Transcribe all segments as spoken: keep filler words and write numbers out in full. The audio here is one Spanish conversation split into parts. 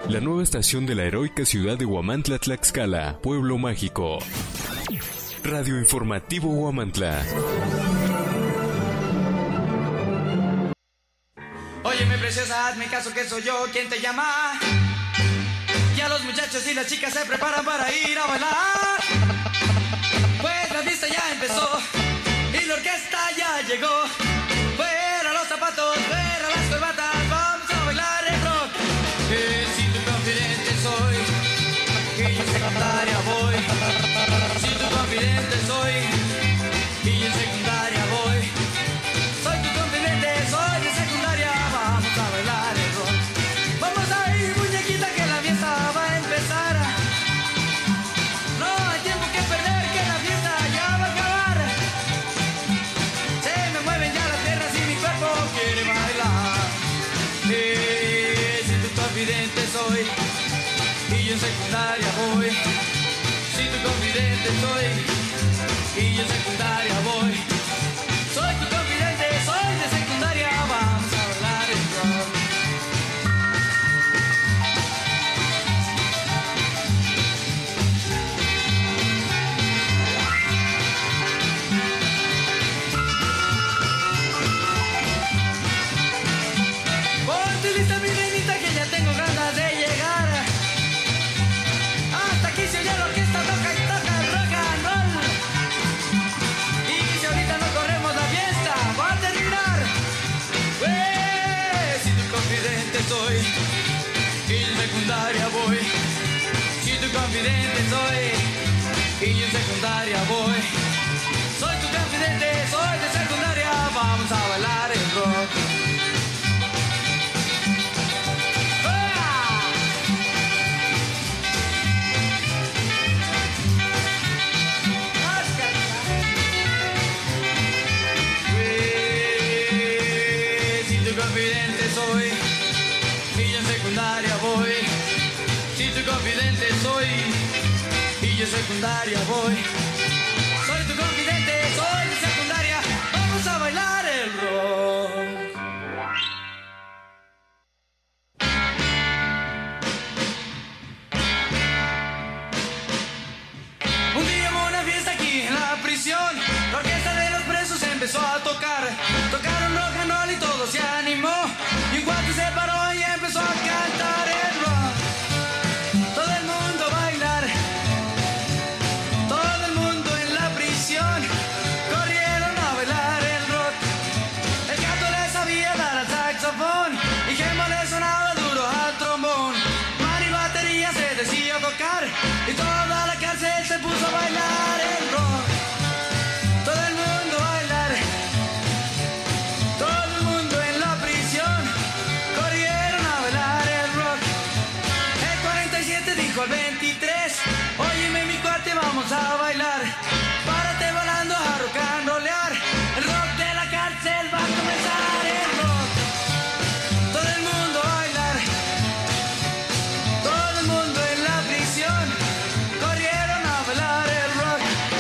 la nueva estación de la heroica ciudad de Huamantla, Tlaxcala, pueblo mágico. Radio Informativo Huamantla. Óyeme preciosa, hazme caso que soy yo quien te llama. Ya los muchachos y las chicas se preparan para ir a bailar. Pues la fiesta ya empezó y la orquesta ya llegó. Fuera los zapatos, fuera las corbatas, vamos a bailar el rock. Que si tu confidente soy, que yo en secundaria voy. Si tu confidente soy, y yo en secundaria voy. Soy tu confidente, soy de secundaria, vamos a bailar el rock. Vamos a ir, muñequita, que la fiesta va a empezar. No hay tiempo que perder, que la fiesta ya va a acabar. Se me mueven ya las piernas y mi cuerpo quiere bailar. Eh, si tu confidente soy, y yo en secundaria voy. Si tu confidente soy, y yo en secundaria voy. Soy tu confidente, soy de secundaria, vamos a bailar el rock. Ponte lista mi nenita que ya tengo ganas de llegar. Hasta aquí se oye la orquesta, toca y toca rock and roll. Y si ahorita no corremos la fiesta, va a terminar. Pues, si tu confidente soy, y en secundaria voy. Si tu confidente soy, y yo en secundaria voy. Soy tu confidente, soy de secundaria, vamos a bailar el rock. ¡Ah! Pues, si tu confidente soy, y yo en secundaria voy. Si tu confidente soy, y yo en secundaria voy. Soy tu confidente, soy de secundaria, vamos a bailar el rock. Un día hubo una fiesta aquí en la prisión. La orquesta de los presos empezó a tocar. Tocaron rock and roll y todo se animó. Y un cuate se paró y empezó a cantar el rock. Todo el mundo a bailar. Todo el mundo en la prisión corrieron a bailar el rock. El gato le sabía dar al saxofón y Gemma le sonaba duro al trombón. Mari batería se decía tocar y toda la cárcel se puso a bailar el rock. Todo el mundo a bailar. Todo el mundo en la prisión corrieron a bailar el rock. El cuarenta y siete dijo al veintitrés: óyeme mi cuate, vamos a bailar. Párate bailando a rock and rollear. El rock de la cárcel va a comenzar el rock. Todo el mundo a bailar. Todo el mundo en la prisión corrieron a bailar el rock.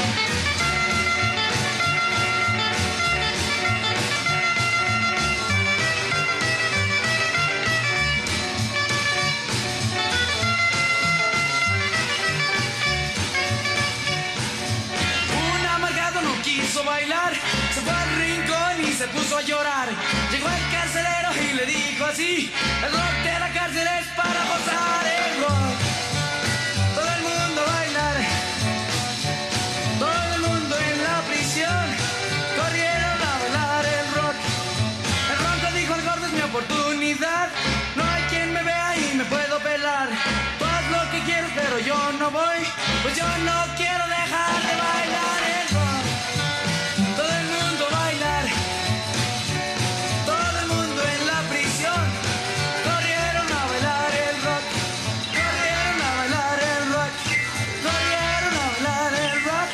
Un amargado no quiso bailar, se fue al rincón y se puso a llorar. Llegó el carcelero y le dijo así: el rock de la cárcel es para gozar el rock. Todo el mundo a bailar. Todo el mundo en la prisión corrieron a bailar el rock. El ronco dijo: el gordo es mi oportunidad. No hay quien me vea y me puedo pelar. Tú haz lo que quieres pero yo no voy, pues yo no quiero dejar de bailar el rock. Todo el mundo a bailar. Todo el mundo en la prisión corrieron a bailar el rock. Corrieron a bailar el rock. Corrieron a bailar el rock.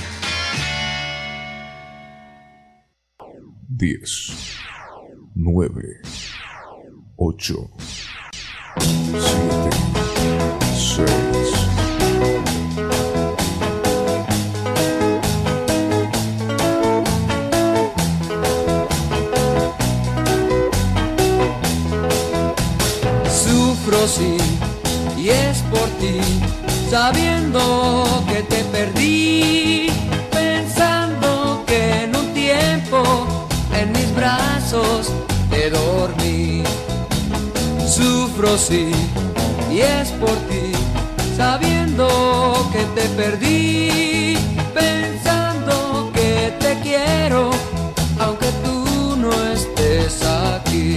diez, nueve, ocho, siete, seis. Sufro sí, y es por ti, sabiendo que te perdí, pensando que en un tiempo en mis brazos te dormí. Sufro sí, y es por ti, sabiendo que te perdí, pensando que te quiero, aunque tú no estés aquí.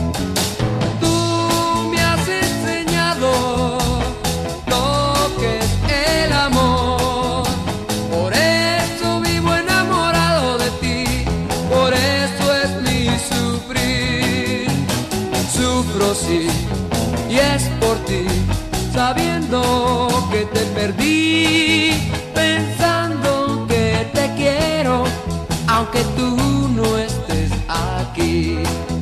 Tú me has enseñado lo que es el amor, por eso vivo enamorado de ti, por eso es mi sufrir. Sufro sí, y es por ti, sabiendo que te perdí, pensando que te quiero, aunque tú no estés aquí.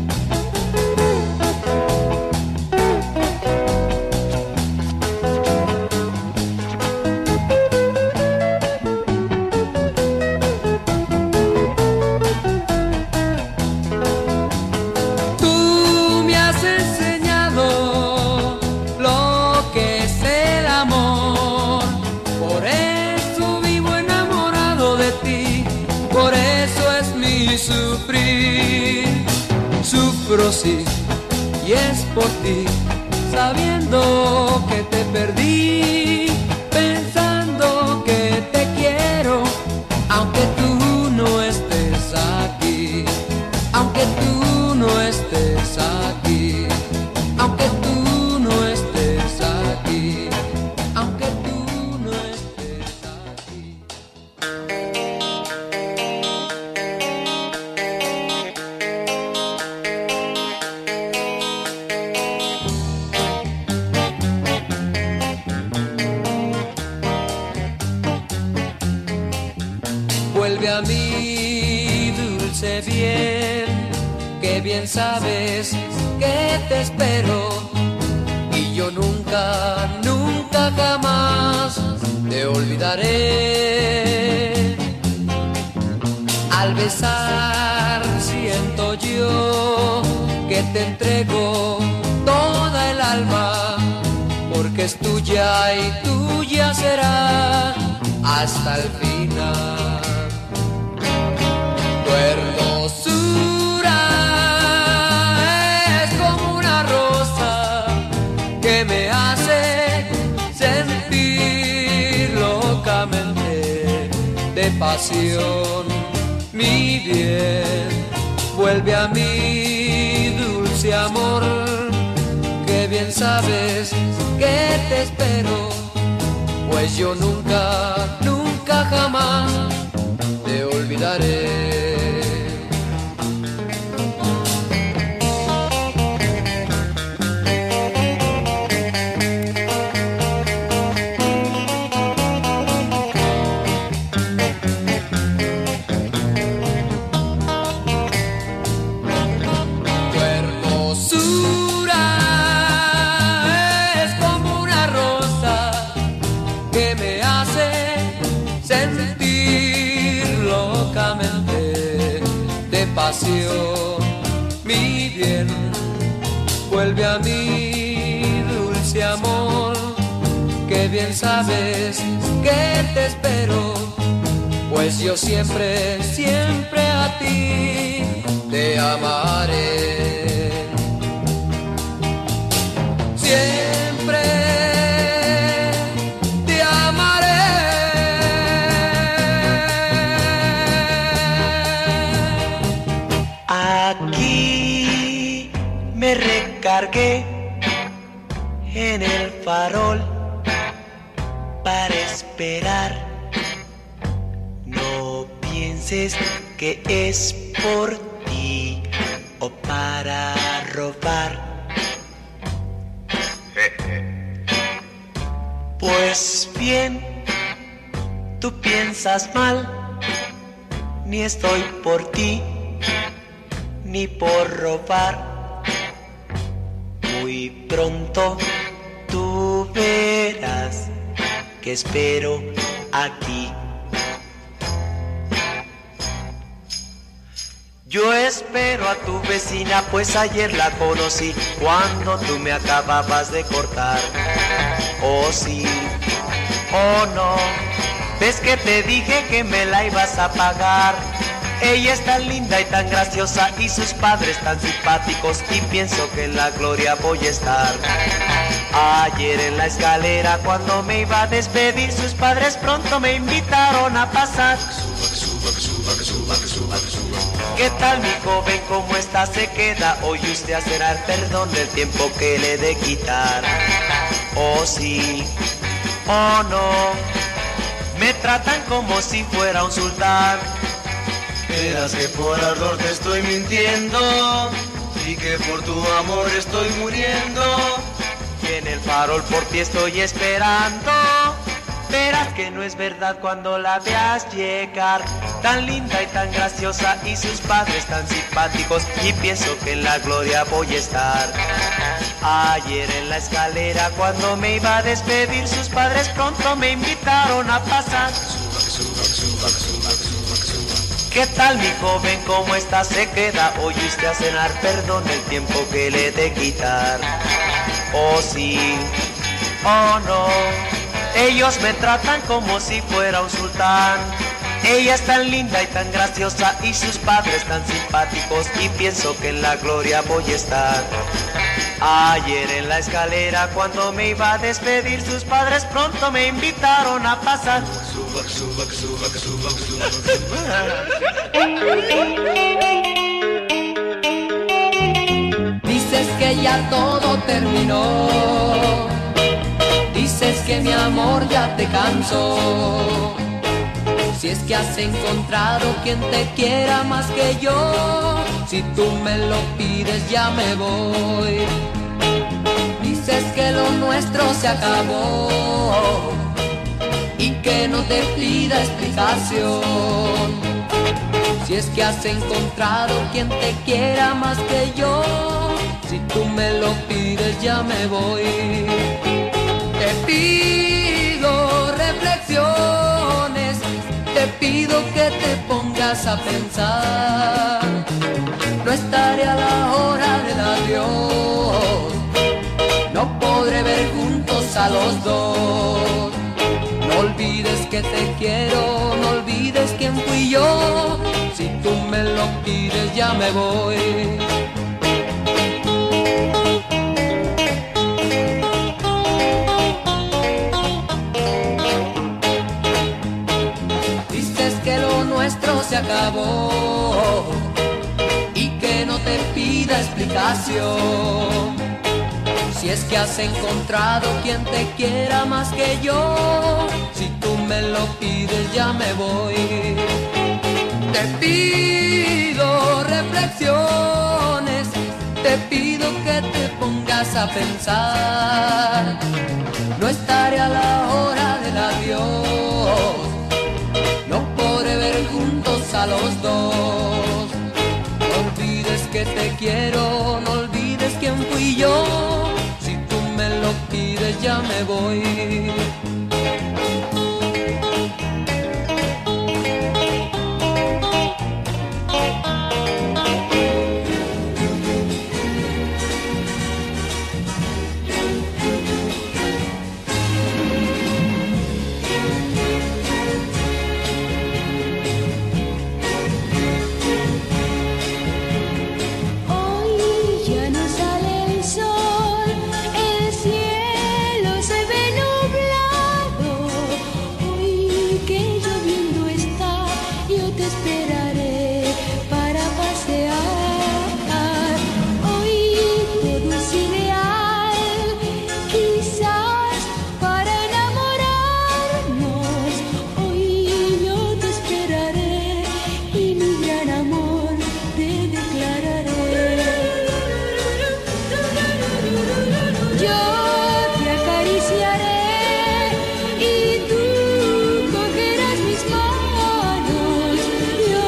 Tú me has enseñado lo que es el amor, por eso vivo enamorado de ti, por eso es mi sufrir. Sufro sí, y es por ti, sabiendo que te perdí, pensando que te quiero, aunque tú no estés aquí, aunque tú no estés aquí, aunque tú no estés aquí, aunque tú no estés aquí. Vuelve a mí, dulce bien, que bien sabes que te espero, y yo nunca, nunca jamás te olvidaré. Al besar siento yo que te entrego toda el alma, porque es tuya y tuya será hasta el final. Tu hermosura es como una rosa que me hace sentir locamente de pasión. Mi bien, vuelve a mí, dulce amor, que bien sabes que te espero, pues yo nunca, nunca jamás te olvidaré. Tu hermosura es como una rosa que me hace sentir locamente de pasión. Mi bien, vuelve a mí, dulce amor, que bien sabes que te espero, pues yo siempre, siempre a ti te amaré. Siempre te amaré. Aquí me recargué en el farol para esperar. No pienses que es por ti o para robar. Pues bien, tú piensas mal, ni estoy por ti, ni por robar. Muy pronto tú verás que espero aquí. Yo espero a tu vecina, pues ayer la conocí cuando tú me acababas de cortar. Oh sí, oh no, ves que te dije que me la ibas a pagar. Ella es tan linda y tan graciosa y sus padres tan simpáticos y pienso que en la gloria voy a estar. Ayer en la escalera cuando me iba a despedir, sus padres pronto me invitaron a pasar. ¿Qué tal mi joven? ¿Cómo está? Se queda hoy usted a cenar, perdón el tiempo que le de quitar. Oh sí, oh no, me tratan como si fuera un sultán. Verás que por error te estoy mintiendo y que por tu amor estoy muriendo. Y en el farol por ti estoy esperando. Verás que no es verdad cuando la veas llegar, tan linda y tan graciosa y sus padres tan simpáticos y pienso que en la gloria voy a estar. Ayer en la escalera cuando me iba a despedir, sus padres pronto me invitaron a pasar. ¿Qué tal mi joven? ¿Cómo está? Se queda hoy usted a cenar, perdón el tiempo que le de quitar. Oh sí, oh no, ellos me tratan como si fuera un sultán. Ella es tan linda y tan graciosa y sus padres tan simpáticos y pienso que en la gloria voy a estar. Ayer en la escalera cuando me iba a despedir, sus padres pronto me invitaron a pasar. Dices que ya todo terminó, dices que mi amor ya te cansó. Si es que has encontrado quien te quiera más que yo, si tú me lo pides ya me voy. Dices que lo nuestro se acabó y que no te pida explicación. Si es que has encontrado quien te quiera más que yo, si tú me lo pides ya me voy. Te pido reflexiones, te pido que te pongas a pensar. No estaré a la hora del adiós, no podré ver juntos a los dos. No olvides que te quiero, no olvides quién fui yo. Si tú me lo pides ya me voy. Dices que lo nuestro se acabó y que no te pida explicación. Si es que has encontrado quien te quiera más que yo, si tú me lo pides ya me voy. Te pido reflexiones, te pido que te pongas a pensar. No estaré a la hora del adiós, no podré ver juntos a los dos. No olvides que te quiero, no olvides quién fui yo. Si tú me lo pides ya me voy. Yo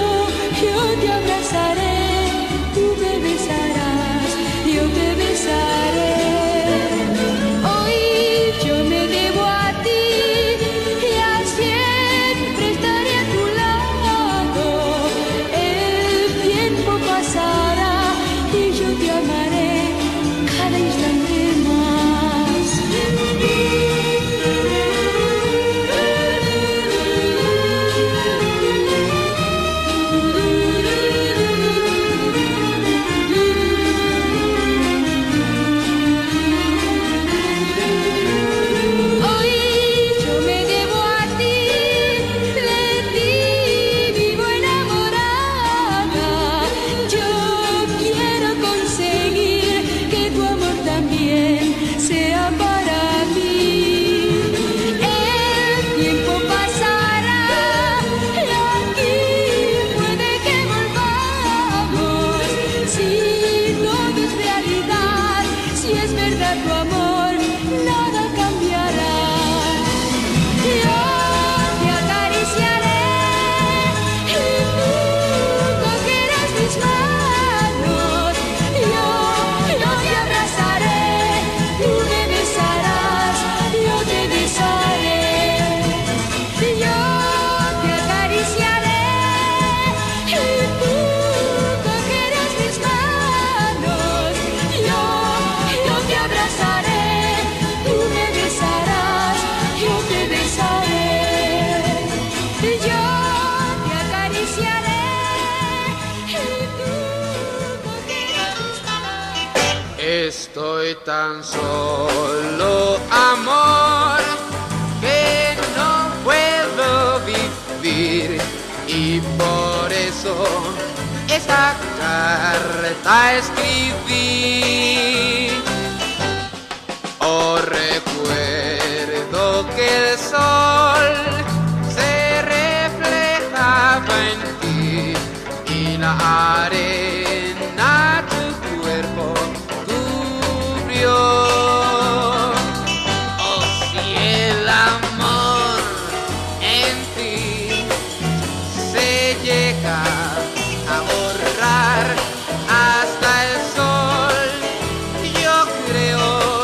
Estoy tan solo, amor, que no puedo vivir, y por eso esta carta escribí. Oh, recuerdo que el sol se reflejaba en ti y la arena tu cuerpo cubrió. Oh, si el amor en ti se llega a borrar hasta el sol, yo creo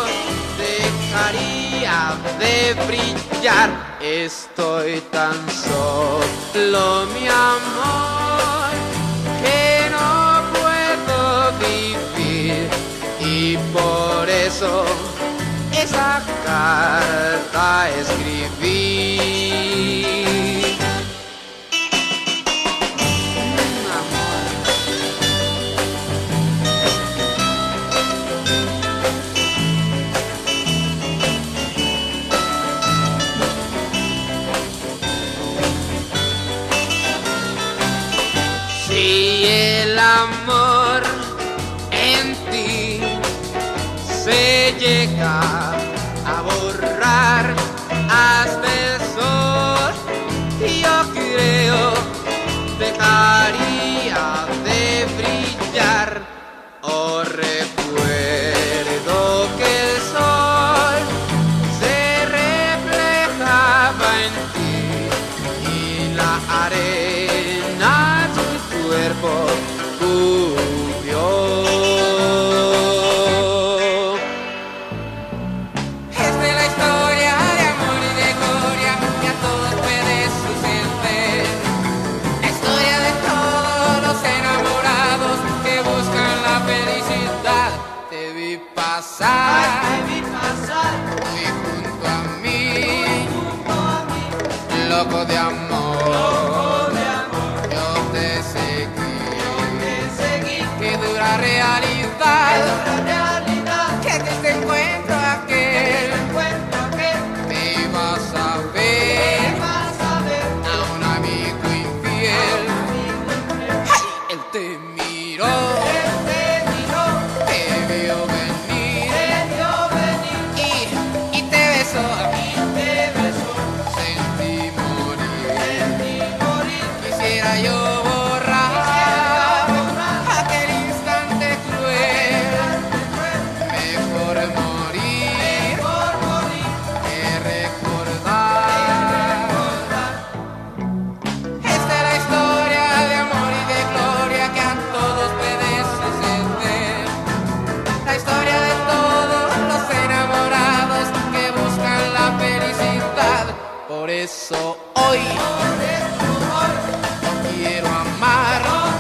dejaría de brillar. Estoy tan solo, mi amor, que no puedo vivir, y por eso esa carta escribí. Si el amor en ti se llega a borrar hasta el sol, yo creo dejaría de brillar. Oh, recuerdo que el sol se reflejaba en ti y la arena cuerpo cubrió. Esta es la historia de amor y de gloria que a todos puede suceder. La historia de todos los enamorados que buscan la felicidad. Te vi pasar, te vi pasar, muy junto a mí, loco de amor. Dura realidad, que desde encuentro aquel me ibas a ver a un amigo infiel. ¡Ay! Él te miró, te vio venir y, y te besó. Sentí morir, quisiera yo Por eso hoy no quiero amar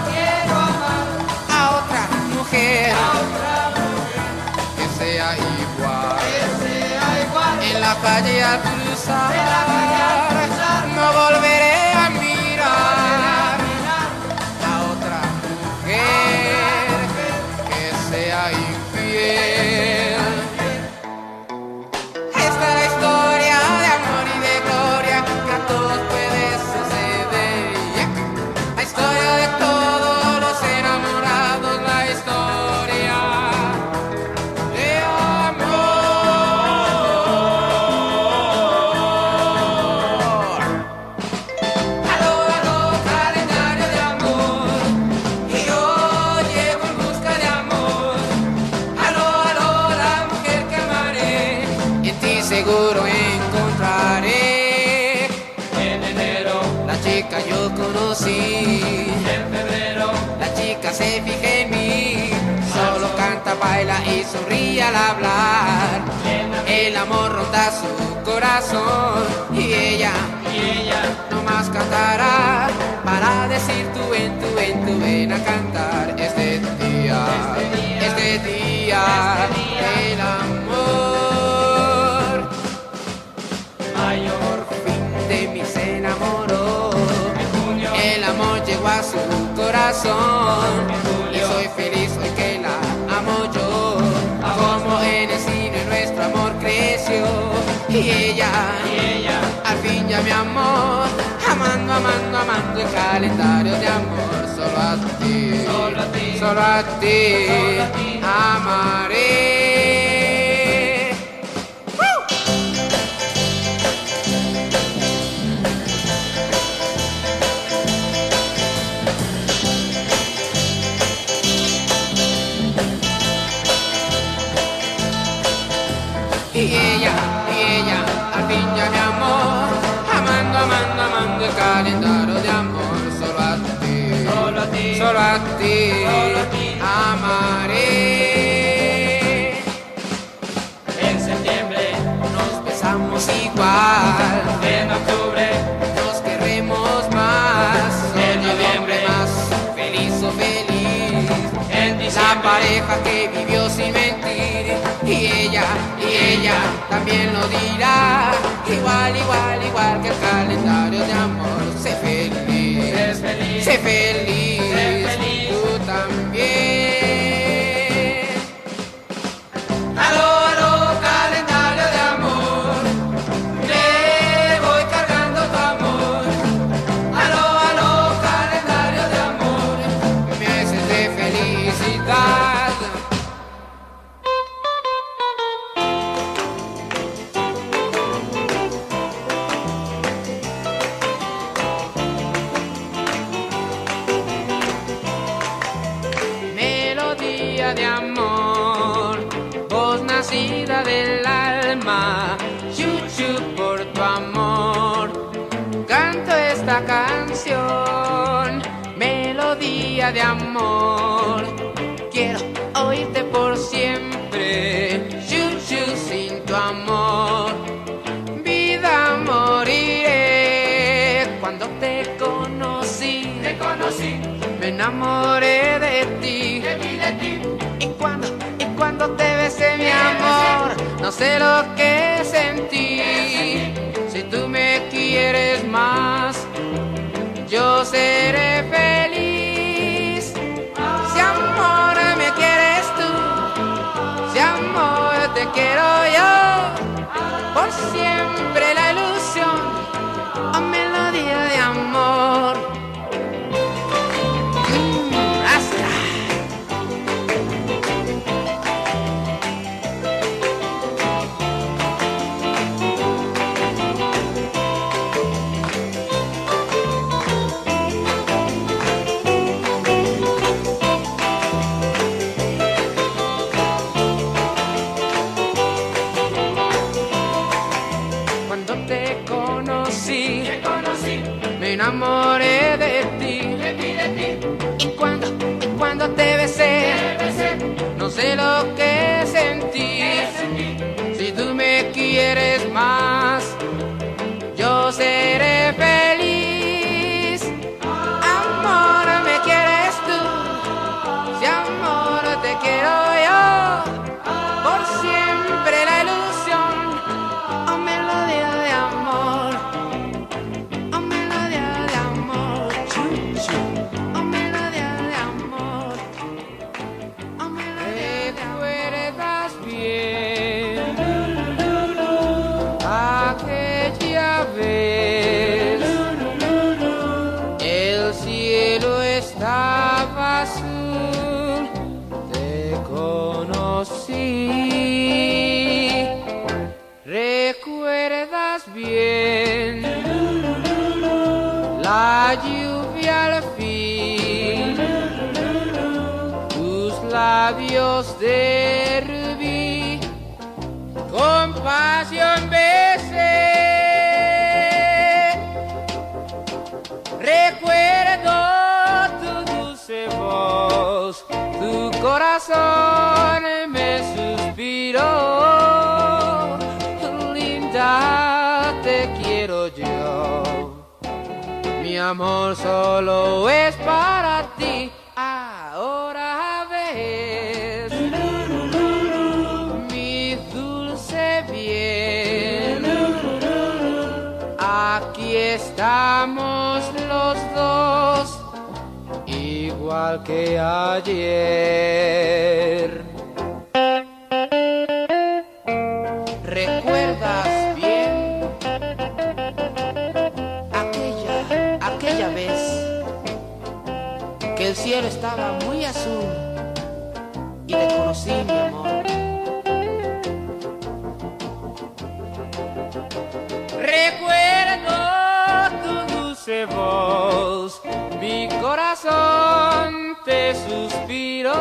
a otra mujer que sea igual. En la calle al cruzar no volveré a mirar a otra mujer que sea infiel. Esta es la historia de amor y de gloria que a todos puede suceder. La historia de todos los enamorados, la historia de amor. Aló, aló, calendario de amor, y yo llego en busca de amor. Aló, aló, la mujer que amaré, en ti seguro encontraré. En enero la chica yo conocí, en febrero la chica se fija en mí, solo canta, baila y sonríe al hablar. El amor ronda su corazón y ella, y ella no más cantará para decir tú ven, tú ven, tú ven a cantar este día, este día, el amor mayor. Por fin de mí se enamoró, el amor llegó a su corazón y soy feliz hoy que la amo yo. y ella, y ella, al fin ya mi amor, amando, amando, amando el calendario de amor, solo a ti, solo a ti, solo a ti, solo a ti amaré. Y ella, y ella, al fin ya mi amor, amando, amando, amando el calendario de amor, solo a ti, solo a ti, solo a ti, solo a ti amaré. En septiembre nos besamos igual, en octubre nos querremos más, en noviembre más feliz o feliz, en diciembre la pareja que vivió sin mentir. Y ella, y ella también lo dirá, igual, igual, igual que el calendario de amor. Sé feliz, sé feliz, sé feliz, sé feliz. Tú también. Aló, aló, calendario de amor, le voy cargando tu amor. Aló, aló, calendario de amor, meses de felicidad. De amor, voz nacida del alma, chuchu por tu amor, canto esta canción, melodía de amor, quiero oírte por siempre, chuchu sin tu amor, vida moriré, cuando te conocí, te conocí, me enamoré de ti, de ti, de ti. Y cuando, y cuando te besé, mi amor, no sé lo que sentí. Si tú me quieres más, yo seré feliz. Si amor me quieres tú, si amor te quiero yo, por siempre la ilusión o melodía de amor. Me enamoré de ti, de ti, de ti. Y cuando, y cuando te besé, te besé, no sé lo que sentí. sentí. Si tú me quieres más, yo seré feliz. Amor, me quieres tú, si amor te quiero yo, por siempre la ilusión o melodía de amor. Estaba azul, te conocí. ¿Recuerdas bien la lluvia al fin? Tus labios de rubí, con pasión besé. Recuerdo voz, tu corazón me suspiró, linda te quiero yo, mi amor solo es para ti, ahora ves mi dulce bien, aquí estamos los dos, igual que ayer. ¿Recuerdas bien? aquella vez que el cielo estaba muy azul y te conocí, mi amor. Recuerdo tu dulce voz, mi corazón te suspiró.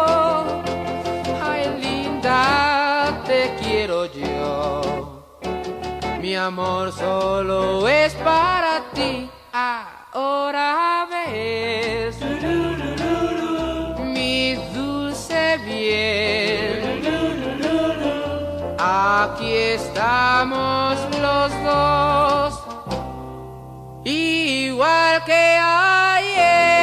Ay, linda, te quiero yo. Mi amor solo es para ti. Ahora ves mi dulce bien. Aquí estamos los dos, igual que ayer.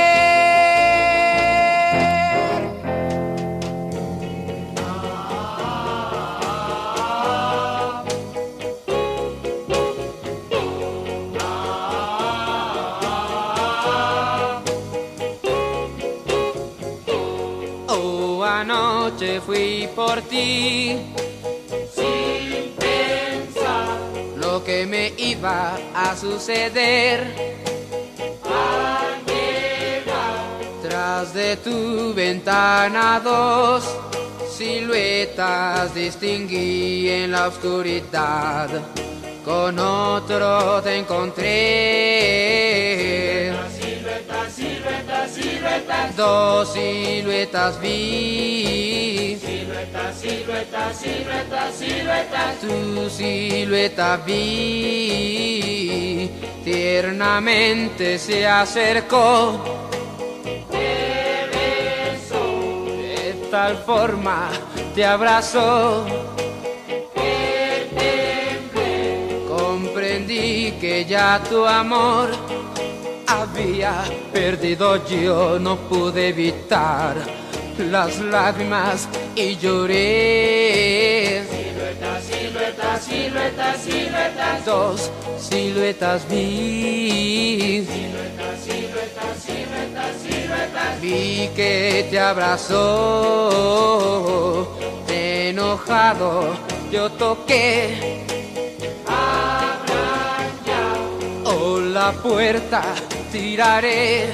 Oh, anoche fui por ti sin pensar lo que me iba a suceder. Al llegar tras de tu ventana dos siluetas distinguí en la oscuridad. Con otro te encontré. Siluetas, siluetas, siluetas. Dos siluetas vi. Siluetas, siluetas, siluetas, siluetas. Tu silueta vi. Tiernamente se acercó. Te besó. De tal forma te abrazó. Comprendí que ya tu amor había perdido. Yo no pude evitar las lágrimas y lloré. Siluetas, siluetas, siluetas, siluetas. Dos siluetas vi. Siluetas, siluetas, siluetas, siluetas. Vi que te abrazó. Enojado yo toqué. Oh, la puerta tiraré.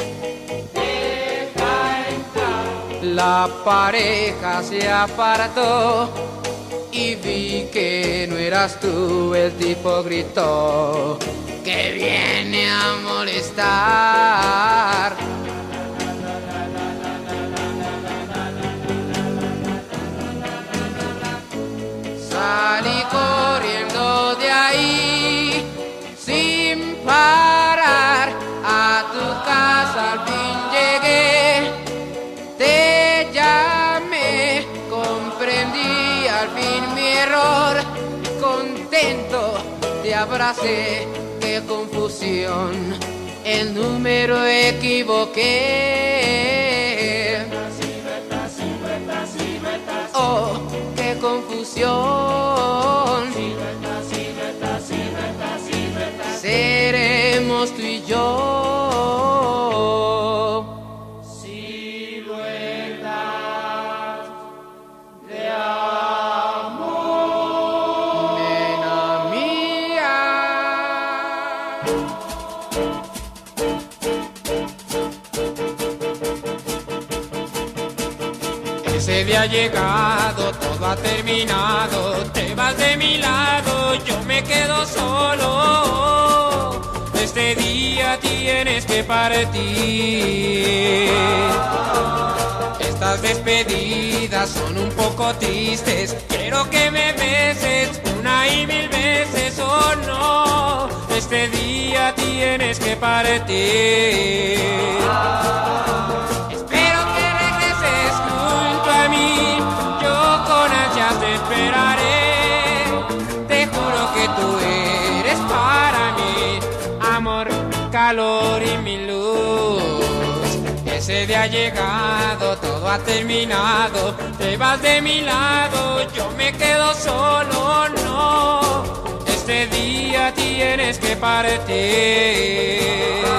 Deja entrar. La pareja se apartó y vi que no eras tú. El tipo gritó que viene a molestar. Salí corriendo de ahí sin parar, a tu casa al fin llegué, te llamé, comprendí al fin mi error, contento te abracé, qué confusión, el número equivoqué. Oh, qué confusión. Seremos tú y yo siluetas de amor, nena mía. Ese día ha llegado, todo ha terminado, te vas de mi lado, yo me quedo solo. Este día tienes que partir. Estas despedidas son un poco tristes. Quiero que me beses una y mil veces, oh no. Este día tienes que partir. Espero que regreses junto a mí. Yo con ansias te esperaré. Te juro que tú eres para mí amor, calor y mi luz. Ese día ha llegado, todo ha terminado. Te vas de mi lado, yo me quedo solo, no. Este día tienes que partir.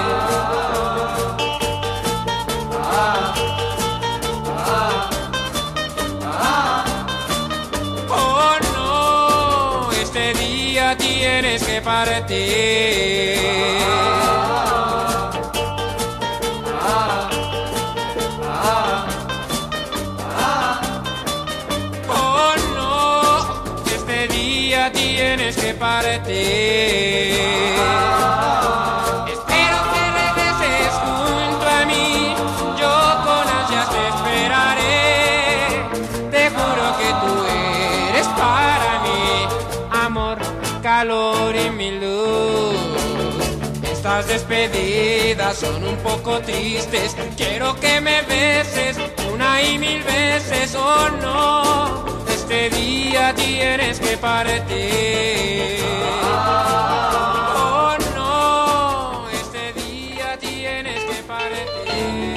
Oh no, este día tienes que partir. partir. Espero que regreses junto a mí, yo con ansias te esperaré. Te juro que tú eres para mí amor, calor y mi luz. Estas despedidas son un poco tristes. Quiero que me beses una y mil veces. Oh no, este día tienes que partir. Oh no, este día tienes que partir.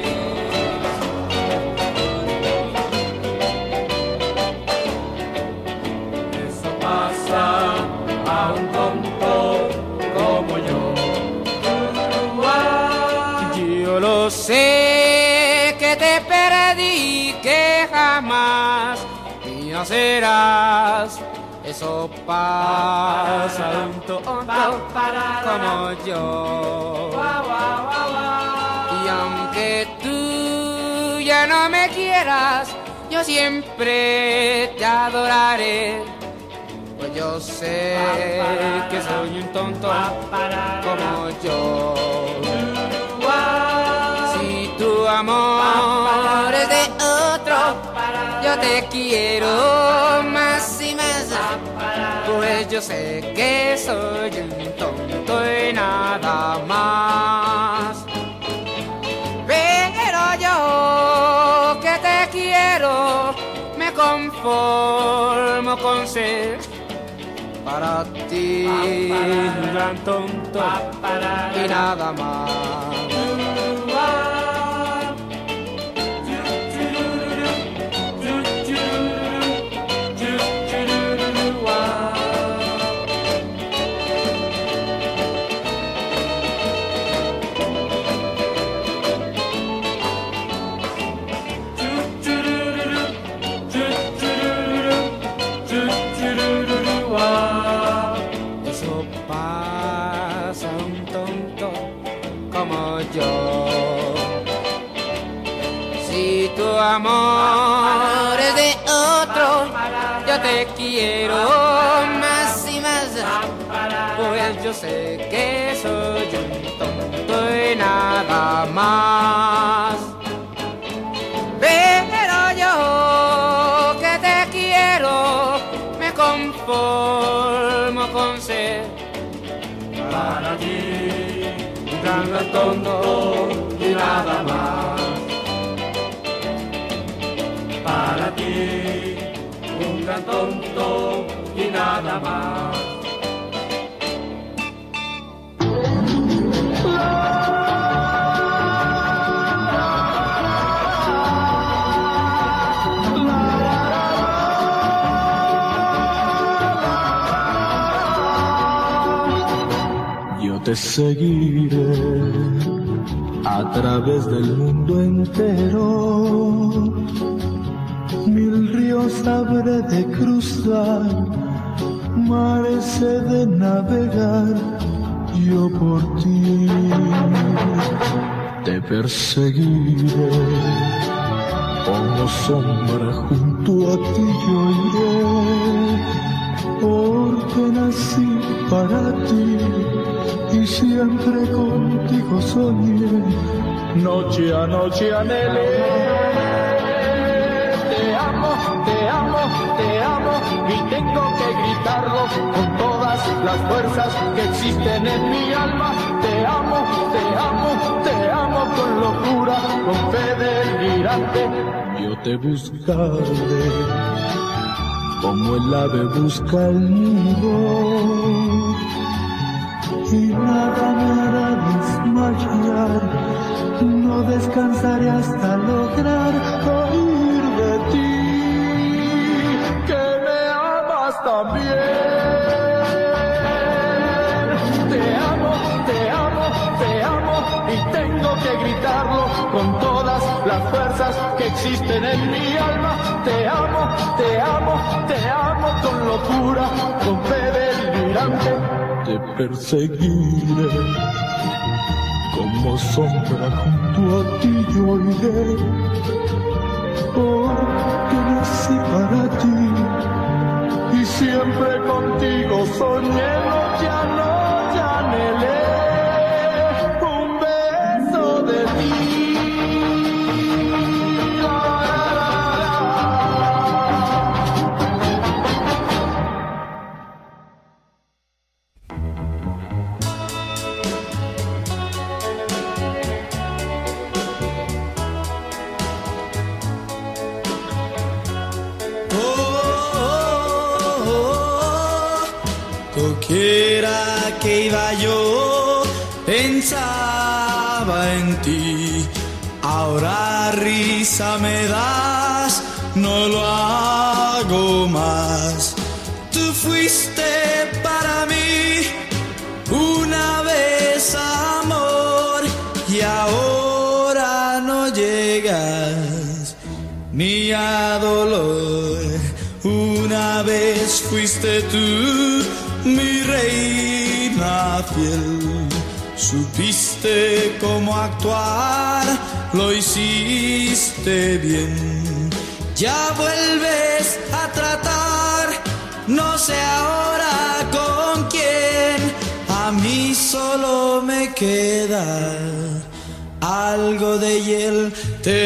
Eso pasa a un tonto como yo. Yo lo sé que te perdí, que jamás mía serás. Eso pasa a un tonto como yo. Y aunque tú ya no me quieras, yo siempre te adoraré. Pues yo sé que soy un tonto como yo. Si tu amor es de otro, yo te quiero más y más. Pues yo sé que soy un tonto y nada más. Pero yo que te quiero, me conformo con ser para ti un gran tonto y nada más. Eso pasa a un tonto como yo. Si tu amor es de otro, yo te quiero más y más. Pues yo sé que soy un tonto y nada más. Pero yo que te quiero, me conformo con ser Para ti, un gran tonto y nada más. Para ti, un gran tonto y nada más. Yo te seguiré a través del mundo entero. Mil ríos habré de cruzar, mares he de navegar. Yo por ti te perseguiré, como sombra junto a ti yo iré, porque nací para ti y siempre contigo soñé, noche a noche anhelé. Te amo, te amo, te amo y tengo que gritarlo con todas las fuerzas que existen en mi alma. Te amo, te amo, te amo con locura, con fe delirante. Yo te buscaré como el ave busca el nido, y nada me hará desmayar, no descansaré hasta lograr oír de ti que me amas también. Te amo, te amo, te amo y tengo que gritarlo con todas las fuerzas que existen en mi alma. Te amo, te amo, te amo con locura, con fe delirante. Te perseguiré, como sombra junto a ti yo iré, porque nací para ti y siempre contigo soñé, noche a noche anhelé un beso de ti. Doquiera que iba yo, pensaba en ti. Ahora risa me das, no lo hago más. Tú fuiste para mí una vez amor y ahora no llegas ni a dolor. Una vez fuiste tú mi reina fiel, supiste cómo actuar, lo hiciste bien. Ya vuelves a tratar, no sé ahora con quién. A mí solo me queda algo de hiel. Te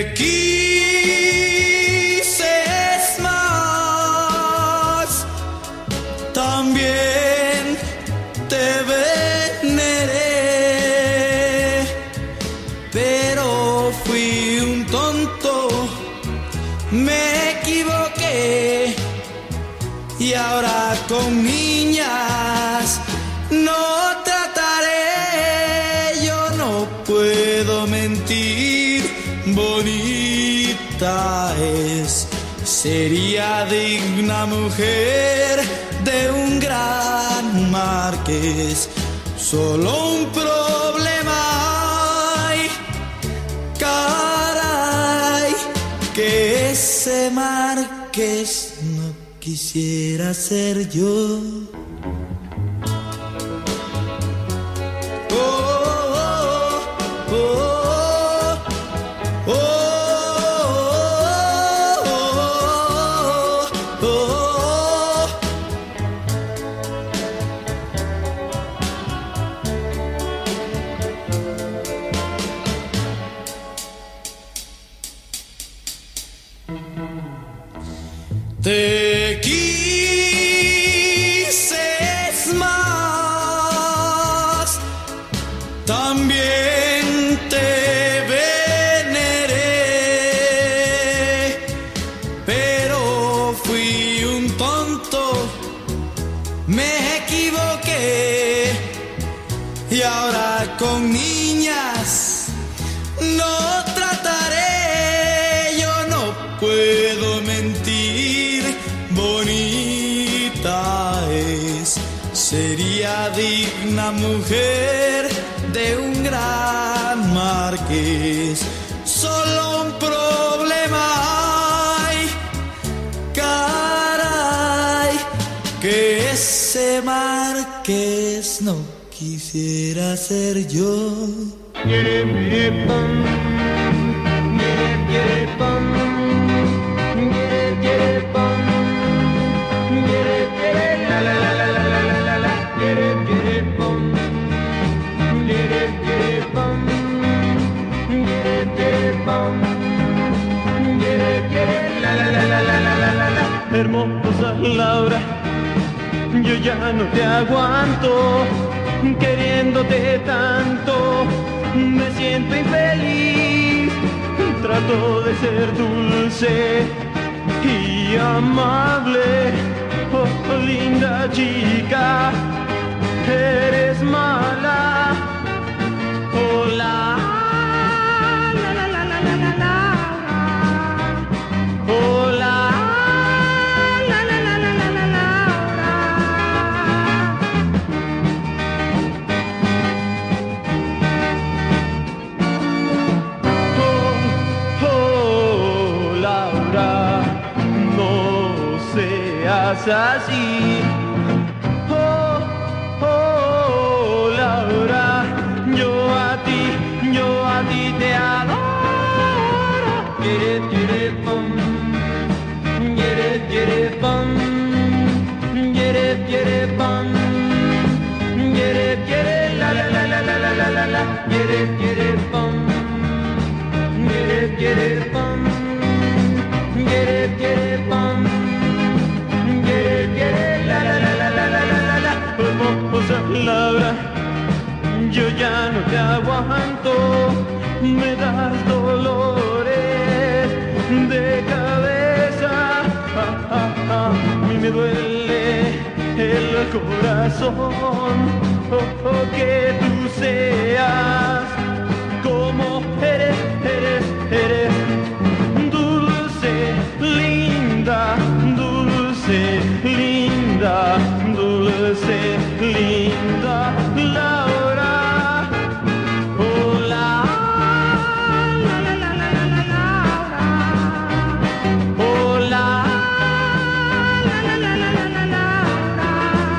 quise más, también te veneré, pero fui un tonto, me equivoqué y ahora con niñas no trataré. Yo no puedo mentir, bonita es, sería digna mujer de un gran marqués. Solo un problema hay, caray, que ese marqués no quisiera ser yo. Oh, oh, oh, oh, oh, oh, oh, oh. Te quise más, también te veneré, pero fui un tonto, me equivoqué y ahora con niñas no trataré. Yo no puedo mentir, bonita es, sería digna mujer de un gran marqués. Solo un problema hay, caray, que ese marqués no quisiera ser yo. Hermosa Laura, yo ya no te aguanto, queriéndote tanto, me siento infeliz. Trato de ser dulce y amable, oh linda chica, eres mala. Hola, la la la la la la la. Hola. Así, oh, oh, Laura, yo a ti, yo a ti te adoro. Quiere, quiere, pum, quiere, quiere, pum, la, get it, get it, bum. Get it, get it, bum. Get it, get it, bum. Get it, get it, la la la la la la la la la. Hermosa Laura, yo ya no te aguanto, me das dolores de cabeza, ah, ah, ah. A mí me duele el corazón, oh, oh, que tú seas como eres, eres, eres, dulce, linda, dulce, linda, dulce, linda, Laura. Hola, la la la la la la Laura. Hola, la la la la la la Laura.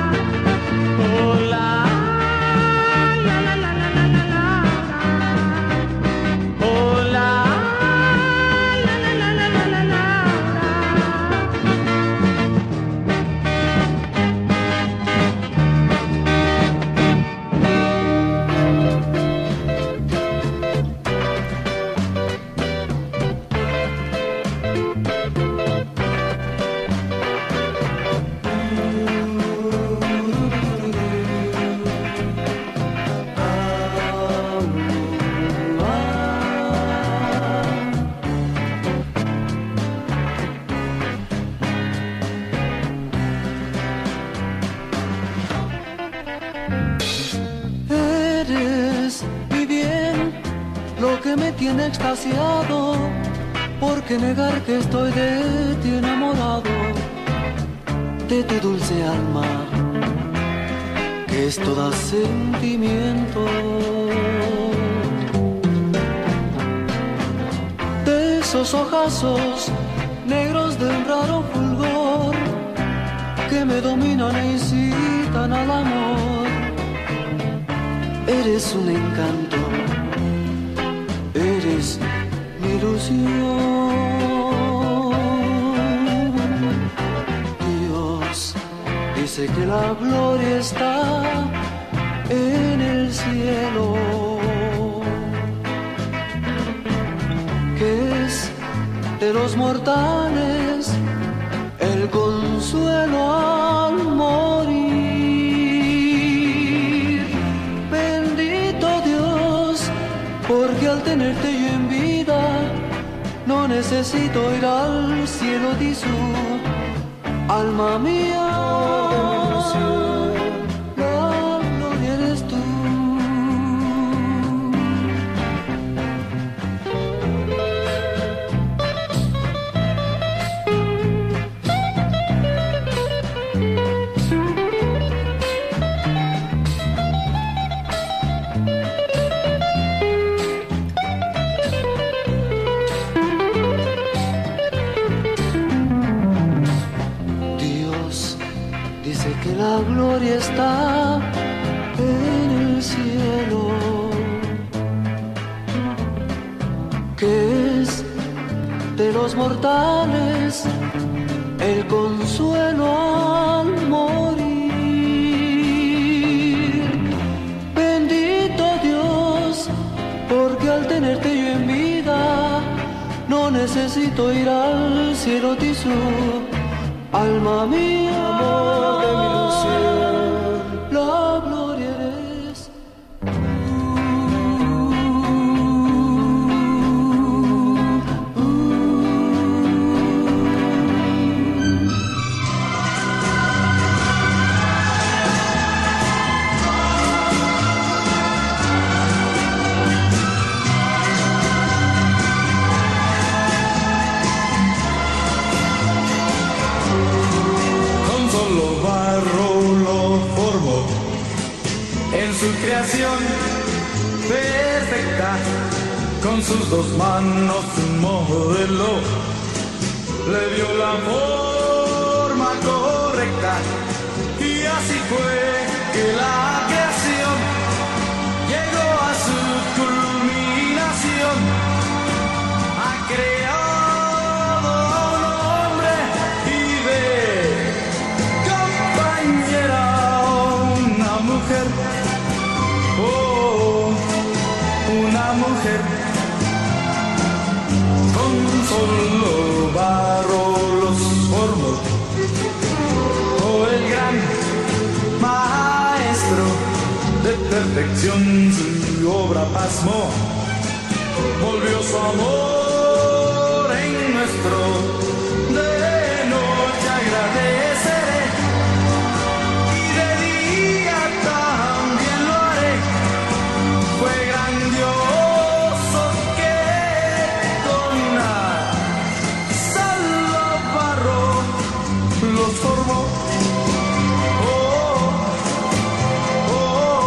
Hola, la la la la la la Laura. Hola, la la la la la la Laura. Eres mi bien, lo que me tiene extasiado. ¿Por qué negar que estoy de ti enamorado? De tu dulce alma, que es toda sentimiento. De esos ojazos negros de un raro fulgor que me dominan e incitan al amor. Eres un encanto, eres mi ilusión. Dios dice que la gloria está en el cielo, que es de los mortales el consuelo al morir. Bendito Dios, porque al tenerte yo en vida no necesito ir al cielo de su alma mía. La gloria eres tú. Que la gloria está en el cielo, que es de los mortales el consuelo al morir. Bendito Dios, porque al tenerte yo en vida no necesito ir al cielo de su alma mía. Amor de mi ilusión, la gloria eres tú. Su creación perfecta, con sus dos manos un modelo, le dio la forma correcta, y así fue que la creación llegó a su culminación. Ha creado un hombre y de compañera una mujer. Oh, mujer. Con solo barro los formó. Oh, el gran maestro de perfección su obra pasmó. Volvió su amor en nuestro. De noche agradeceré y de día también lo haré. Fue grandioso que con una solo barro los formó. Oh, oh,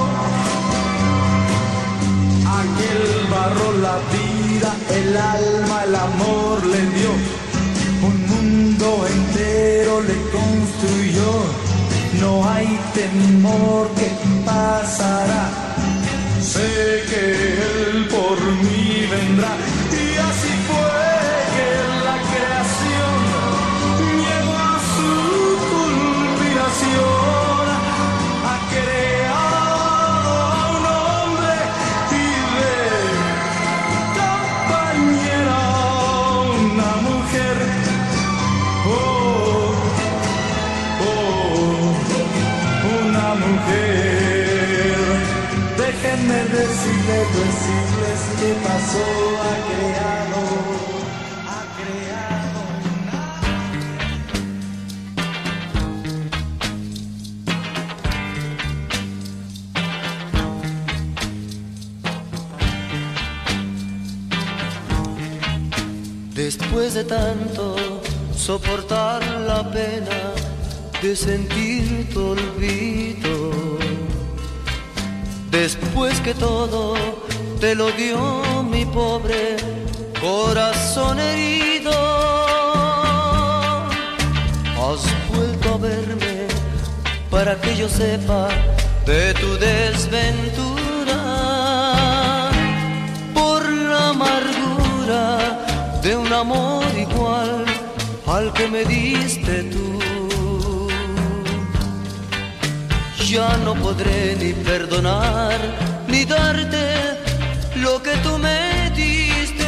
aquel barro la vida, el alma, el amor le dio. Un mundo entero le construyó. No hay temor que pasará. Sé que él por mí vendrá. Y así fue que la creación llegó a su culminación. Ha creado a un hombre y de compañera una mujer. Oh, oh, una mujer. Déjenme decirles, decirles qué pasó. Ha creado, ha creado una. Después de tanto soportar la pena de sentir tu olvido, después que todo te lo dio mi pobre corazón herido, has vuelto a verme para que yo sepa de tu desventura, por la amargura de un amor igual al que me diste tú. Ya no podré ni perdonar ni darte lo que tú me diste.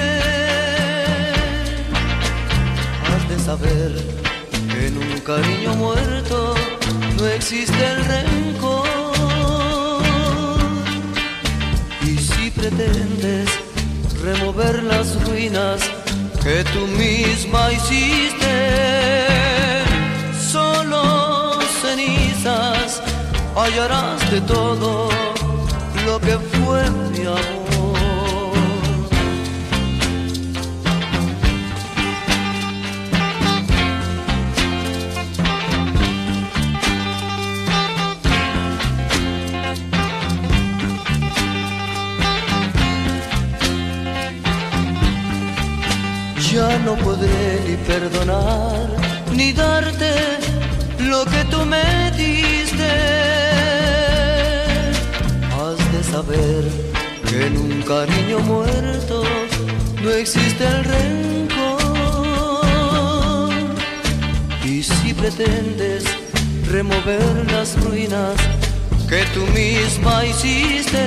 Has de saber que en un cariño muerto no existe el rencor. Y si pretendes remover las ruinas que tú misma hiciste, solo cenizas hallarás de todo lo que fue mi amor. Ya no podré ni perdonar ni darte lo que tú me diste. Has de saber que en un cariño muerto no existe el rencor. Y si pretendes remover las ruinas que tú misma hiciste,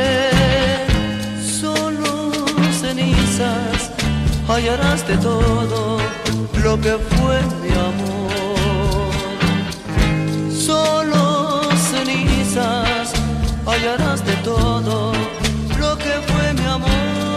solo cenizas hallarás de todo lo que fue mi amor. Solo cenizas hallarás de todo lo que fue mi amor.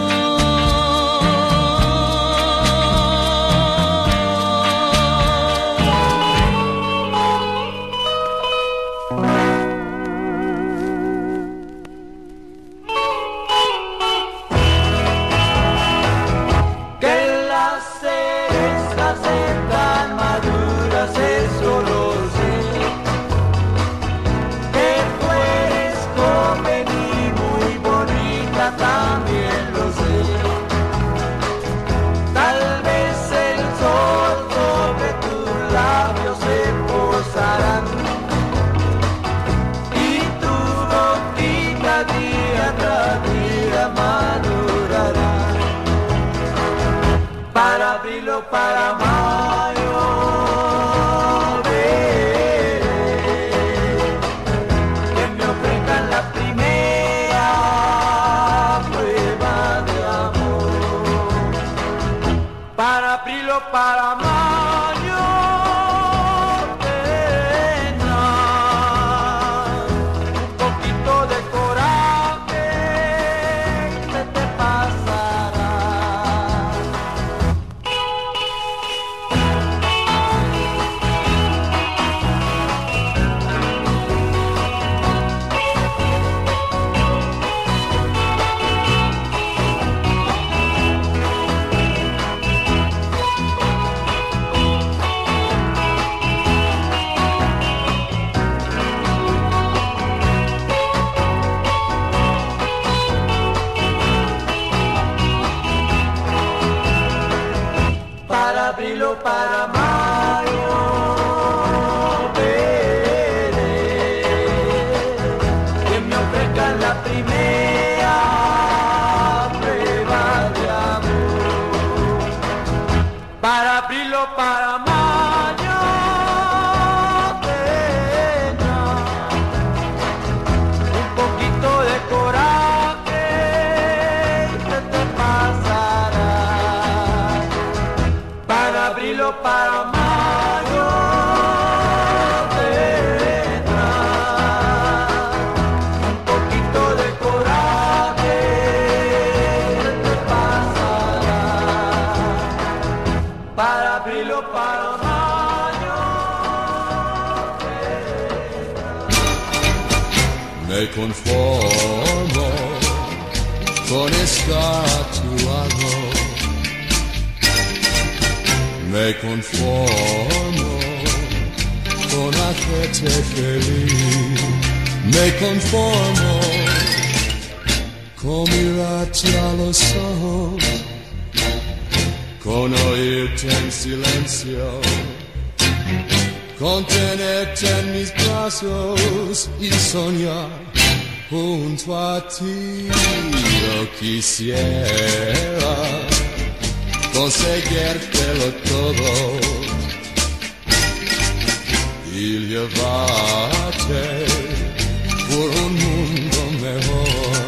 Para mayo, que me ofrezcan la primera prueba de abril o para mayo tendrás un poquito de coraje, se te pasará. Para abril o para mayo veré que me ofrezcan la primera prueba de amor. Para abril o para mayo tendrá un poquito de coraje y se te pasará. Para abril o para mayo tendrás un poquito de coraje, se te pasará. Para abril o para mayo tendrás. Me conformo con estar a tu lado. Me conformo con hacerte feliz. Me conformo con mirarte a los ojos, con oírte en silencio, con tenerte en mis brazos y soñar junto a ti. Yo quisiera conseguírtelo todo y llevarte por un mundo mejor.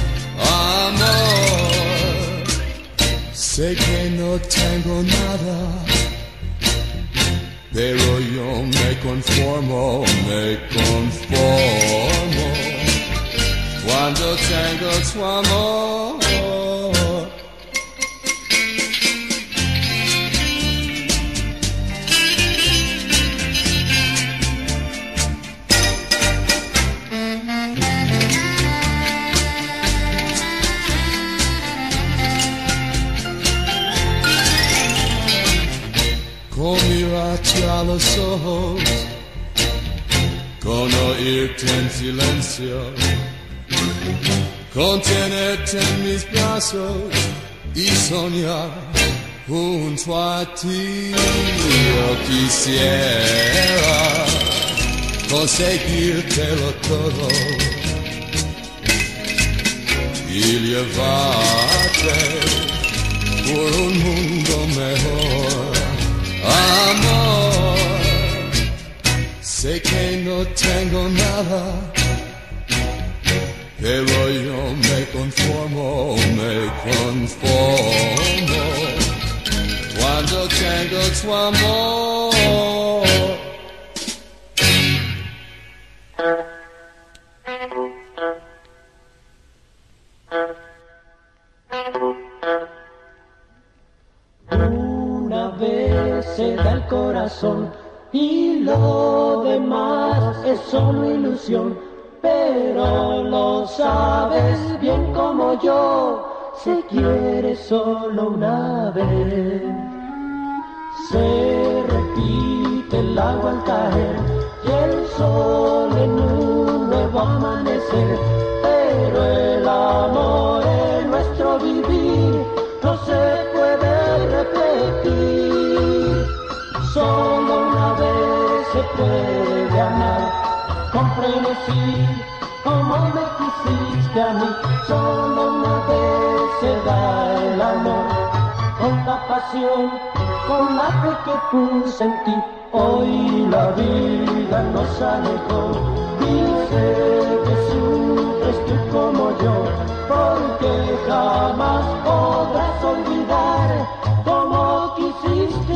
Amor, sé que no tengo nada, pero yo me conformo, me conformo cuando tengo tu amor. Con mirarte a los ojos, con oírte en silencio, con tenerte en mis brazos y soñar junto a ti. Yo quisiera conseguírtelo todo y llevarte por un mundo mejor. Amor, sé que no tengo nada, pero yo me conformo, me conformo cuando tengo tu amor. Una vez se da el corazón y lo demás es solo ilusión, pero lo sabes bien como yo, se quiere solo una vez. Se repite el agua al caer y el sol en un nuevo amanecer, pero el amor en nuestro vivir no se puede repetir. Solo una vez se puede amar con frenesí, como me quisiste a mí. Solo una vez se da el amor, con la pasión, con la fe que puse en ti. Hoy la vida nos alejó, dice que sufres tú como yo, porque jamás podrás olvidar como quisiste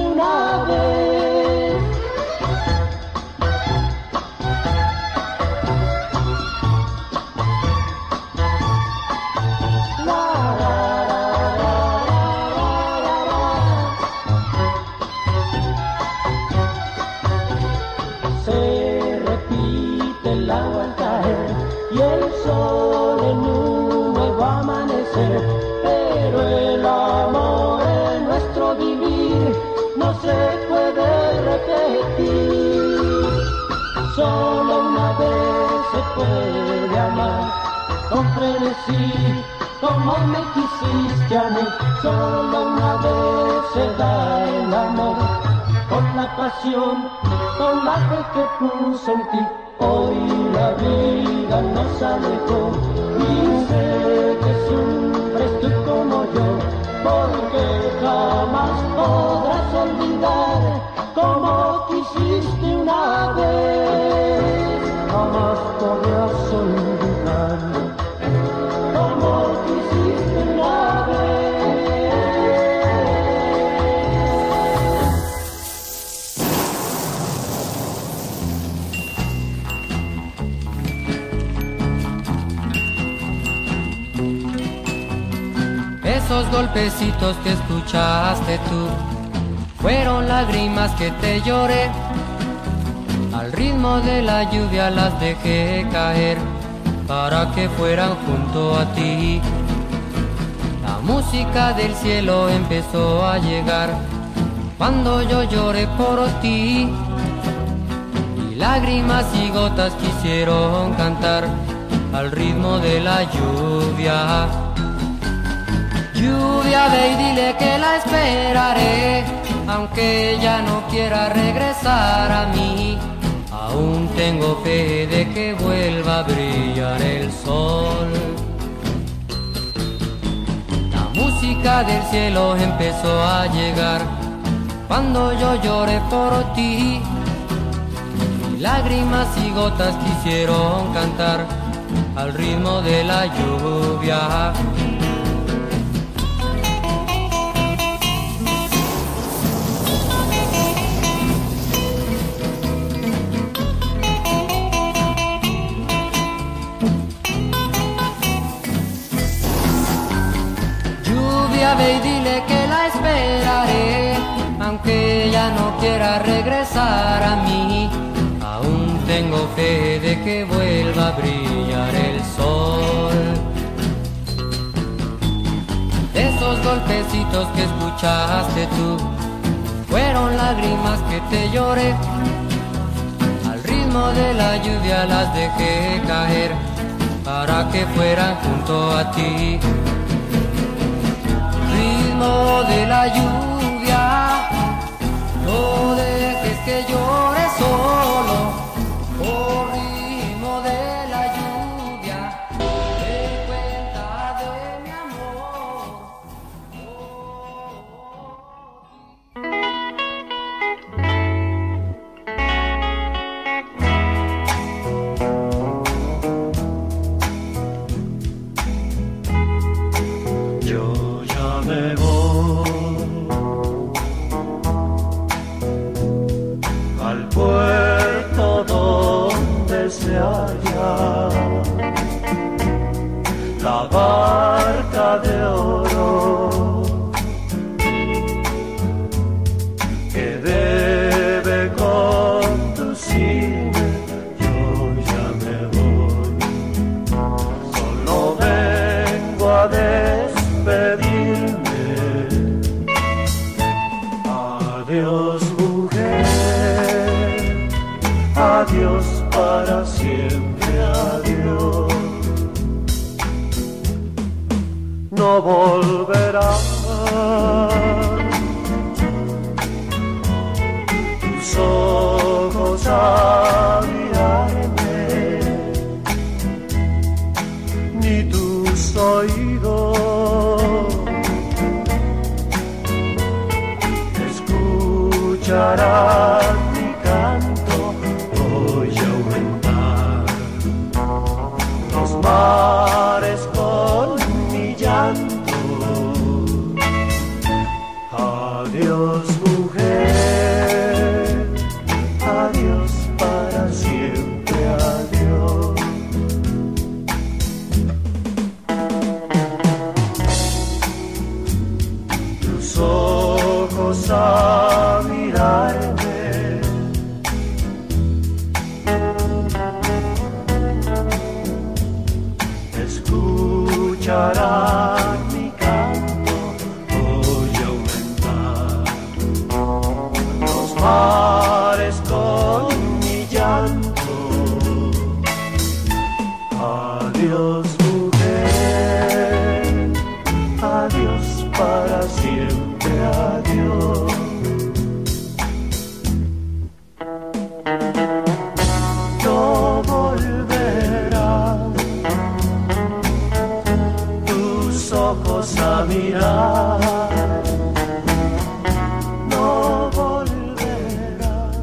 ser, pero el amor en nuestro vivir no se puede repetir. Solo una vez se puede amar con frenesí, como me quisiste a mí. Solo una vez se da el amor, con la pasión, con la fe que puso en ti. Hoy la vida nos alejó y sé que sufres tú como yo, porque jamás podrás olvidar como quisiste una vez. Jamás podrás olvidar como quisiste una vez. Esos golpecitos que escuchaste tú fueron lágrimas que te lloré. Al ritmo de la lluvia las dejé caer para que fueran junto a ti. La música del cielo empezó a llegar cuando yo lloré por ti. Y lágrimas y gotas quisieron cantar al ritmo de la lluvia. Lluvia, ve y dile que la esperaré, aunque ella no quiera regresar a mí. Aún tengo fe de que vuelva a brillar el sol. La música del cielo empezó a llegar cuando yo lloré por ti. Y lágrimas y gotas quisieron cantar al ritmo de la lluvia. Ve y dile que la esperaré, aunque ella no quiera regresar a mí. Aún tengo fe de que vuelva a brillar el sol. Esos golpecitos que escuchaste tú fueron lágrimas que te lloré. Al ritmo de la lluvia las dejé caer para que fueran junto a ti. Ritmo de la lluvia, no dejes que llore solo. Oh, ritmo de la lluvia, ten cuenta de mi amor. Yo ya me voy al puerto donde se halla la barca de oro que debe conducirme. Yo ya me voy, solo vengo a despedirme. Adiós, mujer, adiós para siempre, adiós. No volverás, tus ojos a mirarme, ni tus oídos escucharán mi canto. Voy a aumentar los mares con mi llanto. Adiós, mujer, adiós para siempre, adiós. Tus ojos a mirarme, escucharán ojos a mirar, no volverá.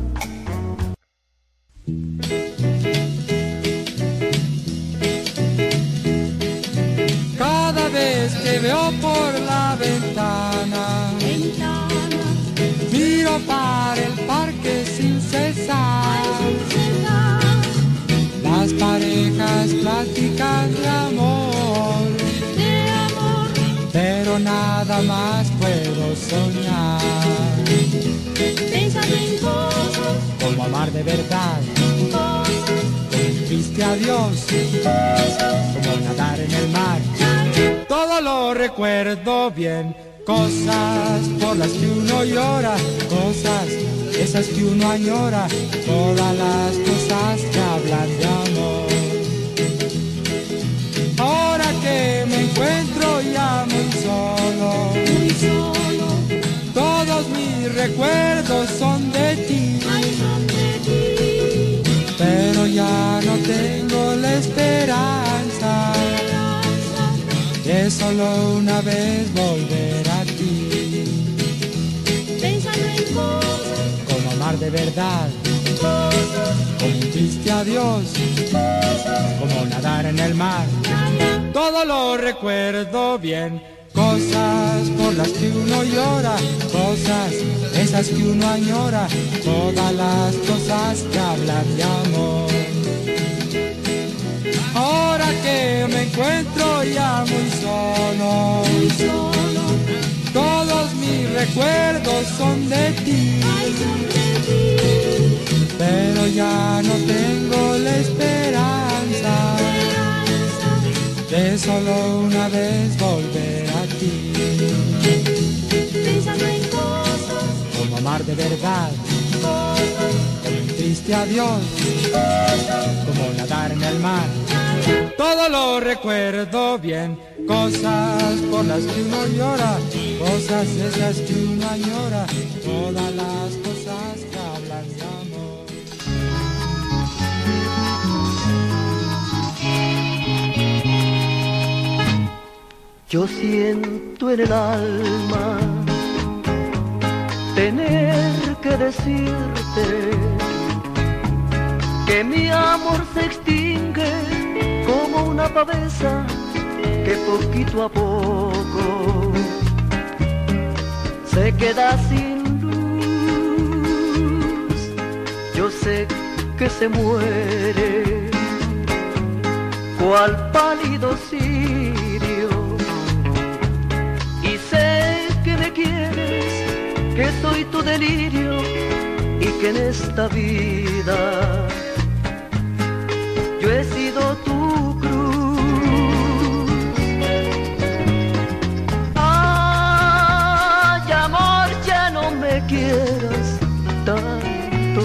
Cada vez que veo por la ventana, ventana. Miro para el parque sin cesar, sin cesar. Las parejas platican de amor, de amor, pero nada más puedo soñar. Pensando en cosas como amar de verdad, cosas como un triste adiós, como nadar en el mar. Todo lo recuerdo bien, cosas por las que uno llora, cosas esas que uno añora, todas las cosas que hablan de amor. Ahora que me encuentro ya muy solo, muy solo, todos mis recuerdos son de ti, ay, son de ti. Pero ya no tengo la esperanza de solo una vez volver a ti. Pensando en cosas como amar de verdad, cosas como un triste adiós, cosas como nadar en el mar. Todo lo recuerdo bien, cosas por las que uno llora, cosas esas que uno añora, todas las cosas que hablan de amor. Ahora que me encuentro ya muy solo, muy solo, todos mis recuerdos son de ti, ay, son de ti. Pero ya no tengo la esperanza, esperanza de solo una vez volver a ti. Pensando en cosas como amar de verdad, cosas como un triste adiós, cosas como nadar en el mar. Todo lo recuerdo bien, cosas por las que uno llora, cosas esas que uno añora, todas las cosas que hablan de amor. Yo siento en el alma tener que decirte que mi amor se extingue como una pavesa que poquito a poco se queda sin luz. Yo sé que se muere cual pálido cirio y sé que me quieres, que soy tu delirio y que en esta vida yo he sido tu cruz. Ay, amor, ya no me quieras tanto.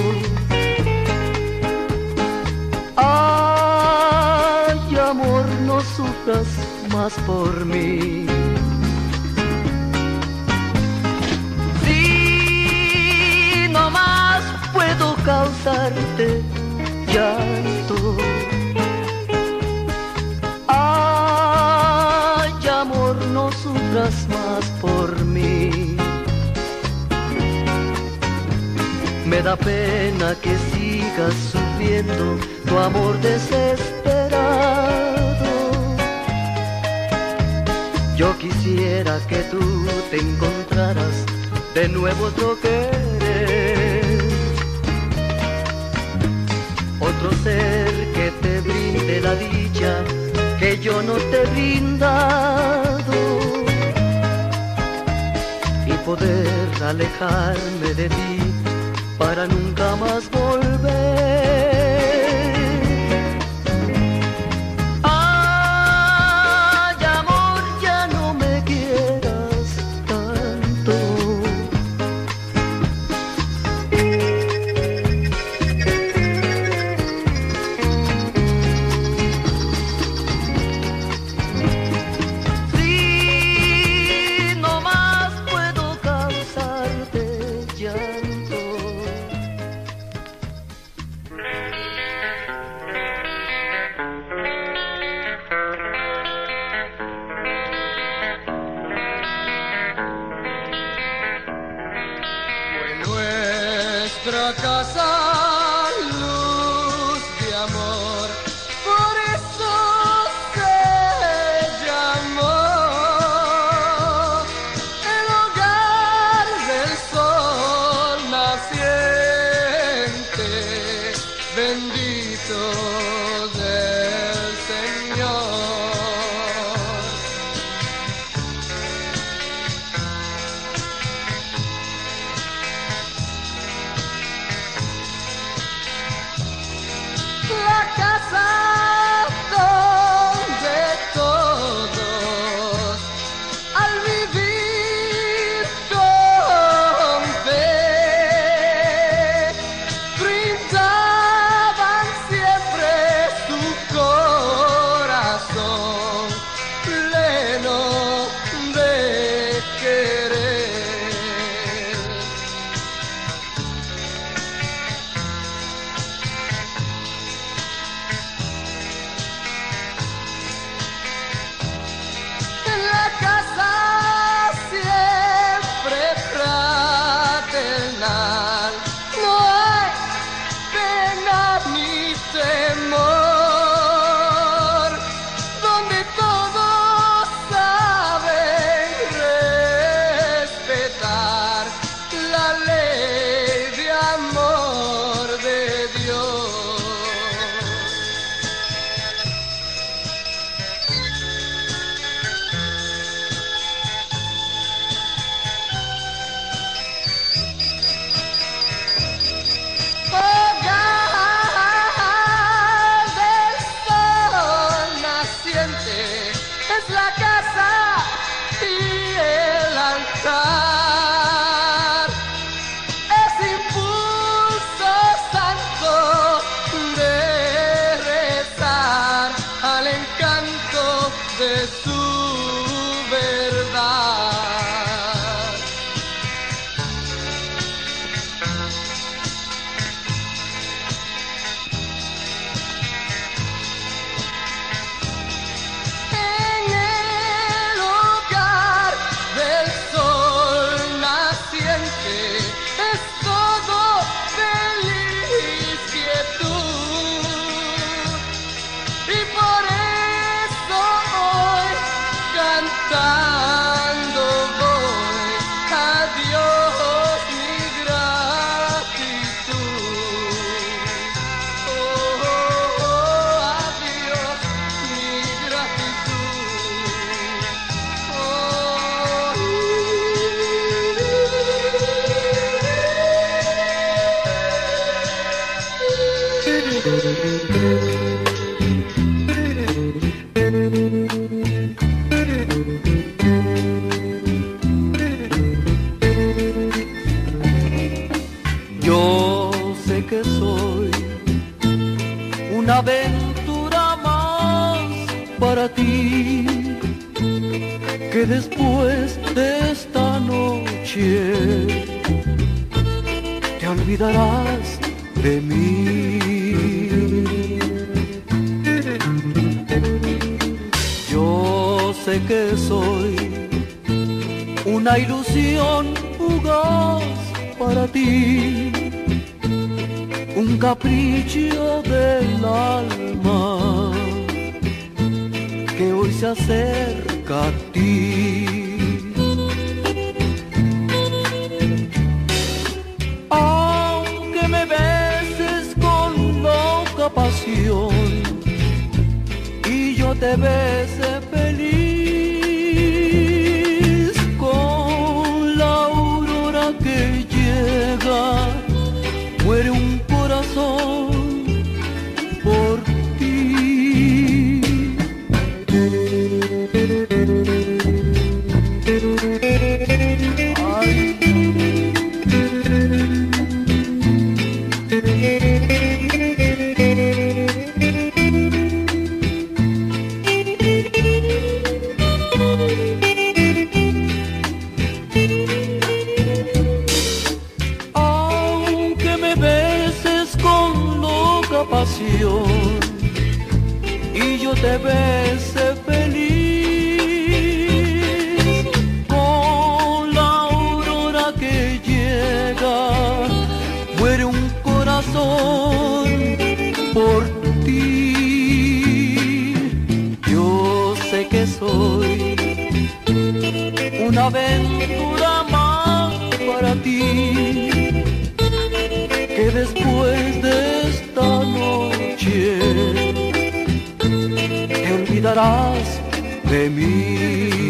Ay, amor, no sufras más por mí. Si no más puedo causarte llanto. Ay, amor, no sufras más por mí. Me da pena que sigas sufriendo tu amor desesperado. Yo quisiera que tú te encontraras de nuevo otro querer, otro ser que te brinde la dicha que yo no te he brindado, y poder alejarme de ti para nunca más volver. Ay, amor, ya no me quieras tanto. Si no más puedo causarte llanto. nuestra casa luz de amor, por eso se llamó el hogar del sol naciente, bendito del Señor. La casa donde todos al vivir con fe brindaban siempre su corazón pleno de querer. En la casa siempre fraternal, no hay pena ni temor, donde todos saben respetar la ley de amor de Dios. Hogar del sol naciente es la casa y el altar, es impulso santo de rezar al encanto de su verdad. En el hogar del sol naciente es todo feliz quietud, y por eso hoy cantando voy a Dios mi gratitud. Oh, oh, oh, a Dios mi gratitud. Oh, Yo sé que soy una aventura más para ti, que después de esta noche te olvidarás de mí. Yo sé que soy una ilusión fugaz para ti, un capricho del alma que hoy se acerca a ti. Aunque me beses con loca pasión y yo te bese feliz, con la aurora que llega muere un corazón por ti. Ay. Aunque me beses con loca pasión y yo te bese feliz, con la aurora que llega muere una aventura más para ti, que después de esta noche te olvidarás de mí.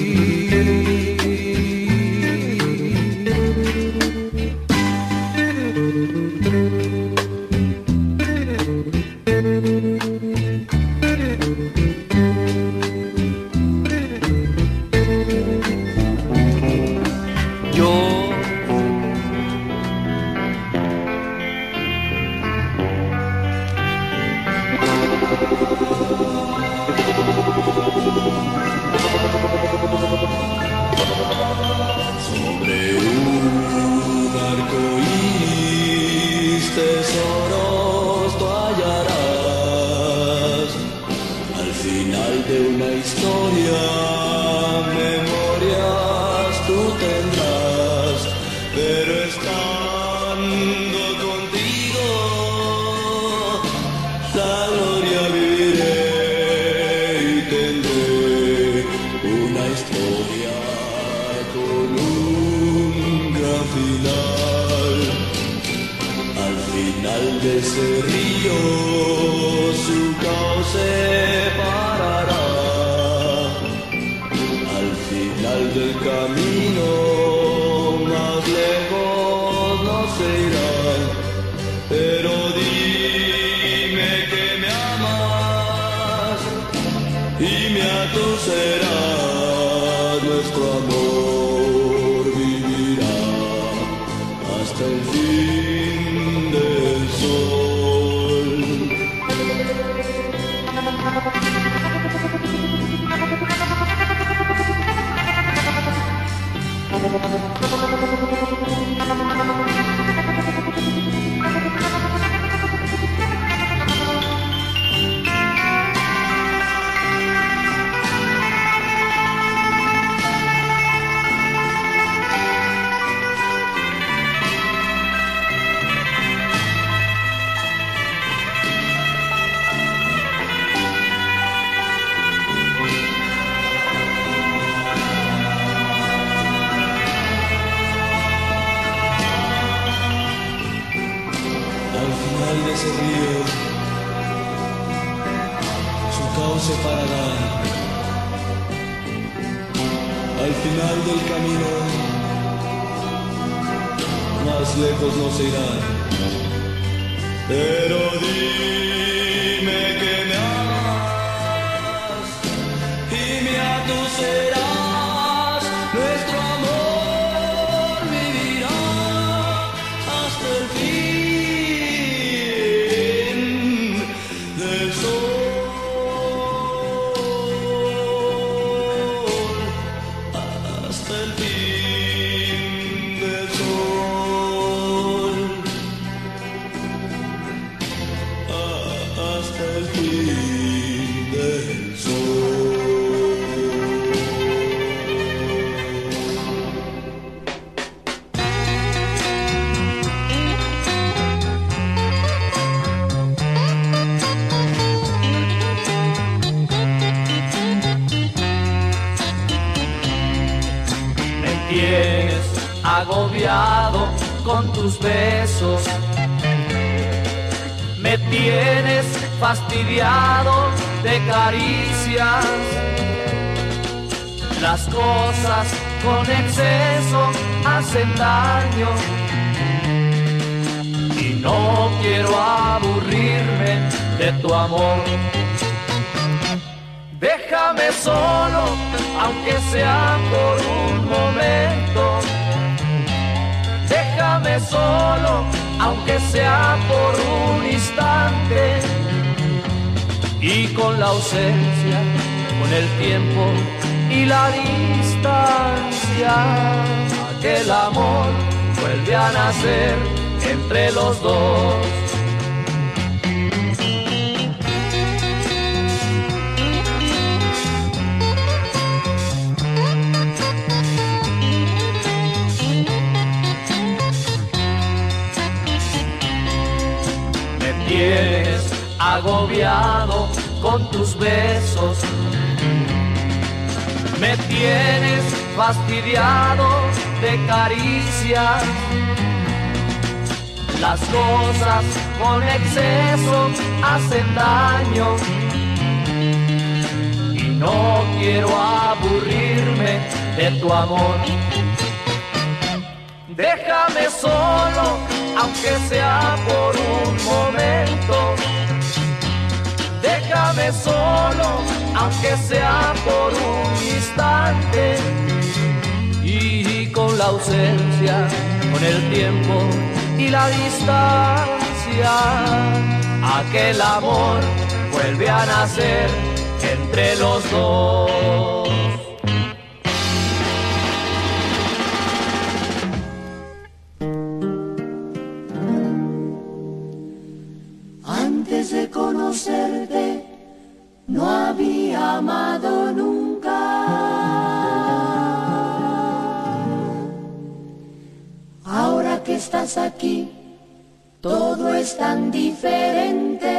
Sobre un arco iris tesoros tú hallarás, al final de una historia memorias tú tendrás, pero estando contigo la gloria viviré y tendré una historia con un gran final. Al final de ese río su cauce parará, al final del camino más lejos no se irá, pero dime que me amas y me atucerás, nuestro amor vivirá hasta el fin del sol. De ese río su cauce parará, al final del camino más lejos no se irá, pero dime que me amas y me atucerás, nuestro amor vivirá hasta el fin del sol, hasta el fin del sol, hasta el fin del sol. Tienes agobiado con tus besos, me tienes fastidiado de caricias, las cosas con exceso hacen daño y no quiero aburrirme de tu amor. Déjame solo, aunque sea por un momento. Déjame solo, aunque sea por un instante. Y con la ausencia, con el tiempo y la distancia, aquel amor vuelve a nacer entre los dos. Tienes agobiado con tus besos, me tienes fastidiados de caricias. Las cosas con exceso hacen daño y no quiero aburrirme de tu amor. Déjame solo, aunque sea por un momento. Déjame solo, aunque sea por un instante. Y con la ausencia, con el tiempo y la distancia, aquel amor vuelve a nacer entre los dos. Antes de conocerte, no había amado nunca. Ahora que estás aquí, todo es tan diferente.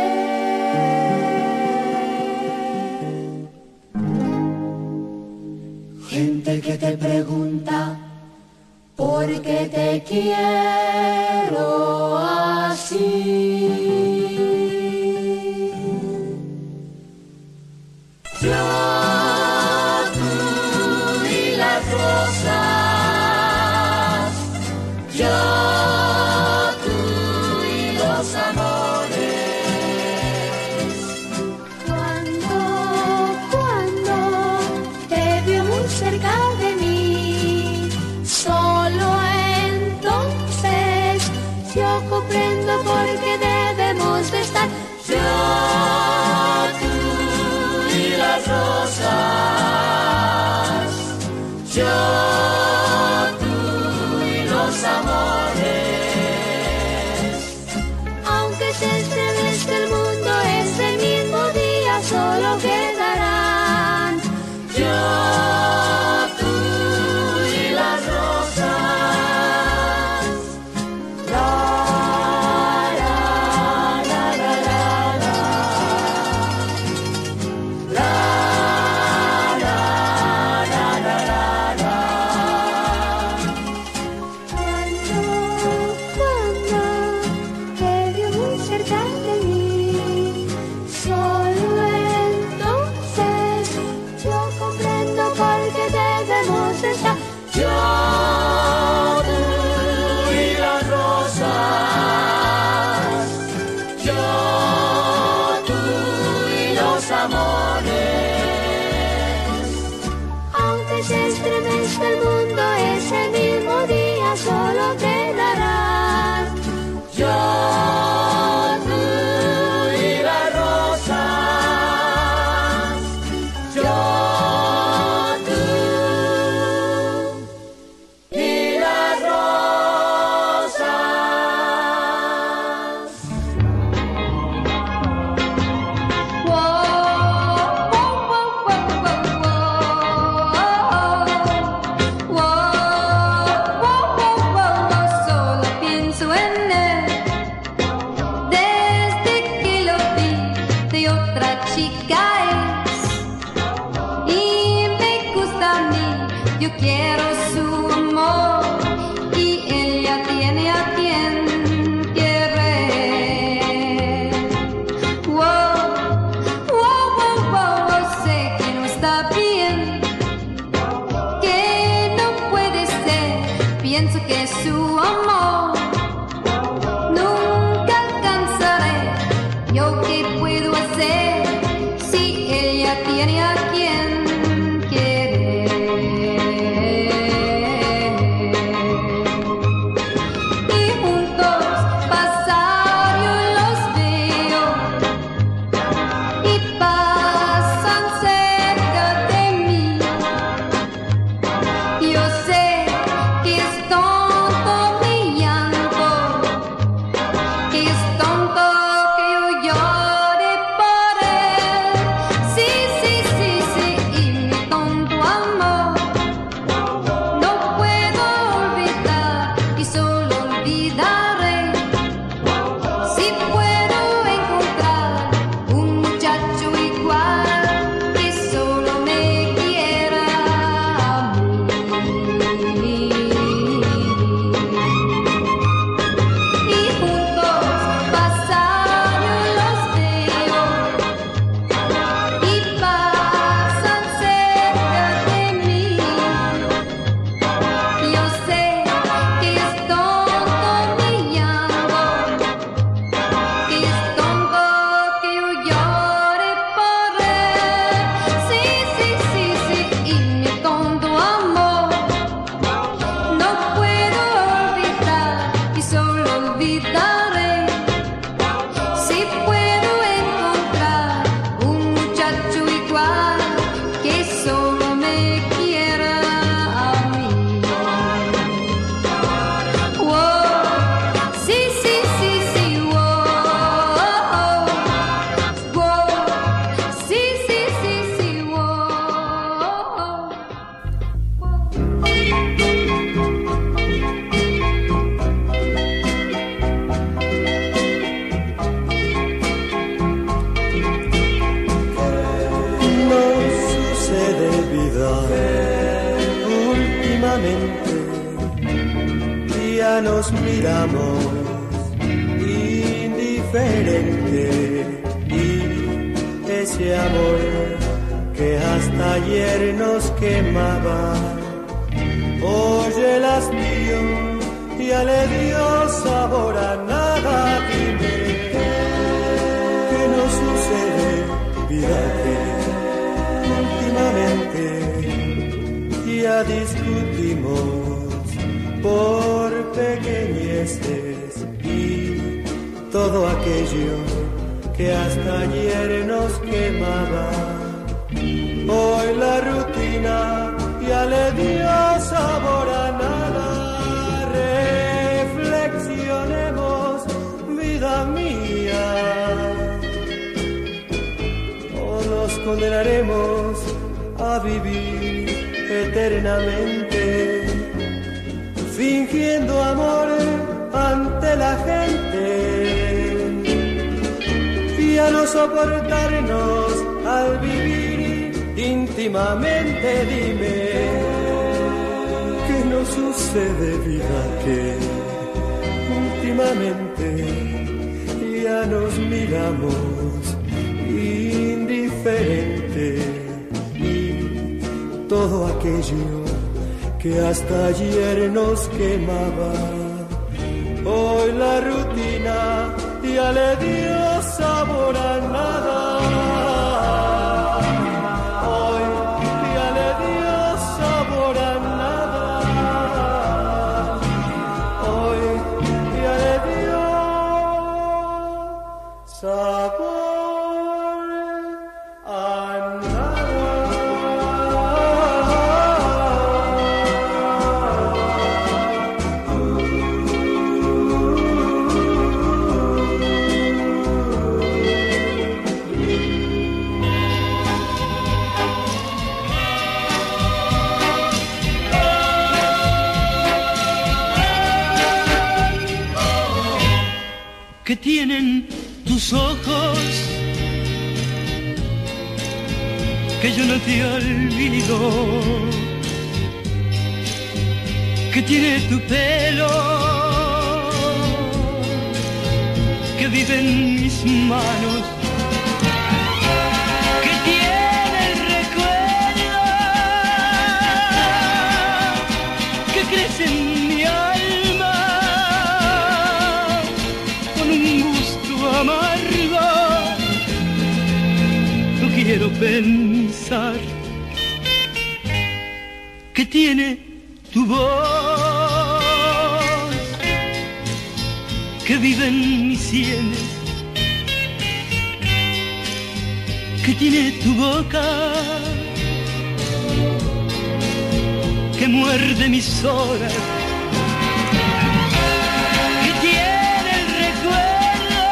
Gente que te pregunta, ¿por qué te quiero así? Yo, tú y las rosas, yo, tú y los amores. Cuando, cuando te veo muy cerca de mí, solo entonces yo comprendo por qué debemos de estar. Yo, las rosas, yo, tú y los amores. Aunque se estremezca el mundo, ese mismo día solo quedarán yo, tú y las rosas. La, la, la, la, la, la. La, la, la, la, la, la. Cuando, cuando te veo muy cerca de mí, solo entonces yo comprendo por qué debemos estar. Yo, tú y las rosas, yo, tú y los amores. Aunque se estremezca el mundo, ese mismo día solo quedarán yo, tú y las rosas, yo, tú y las rosas. Solo pienso en él desde que lo vi, de otra chica es, y me gusta a mí, yo quiero su amor, y él ya tiene a quien querer. Wow, wow, wow, wow, sé que no está bien, que no puede ser, pienso que su amor nunca alcanzaré. ¿Yo qué puedo hacer si ella tiene a quien querer? Y juntos pasar yo los veo y pasan cerca de mí. Yo sé que es tonto mi llanto. íntimamente, ya nos miramos indiferente, y ese amor que hasta ayer nos quemaba, hoy el hastío ya le dio sabor a nada. Dime, ¿qué nos sucede, vida, que últimamente ya discutimos por pequeñeces y todo aquello que hasta ayer nos quemaba? Hoy la rutina ya le dio sabor a nada. Reflexionemos, vida mía, o nos condenaremos a vivir eternamente, fingiendo amor ante la gente, y a no soportarnos al vivir íntimamente. Dime, ¿qué nos sucede, vida, que últimamente ya nos miramos indiferente, y todo aquello que hasta ayer nos quemaba, hoy la rutina ya le dio sabor a nada. Hoy ya le dio sabor a nada. Hoy ya le dio sabor a nada. Que tienen tus ojos, que yo no te olvido, que tiene tu pelo, que vive en mis manos, que tiene el recuerdo, que crece en mi alma con un gusto amargo. No quiero pensar que tiene tu voz, que vive en mis sienes, que tiene tu boca, que muerde mis horas, que tiene el recuerdo,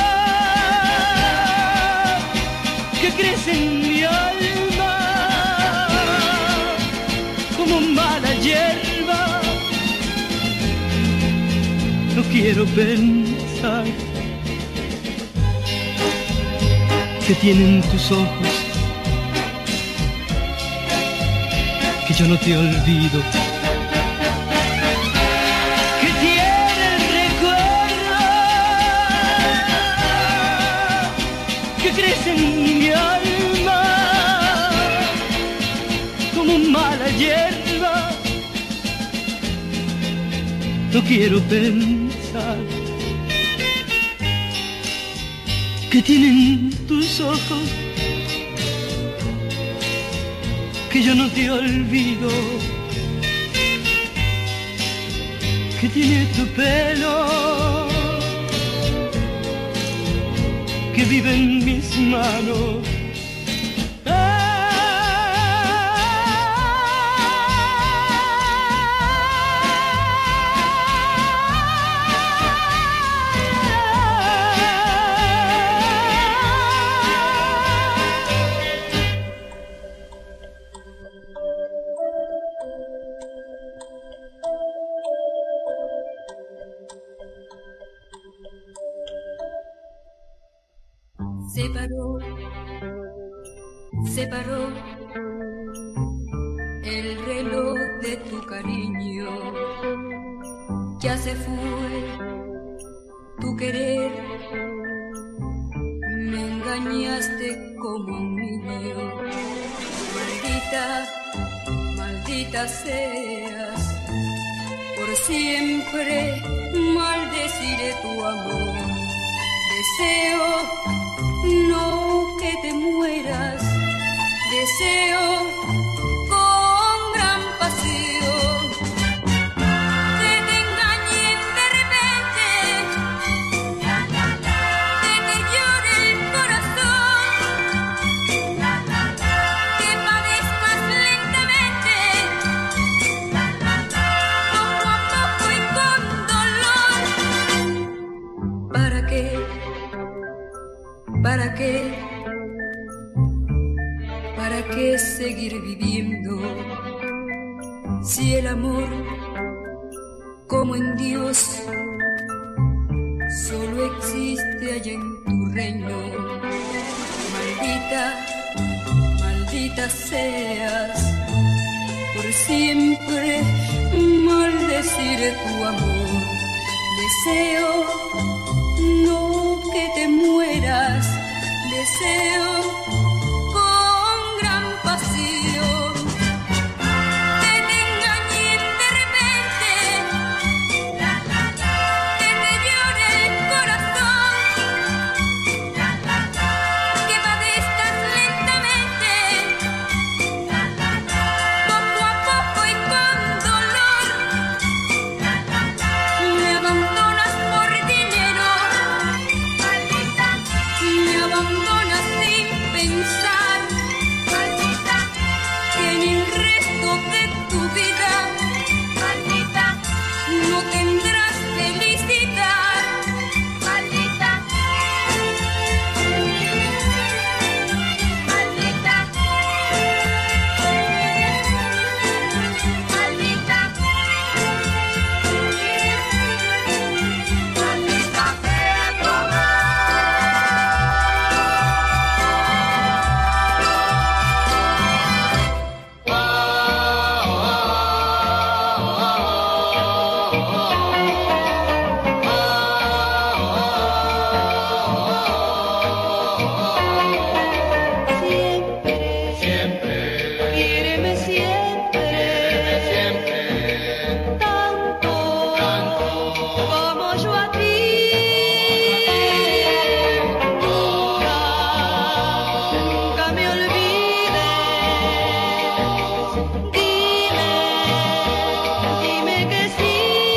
que crece en mi alma como mala hierba. No quiero pensar que tienen tus ojos, que yo no te olvido, que tiene el recuerdo, que crece en mi alma como mala hierba. No quiero pensar que tienen tus ojos, que yo no te olvido, que tiene tu pelo, que vive en mis manos. Se paró, se paró el reloj de de tu cariño. Ya se fue tu querer, me engañaste como un niño. Maldita, maldita seas, por siempre maldeciré tu amor. Deseo no que te mueras, deseo con gran pasión que te engañen de repente, que te llore el corazón, que padezcas lentamente, poco a poco y con dolor. ¿Para qué? ¿Para qué? ¿Para qué seguir viviendo si el amor, como en Dios, solo existe allá en tu reino? Maldita, maldita seas, por siempre maldeciré tu amor. Deseo no que te mueras, deseo con gran pasión que te engañen de repente, que te llore el corazón, que padezcas lentamente, poco a poco y con dolor. Me abandonas por dinero, me abandonas sin pensar que en el resto de tu vida no tendrás felicidad. Maldita, maldita, maldita, maldita sea tu amor. Siempre, quiéreme siempre, tanto, tanto como yo a ti. Nunca, nunca me olvides. Dime, dime que sí.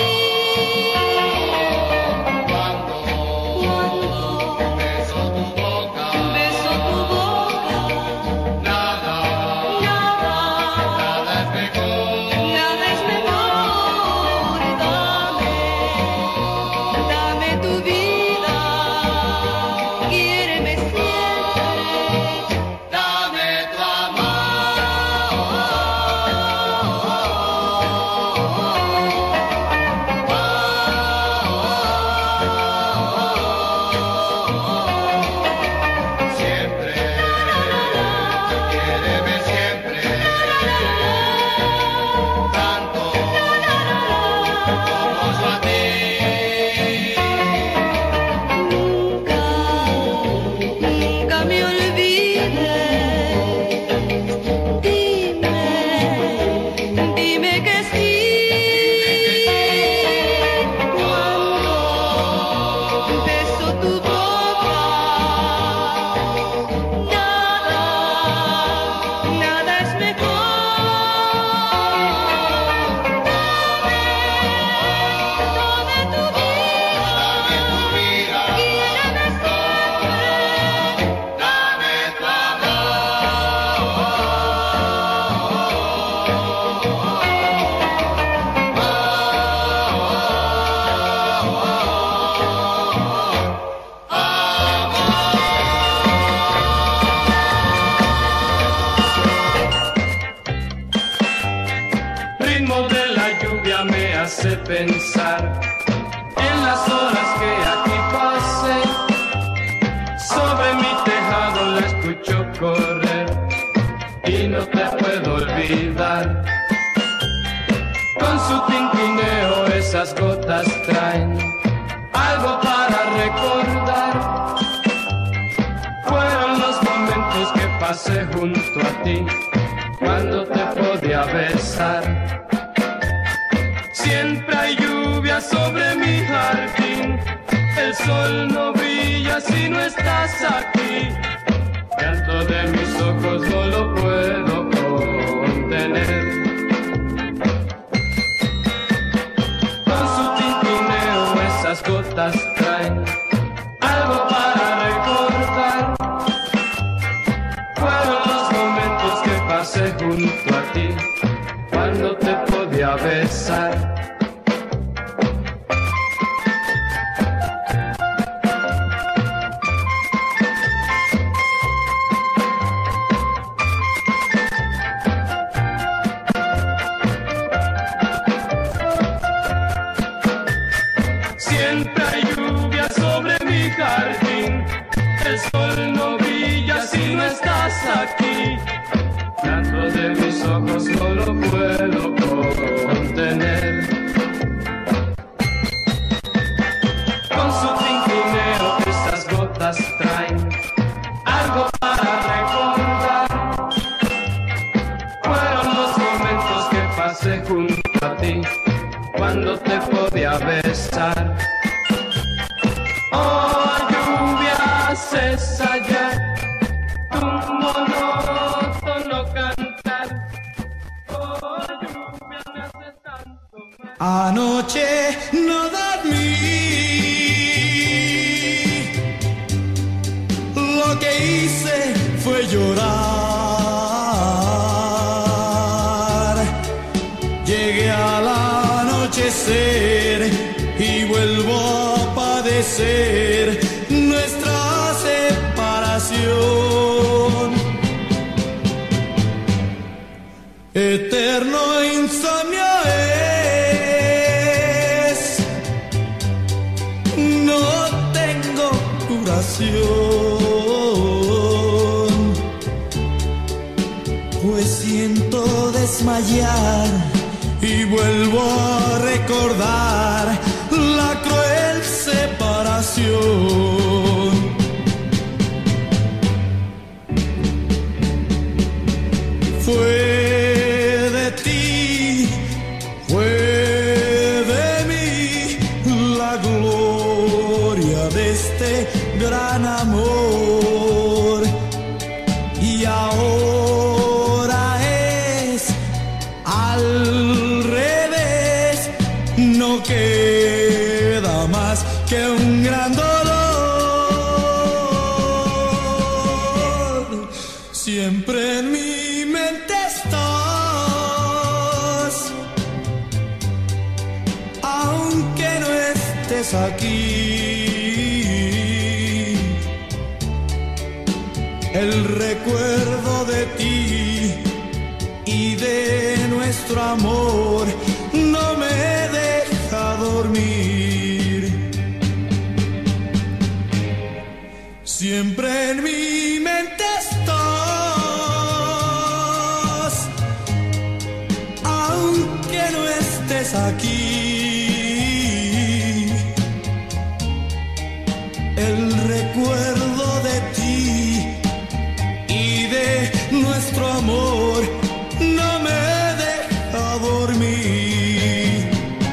Cuando, cuando beso tu boca, beso tu boca. Nada, nada, nada es mejor, nada es mejor. Dame, dame tu vida, quiéreme siempre, dame tu amor. Siempre, quiéreme siempre, tanto como yo a ti. Nunca, nunca me olvides. Dime, dime que sí. Cuando beso tu boca, nada, nada es mejor. Dame, dame tu vida, quiéreme siempre, dame tu Ritmo de la lluvia me hace pensar en las horas que aquí pasé. Sobre mi tejado la escucho correr y no te puedo olvidar. Con su tintineo esas gotas traen algo para recordar. Fueron los momentos que pasé junto a ti, cuando te podía besar. Siempre hay lluvia sobre mi jardín, el sol no brilla si no estás aquí. Llanto de mis ojos no lo puedo contener. Con su tintineo esas gotas traen algo para recordar. Fueron los momentos que pasé junto a ti, cuando te podía besar. Siempre hay lluvia sobre mi jardín, el sol no brilla si no estás aquí. Llanto de mis ojos no lo puedo contener. Con su tintineo esas gotas traen algo para recordar. Fueron los momentos que pasé junto a ti, cuando te podía besar. Oh, lluvia, cesa ya tu monótono cantar. Oh, lluvia, me hace tanto mal. Anoche no dormí, lo que hice fue llorar. Llegué al anochecer y vuelvo a padecer nuestra separación. Eterno insomnio es, no tengo curación, pues siento desmayar y vuelvo a recordar la cruel separación. Fue de ti, fue de mí la gloria de este gran amor, y ahora es al revés, no queda más que un gran dolor. Siempre en mi mente estás, aunque no estés aquí. El recuerdo de ti y de nuestro amor no me deja dormir. Siempre en mi mente estás, aunque no estés aquí. El recuerdo de ti y de nuestro amor no me deja dormir.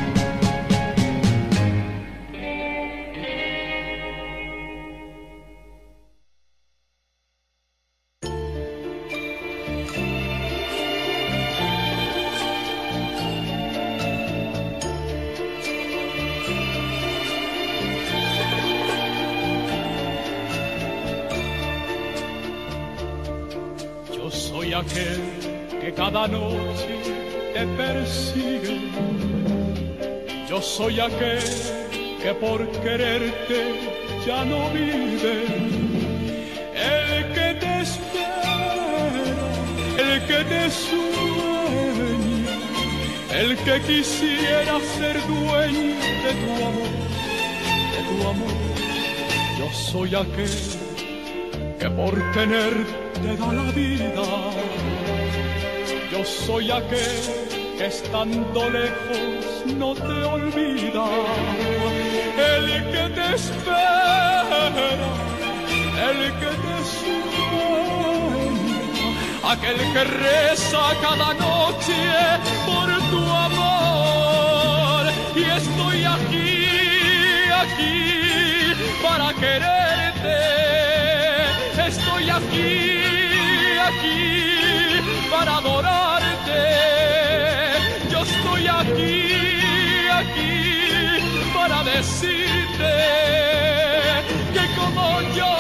Yo soy aquel que cada noche te persigue. Yo soy aquel que por quererte ya no vive. El que te espera, el que te sueña, el que quisiera ser dueño de tu amor, de tu amor. Yo soy aquel que por tenerte da la vida. Yo soy aquel que estando lejos no te olvida, el que te espera, el que te sueña, aquel que reza cada noche por tu amor. Y estoy aquí, aquí para quererte, estoy aquí, aquí para adorarte, yo estoy aquí, aquí para decirte que como yo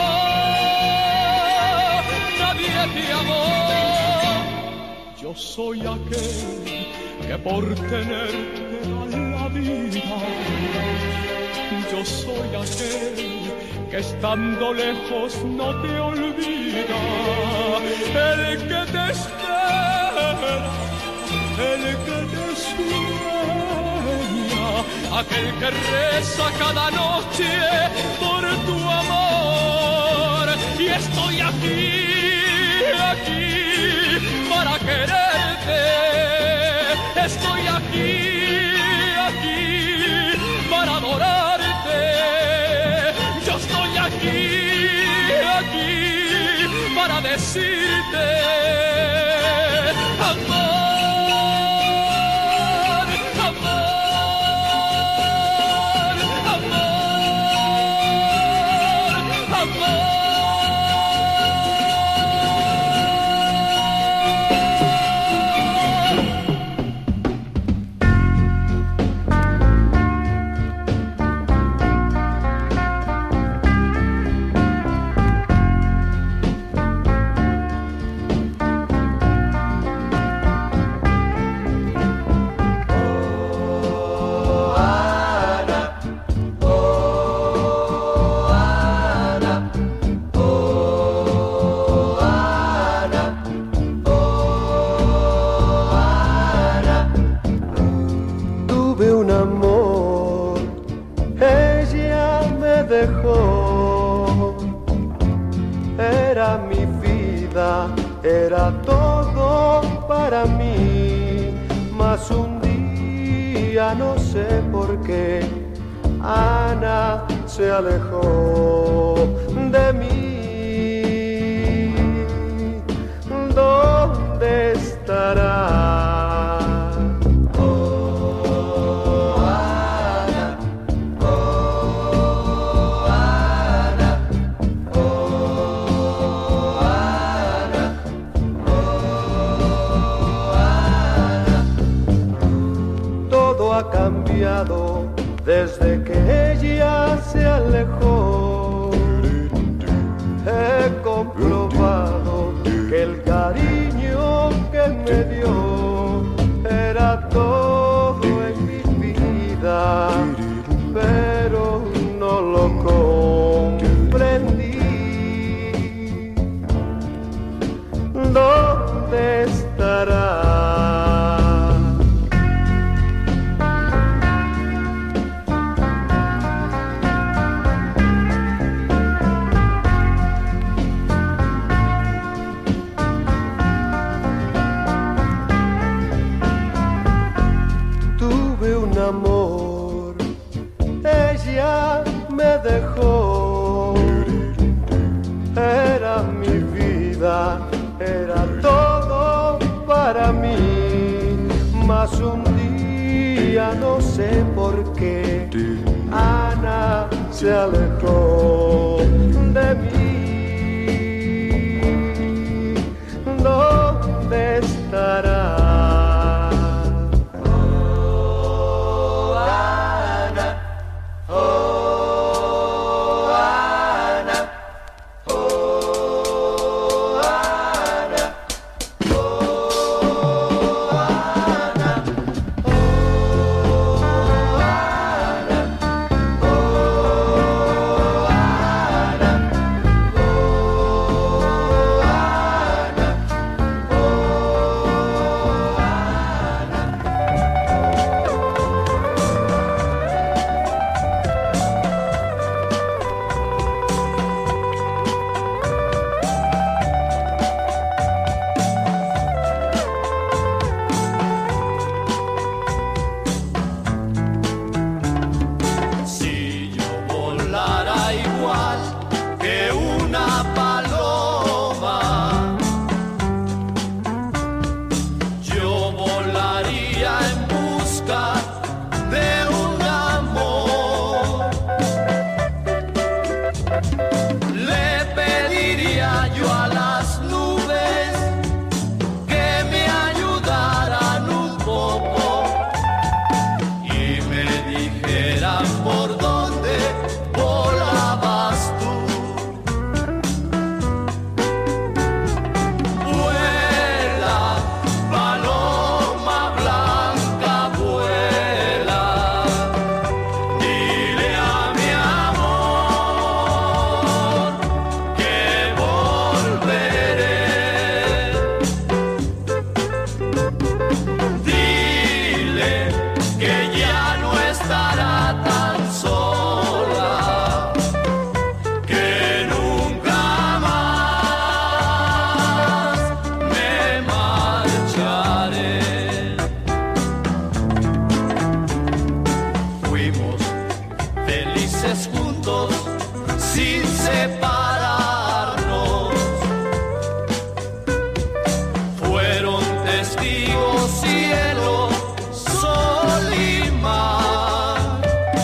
nadie te amó. Yo soy aquel que por tenerte da la vida, yo soy aquel que estando lejos no te olvida, el que te espera, el que te sueña, aquel que reza cada noche por tu amor. Y estoy aquí, aquí para quererte, estoy aquí, aquí para adorarte, yo estoy aquí, aquí para decirte amor, amor, amor, amor. Era todo para mí, mas un día no sé por qué Ana se alejó de mí. ¿Dónde estará? Cambiado desde que ella se alejó. He comprobado que el cariño que me dio era todo en mi vida, pero no lo comprendí. ¿Dónde estará? Amor, ella me dejó, era mi vida, era todo para mí, mas un día no sé por qué Ana se alejó de mí. ¿Dónde estará? que ya no estará tan sola, que nunca más me marcharé. Fuimos felices juntos sin separarnos. Fueron testigos cielo, sol y mar.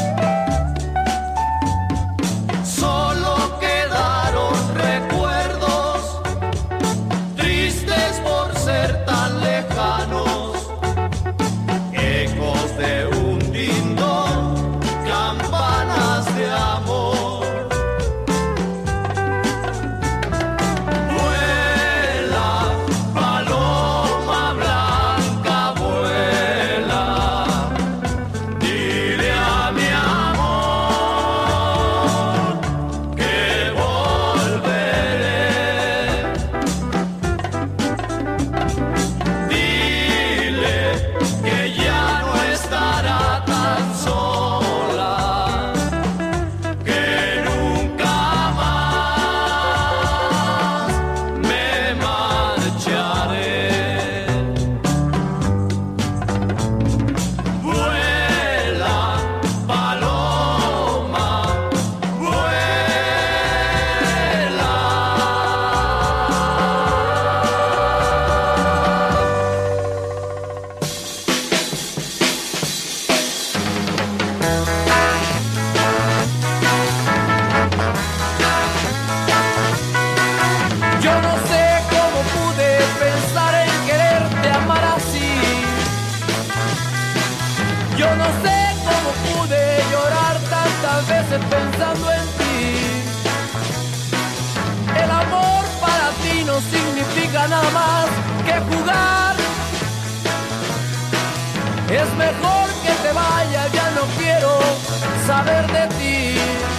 Solo quedaron recuerdos tristes por ser tan lejanos, ecos de un dindón, campanas de amor. Pensando en ti, el amor para ti no significa nada más que jugar. Es mejor que te vayas, ya no quiero saber de ti.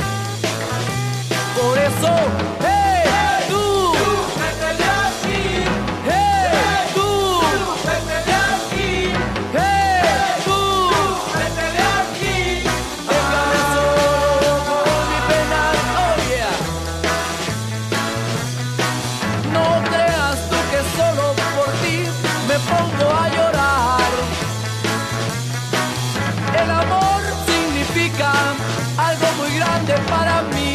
Por eso, hey, hey tú, tú, vete de aquí. Hey, hey tú, tú, vete de aquí. Hey, hey tú, tú, vete de aquí. Déjame solo con mi pena, oh yeah. No creas tú que solo por ti me pongo a llorar. El amor significa algo muy grande para mí.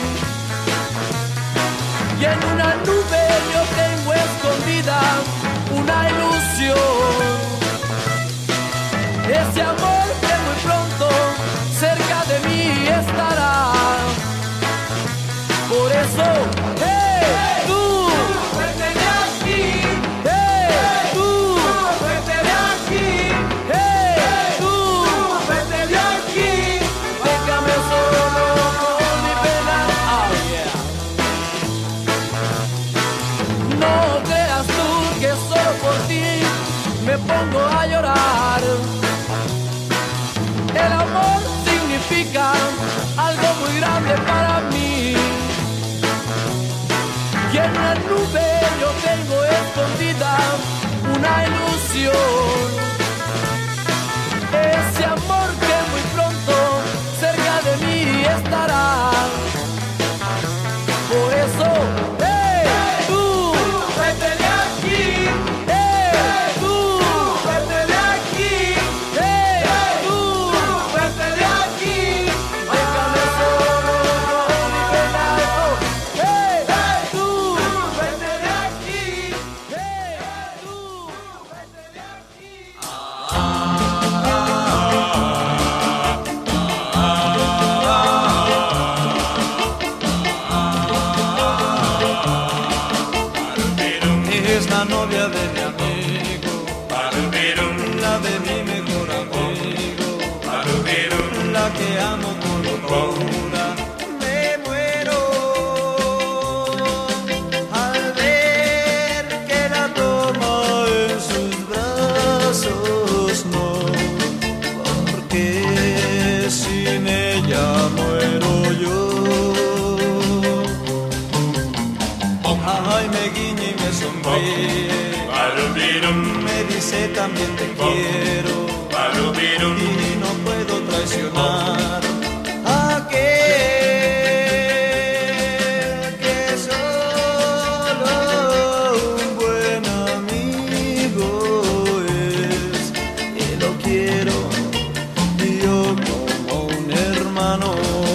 Y en una nube yo tengo escondida una ilusión. Ese amor que muy pronto cerca de mí estará. Por eso, hey, hey tú, vete de aquí. Hey, hey tú, vete de aquí. Hey, hey tú, vete de aquí. Déjame solo con mi pena, oh yeah. No creas tú que solo por ti me pongo a llorar. El amor significa algo muy grande para mí. Y en una nube yo tengo escondida una ilusión. Ese amor que muy pronto cerca de mí estará. Por eso, hey, hey tú, vete de aquí. Hey, hey tú, vete de aquí. Hey, hey tú, vete de aquí. Déjame solo con mi pena, oh. Hey, hey tú, vete de aquí. Hey, hey tú, vete de aquí. Es la novia de mi amigo, la de mi mejor amigo, la que amo con locura. Me muero al ver que la toma en sus brazos, no, porque sin ella muero yo. Ay, me guiña y me sonríe, me dice también te quiero. y no puedo traicionar a aquel que solo un buen amigo es, y lo quiero yo como un hermano.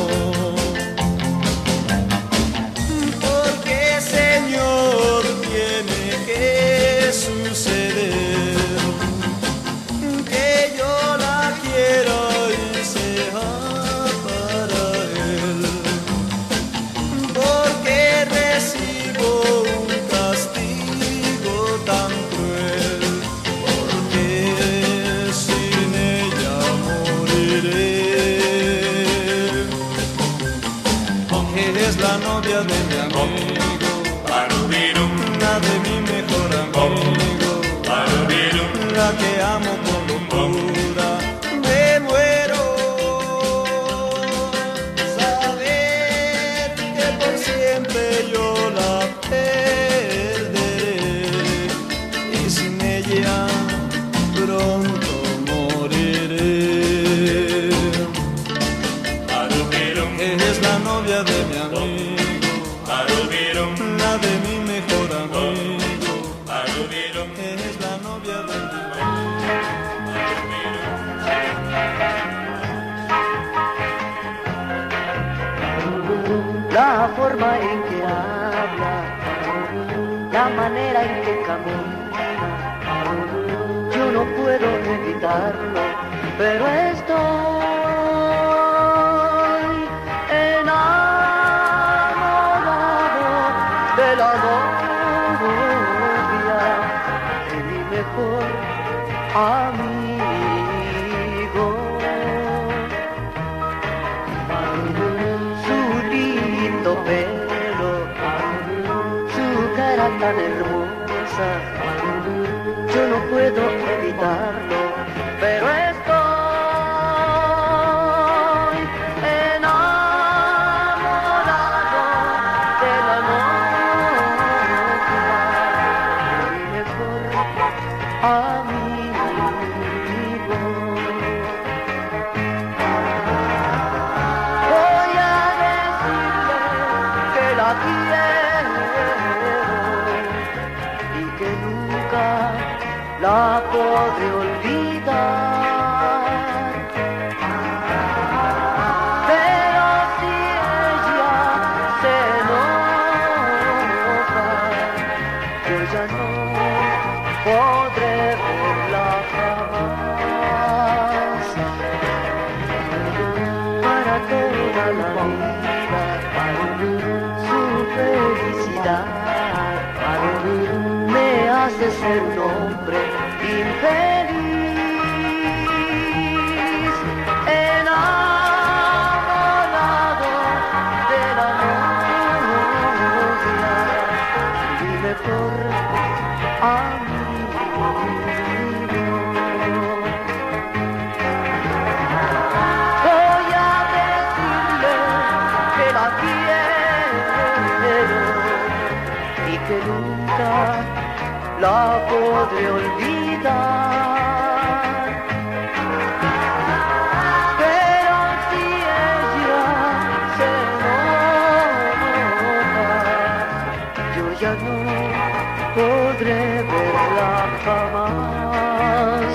Porque, Señor, tiene que suceder que yo la quiero y sea para él, porque recibo un castigo tan cruel, porque sin ella moriré. Es la novia de mi amigo, la de mi mejor amigo, la que amo con locura. Me muero saber que por siempre yo la perderé, y sin ella pronto moriré. Es la novia de mi amigo, la de mi mejor amigo, es la novia de mi amigo. La forma en que habla, la manera en que camina, yo no puedo evitarlo, pero estoy de la novia de mi mejor amigo. Su lindo pelo, su cara tan hermosa, yo no puedo evitarlo, pero estoy la podré olvidar, pero si ella se enoja, yo ya no podré verla jamás. Para toda la vida, su felicidad me hace ser un hombre infeliz, enamorado de la novia, mi mejor amigo. Voy a decirle que la quiero y que nunca la podré olvidar, pero si ella se enoja, yo ya no podré verla jamás.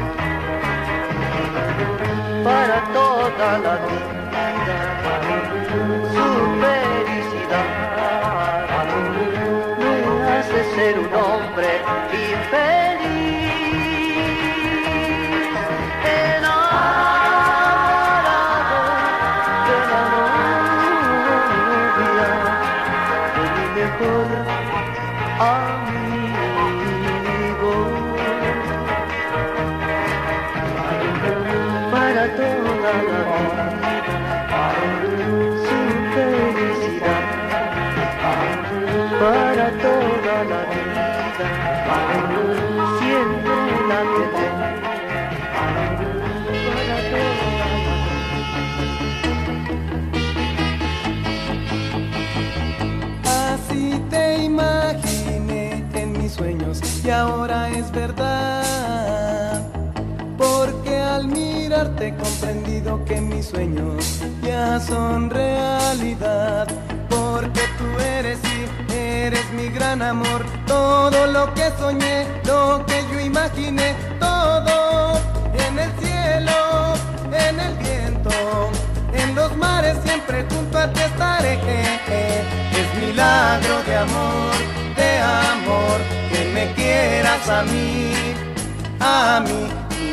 Para toda la vida, su felicidad me hace ser un hombre infeliz, enamorado de la novia de mi mejor amigo. Para toda la vida, su felicidad, para toda la vida, siempre la querré. Para toda la vida. Así te imaginé en mis sueños y ahora es verdad, porque darte comprendido que mis sueños ya son realidad. Porque tú eres y eres mi gran amor. Todo lo que soñé, lo que yo imaginé, todo en el cielo, en el viento, en los mares, siempre junto a ti estaré. Es milagro de amor, de amor, que me quieras a mí, a mí.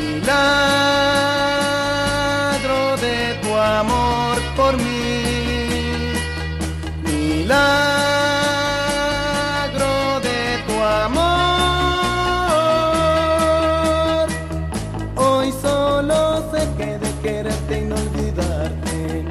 Milagro de tu amor por mí, milagro de tu amor. Hoy solo sé que de quererte y no olvidarte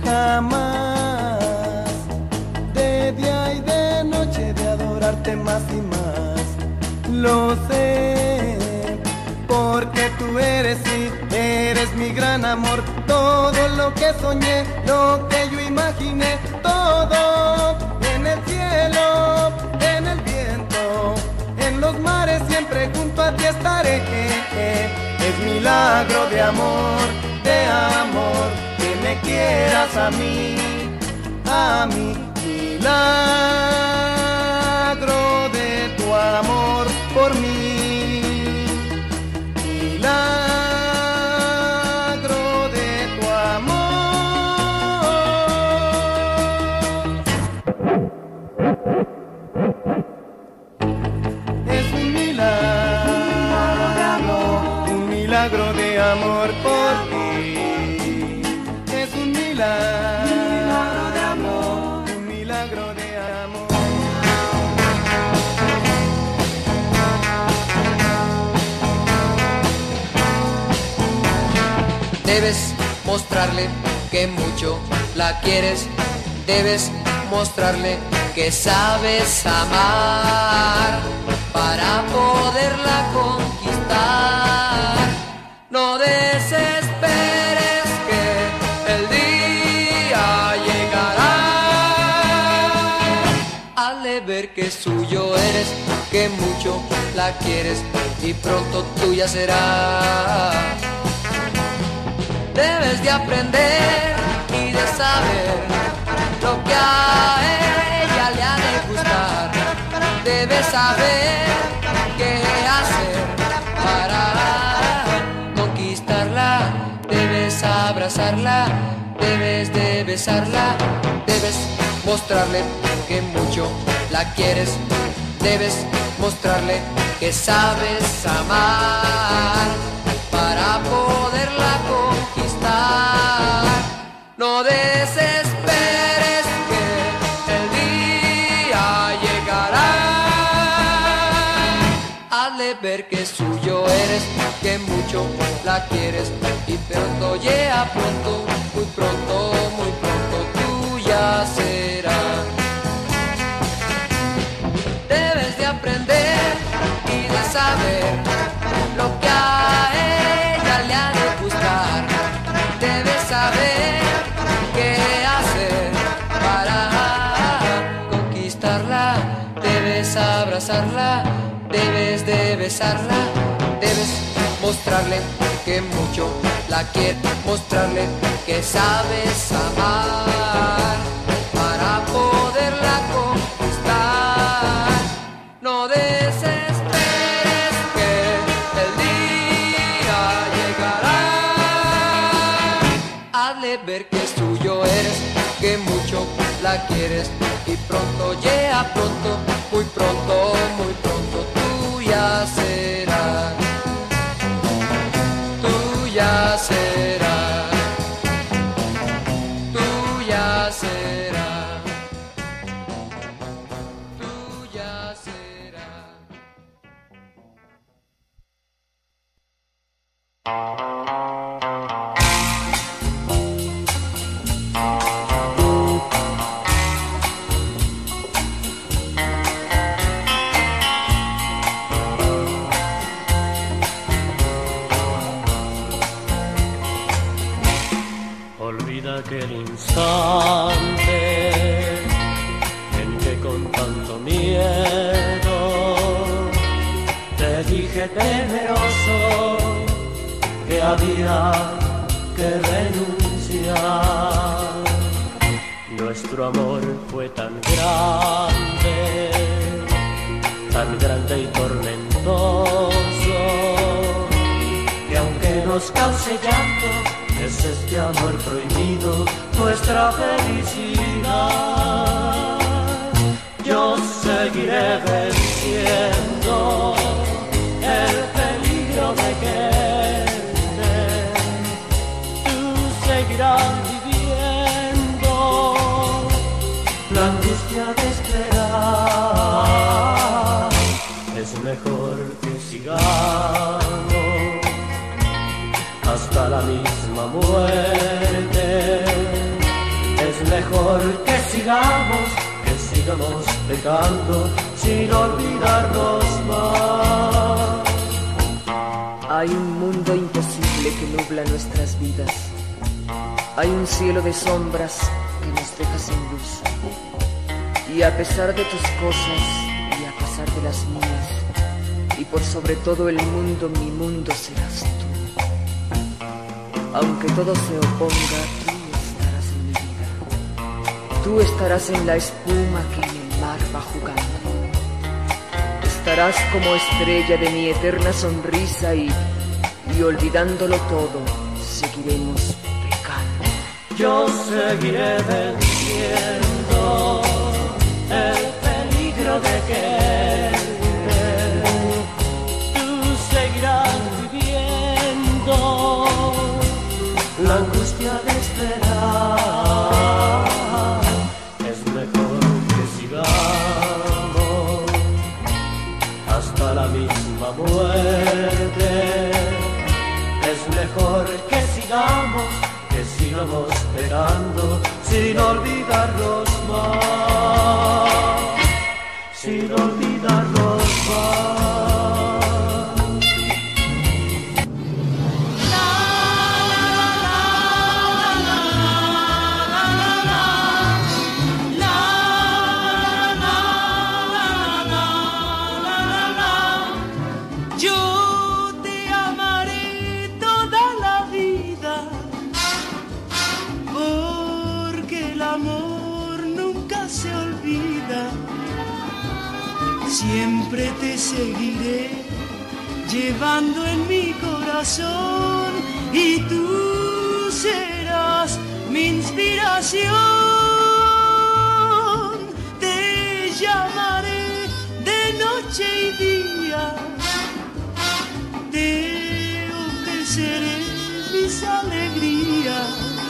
jamás, de día y de noche de adorarte más y más. Lo sé, porque tú eres y eres mi gran amor. Todo lo que soñé, lo que yo imaginé, todo en el cielo, en el viento, en los mares, siempre junto a ti estaré. Es milagro de amor, de amor, que me quieras a mí, a mí. Milagro de tu amor por mí. Milagro de tu amor. Es un milagro, un milagro de amor por ti. Es un milagro de amor, un milagro de amor. Debes mostrarle que mucho la quieres, debes mostrarle que sabes amar para poderla conquistar. No desesperes que el día llegará. Hazle ver que suyo eres, que mucho la quieres y pronto tuya será. Debes de aprender y de saber lo que a ella le ha de gustar. Debes saber qué hacer para conquistarla. Debes abrazarla, debes de besarla. Debes mostrarle que mucho la quieres. Debes mostrarle que sabes amar para poderla conquistar. No desesperes que el día llegará. Hazle ver que suyo eres, que mucho la quieres y pronto llega pronto, muy pronto, muy pronto tuya será. Debes de aprender y de saber lo que a ella le ha de gustar. Debes saber qué hacer para conquistarla. Debes abrazarla, debes de besarla. Debes mostrarle que mucho la quieres, mostrarle que sabes amar para poderla conquistar. No desesperes que el día llegará. Hazle ver que suyo eres, que mucho la quieres y pronto llega pronto, muy pronto, muy pronto tuya será. Tuya será. Tuya será. Tuya será. Olvida aquel instante en que con tanto miedo te dije temeroso que había que renunciar. Nuestro amor fue tan grande, tan grande y tormentoso, que aunque nos cause llanto, es este amor prohibido nuestra felicidad. Yo seguiré venciendo el peligro de quererte, tú seguirás viviendo la angustia de esperar. Es mejor que sigamos hasta la misma muerte. Es mejor que sigamos, que sigamos pecando sin olvidarnos más. Hay un mundo imposible que nubla nuestras vidas. Hay un cielo de sombras que nos deja sin luz. Y a pesar de tus cosas y a pesar de las mías, y por sobre todo el mundo, mi mundo serás tú. Aunque todo se oponga, tú estarás en mi vida. Tú estarás en la espuma que en el mar va jugando. Estarás como estrella de mi eterna sonrisa y, y olvidándolo todo, seguiremos pecando. Yo seguiré venciendo el peligro de quererte. Tú seguirás viviendo la angustia de esperar. Es mejor que sigamos hasta la misma muerte. Es mejor que sigamos, que sigamos pecando sin olvidarnos más, sin olvidarnos más. Siempre te seguiré llevando en mi corazón y tú serás mi inspiración. Te llamaré de noche y día, te ofreceré mis alegrías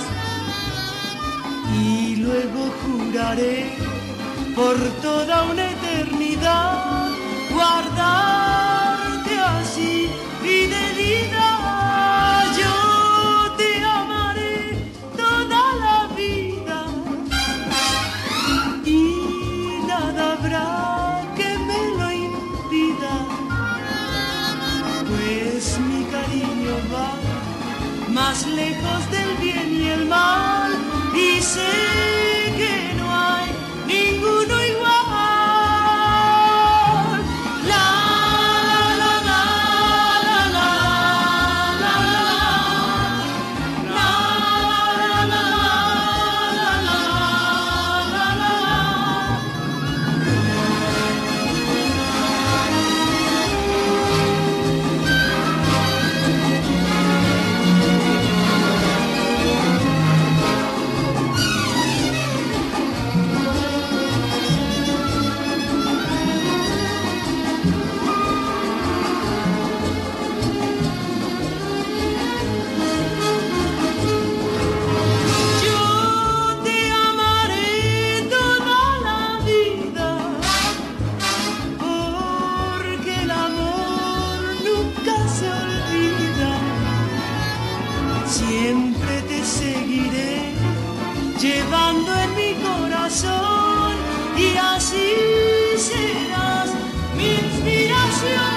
y luego juraré por toda una eternidad guardarte así fidelidad. Yo te amaré toda la vida y nada habrá que me lo impida, pues mi cariño va más lejos del bien y el mal y sé que no hay ninguno igual. La la la la la la la la la llevando en mi corazón y así serás mi inspiración.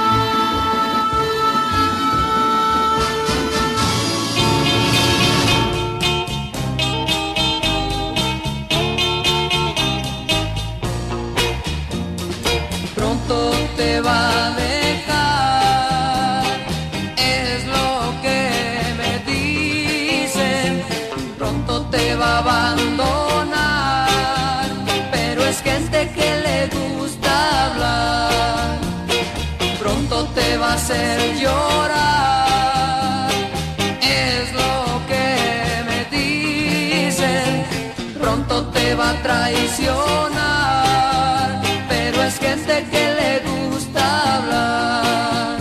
Pronto te va a dejar, es lo que me dice. hacer llorar. Es lo que me dicen, pronto te va a traicionar, pero es gente que le gusta hablar.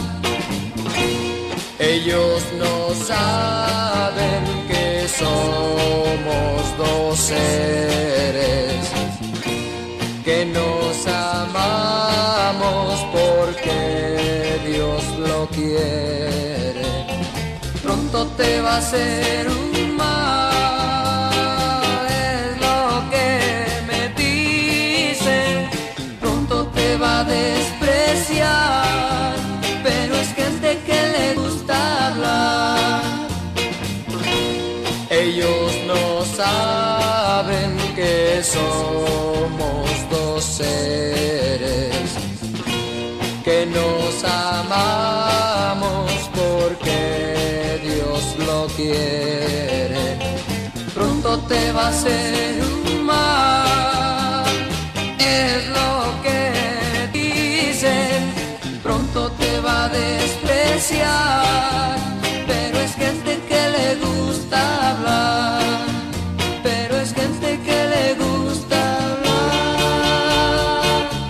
Ellos no saben que somos dos seres que nos amamos porque Dios lo quiere. Pronto te va a hacer un mal, es lo que me dicen. Pronto te va a despreciar, pero es gente que le gusta hablar. Ellos no saben que somos dos seres que nos amamos porque Dios lo quiere. Pronto te va a hacer un mal, es lo que dicen. Pronto te va a despreciar, pero es gente que le gusta hablar. Pero es gente que le gusta hablar.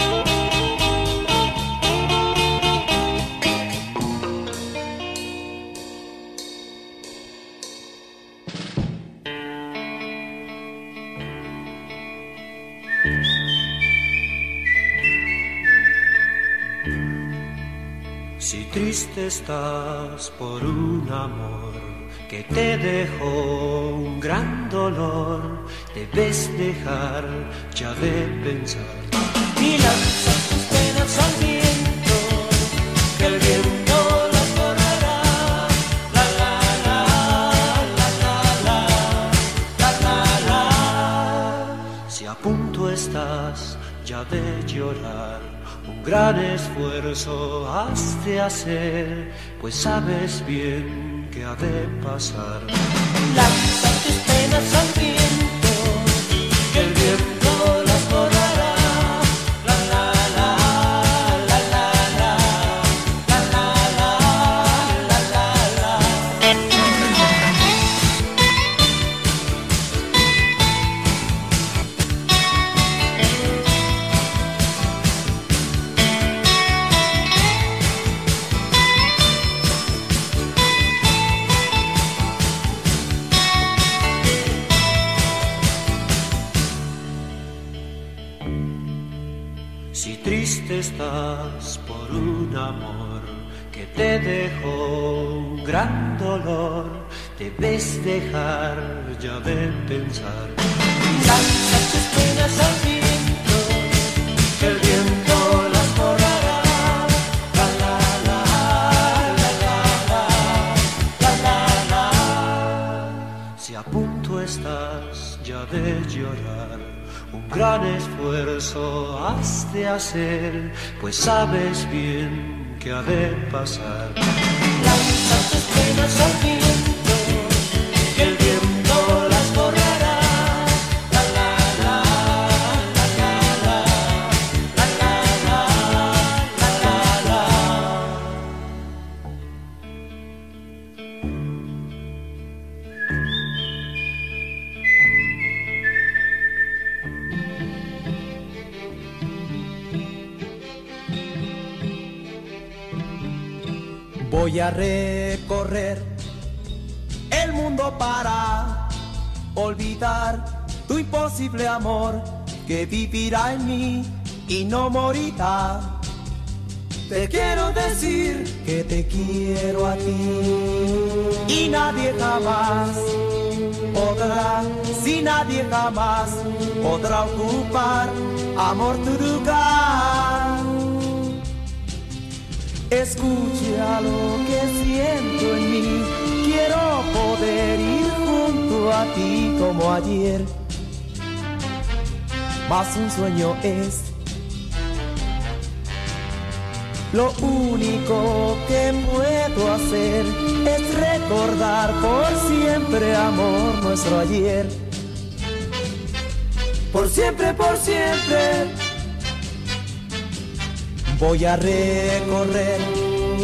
Si triste estás por un amor que te dejó un gran dolor, debes dejar ya de pensar y lanzar tus penas al viento, que el viento las borrará. La la la, la la la, la la la. Si a punto estás ya de llorar, un gran esfuerzo has de hacer, pues sabes bien que ha de pasar. Lanza tus penas al viento, que el viento las borrará. La la la, la la la, la la la, la la la. Si triste estás por un amor que te dejó un gran dolor, debes dejar ya de pensar. Lanza tus penas al viento, que el viento las borrará. La la la, la la la, la la la. Si a punto estás ya de llorar, un gran esfuerzo has de hacer, pues sabes bien que ha de pasar. Lanza tus penas al viento, que el viento las borrará. La la la, la la la, la la la, la la la. Voy a recorrer el mundo para olvidar tu imposible amor que vivirá en mí y no morirá. Te quiero decir que te quiero a ti y nadie jamás podrá, si nadie jamás podrá ocupar, amor, tu lugar. Escucha lo que siento en mí, quiero poder ir junto a ti como ayer, mas un sueño es. Lo único que puedo hacer es recordar por siempre, amor, nuestro ayer. Por siempre, por siempre. Voy a recorrer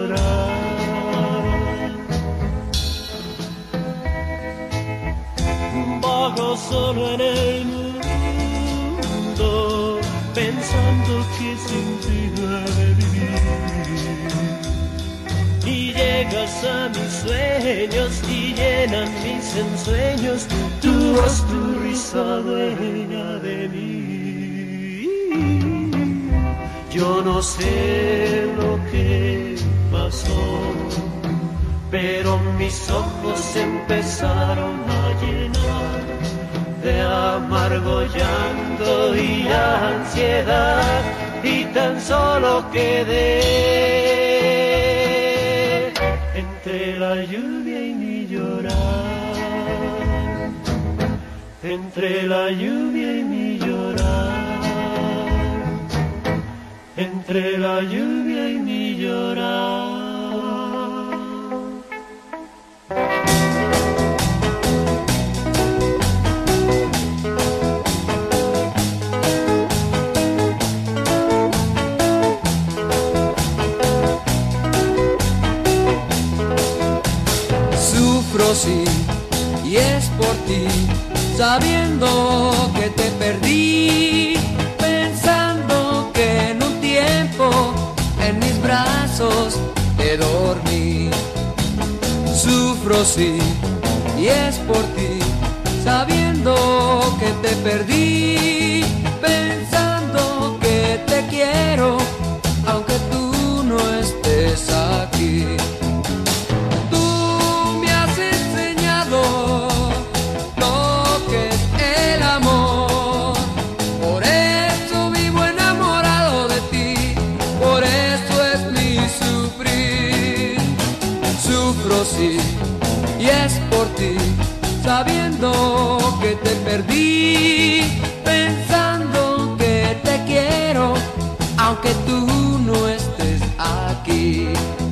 vago solo en el mundo, pensando que sin ti no he de vivir. Y llegas a mis sueños y llenan mis ensueños tu voz, tu risa dueña de mí. Yo no sé lo que pasó, pero mis ojos empezaron a llenar de amargo llanto y ansiedad, y tan solo quedé entre la lluvia y mi llorar, entre la lluvia y mi llorar, entre la lluvia y mi llorar. Sí, y es por ti, sabiendo que te perdí, pensando que en un tiempo en mis brazos te dormí. Sufro sí, y es por ti, sabiendo que te perdí, pensando que te quiero, aunque tú no estés aquí. Sí, y es por ti, sabiendo que te perdí, pensando que te quiero, aunque tú no estés aquí.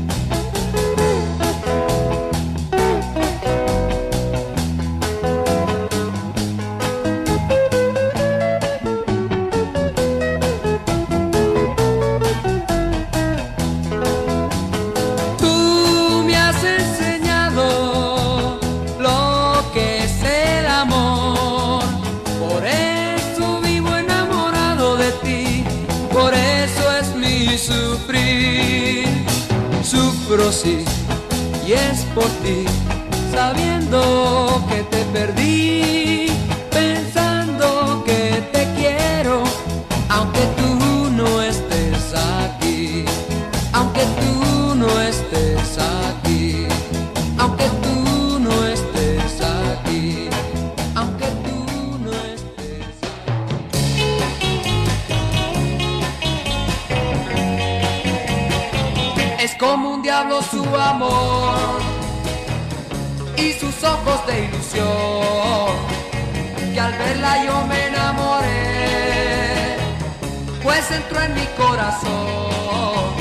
Sufro sí, y es por ti, sabiendo que te perdí, pensando que te quiero, aunque tú no estés aquí, aunque tú no estés aquí, aunque tú no estés aquí, aunque tú no estés aquí. Es como un diablo su amor y sus ojos de ilusión, que al verla yo me enamoré, pues entró en mi corazón.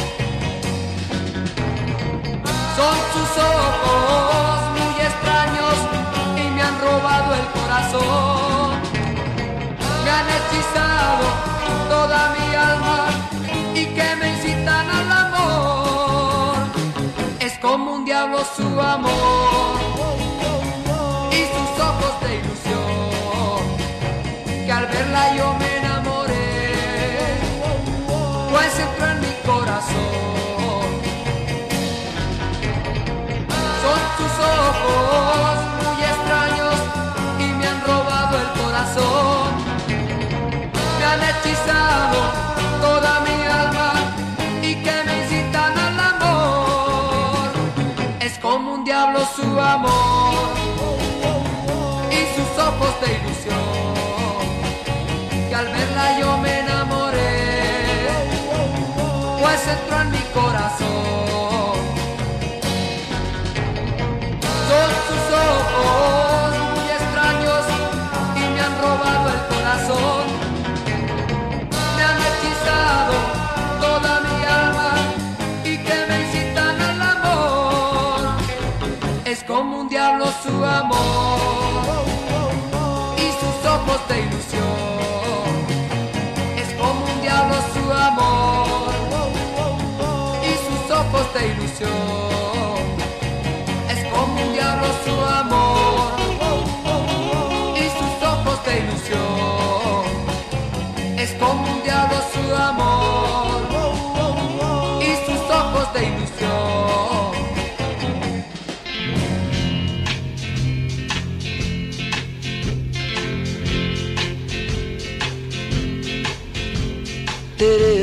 Son sus ojos muy extraños y me han robado el corazón, me han hechizado toda mi alma y que me incitan al amor. Es como un diablo su amor y sus ojos de ilusión, que al verla yo me enamoré, pues entró en mi corazón. Son sus ojos muy extraños y me han robado el corazón, me han hechizado toda mi alma y que me incitan al amor. Es como un diablo su amor y sus ojos de ilusión, que al verla yo me enamoré, pues entró en mi corazón. Son sus ojos muy extraños y me han robado el corazón, me han hechizado toda mi alma y que me incitan al amor. Es como un diablo su amor y sus ojos de ilusión. Es como un diablo su amor y sus ojos de ilusión. Es como un diablo su amor y sus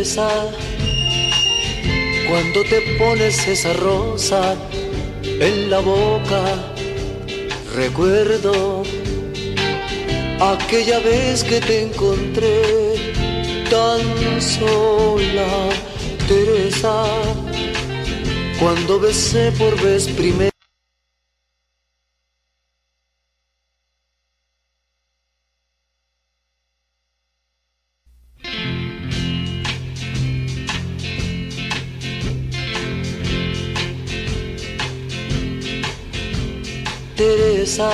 Teresa, cuando te pones esa rosa en la boca, recuerdo aquella vez que te encontré tan sola, Teresa, cuando besé por vez primera. Teresa,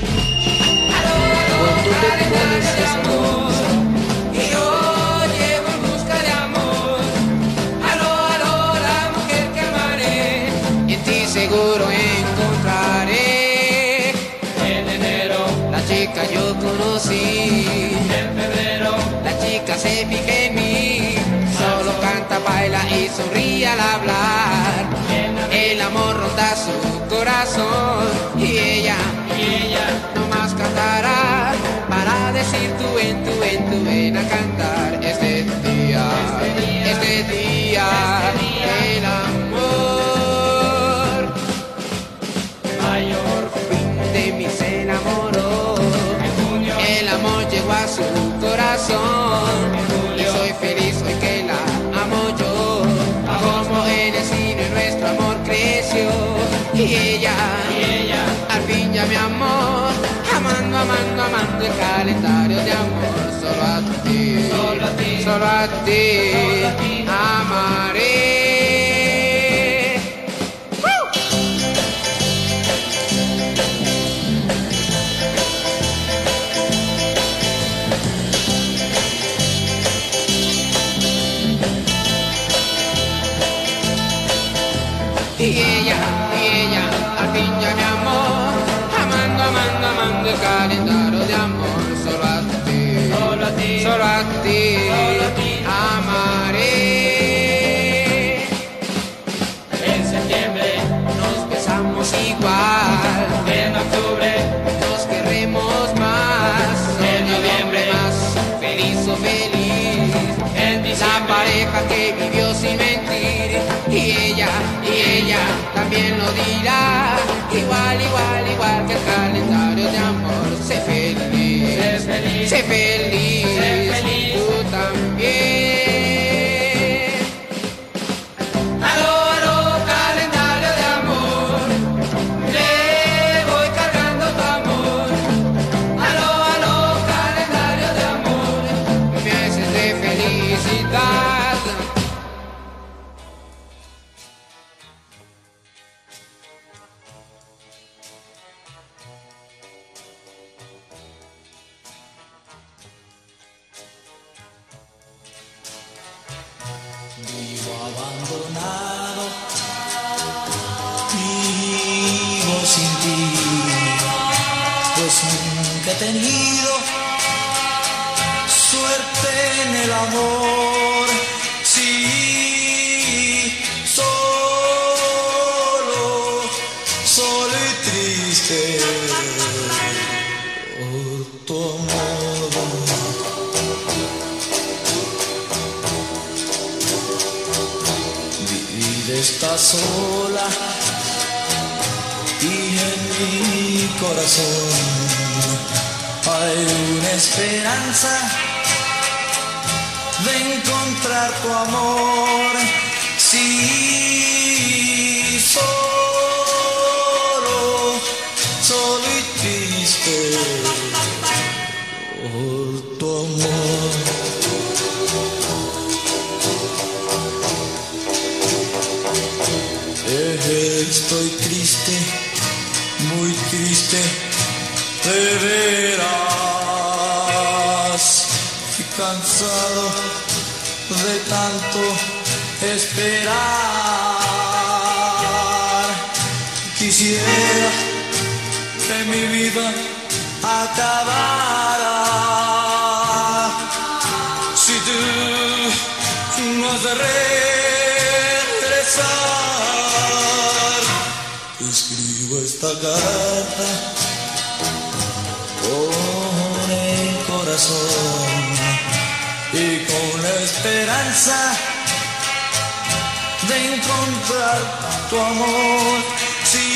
cuando te pones esa rosa y yo llevo en busca de amor. Aló, aló, la mujer que amaré, en ti seguro encontraré. En enero, la chica yo conocí. En febrero, la chica se fija en mí. Solo canta, baila y sonríe al hablar. El amor ronda su corazón y ella, y ella no más cantará para decir tú en tu en tu ven a cantar este día, este día, el amor mayor fin de mí se enamoró. El amor llegó a su corazón y soy feliz hoy que la amo yo. Como en el cine nuestro amor creció y ella, y ella al fin ya me amó, amando, amando, amando el calendario de amor. Solo a ti, solo a ti, solo a ti, solo a ti amaré. Y ella, y ella, al fin ya me amó, amando, amando, amando el calendario de amor. Solo a ti, solo a ti, solo a ti, solo a ti amaré. En septiembre nos besamos igual, en octubre nos queremos más, en noviembre más feliz o feliz, en diciembre la pareja que vivió sin mentir. Y ella, y ella también lo dirá, igual, igual, igual que el calendario de amor. Sé feliz, sé feliz, sé feliz, sé feliz, tú también. Aló, aló, calendario de amor, le voy cargando tu amor. Aló, aló, calendario de amor, me haces de felicidad. Abandonado, vivo sin ti, pues nunca he tenido suerte en el amor. Sí, solo, solo y triste por tu amor. Está sola y en mi corazón hay una esperanza de encontrar tu amor. Sí, solo, solo y triste por tu amor. Estoy triste, muy triste, de veras, y cansado de tanto esperar. Quisiera que mi vida acabara si tú no has de regresar. Escribo esta carta con el corazón y con la esperanza esperanza de encontrar tu amor. Sí,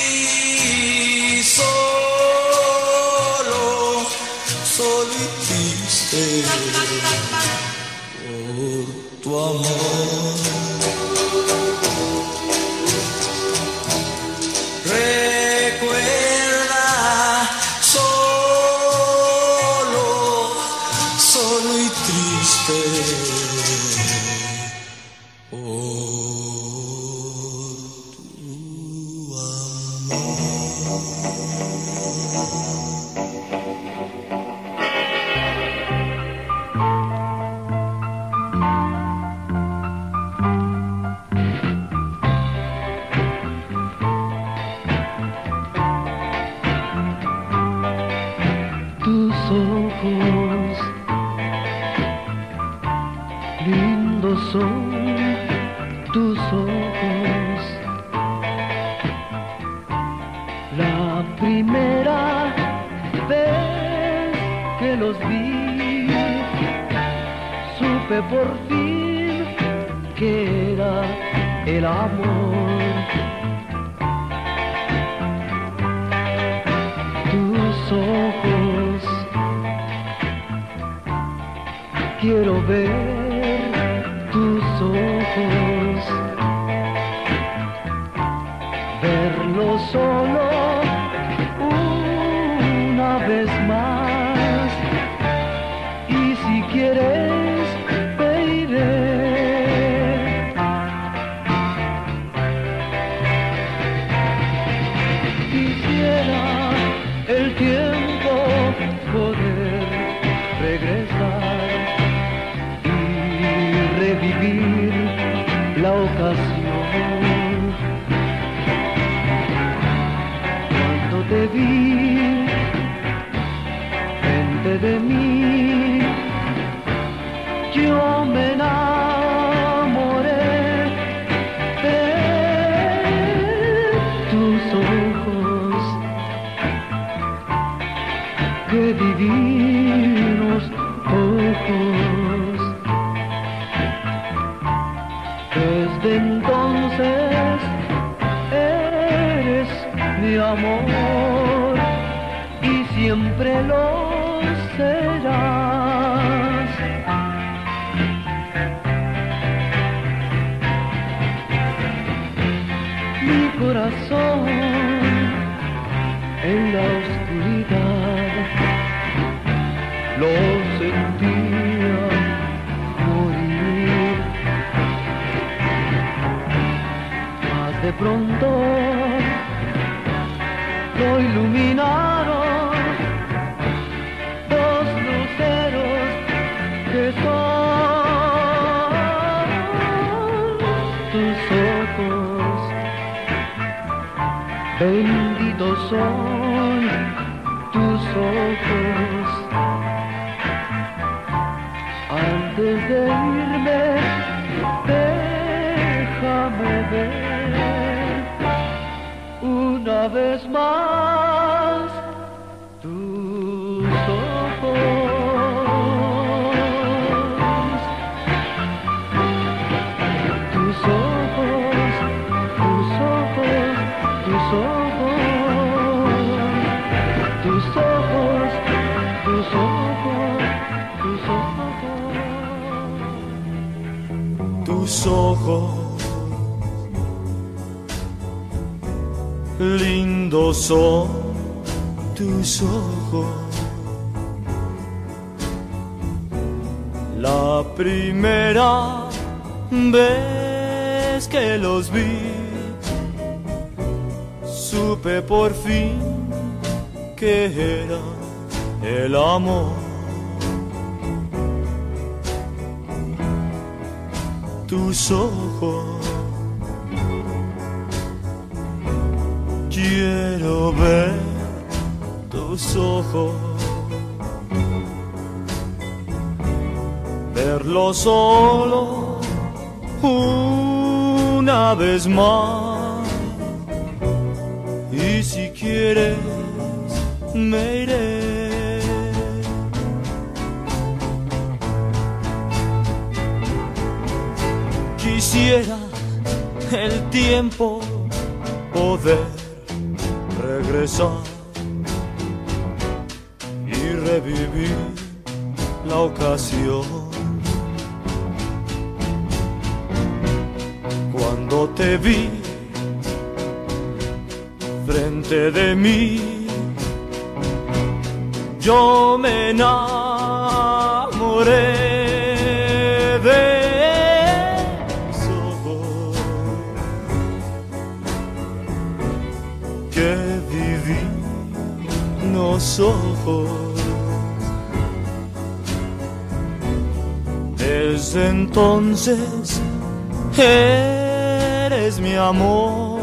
solo, solo y triste por tu amor. Recuerda, solo, solo y triste por tu amor. Tus ojos lindos son, tus ojos. La primera vez que los vi, supe por fin que era el amor. Tus ojos, quiero ver tus ojos, verlo solo una vez más, y si quieres te iré. Quisiera el tiempo poder regresar y revivir la ocasión. Cuando te vi frente de mí, yo me enamoré de tus ojos. Qué divinos ojos. Desde entonces eres mi amor y siempre lo serás. Mi corazón en la oscuridad lo sentía morir, mas de pronto lo iluminaron dos luceros que son tus ojos. Benditos son tus ojos. Antes de irme, déjame ver una vez más tus ojos. Tus ojos, tus ojos, tus ojos. Tus ojos, tus ojos, tus ojos. Tus ojos lindos son, tus ojos. La primera vez que los vi, supe por fin que era el amor. Tus ojos, quiero ver tus ojos, verlo solo una vez más, y si quieres me iré. quisiera el tiempo poder regresar y revivir la ocasión cuando te vi frente de mí. Yo me enamoré de esos ojos que divinos ojos. Desde entonces eres mi amor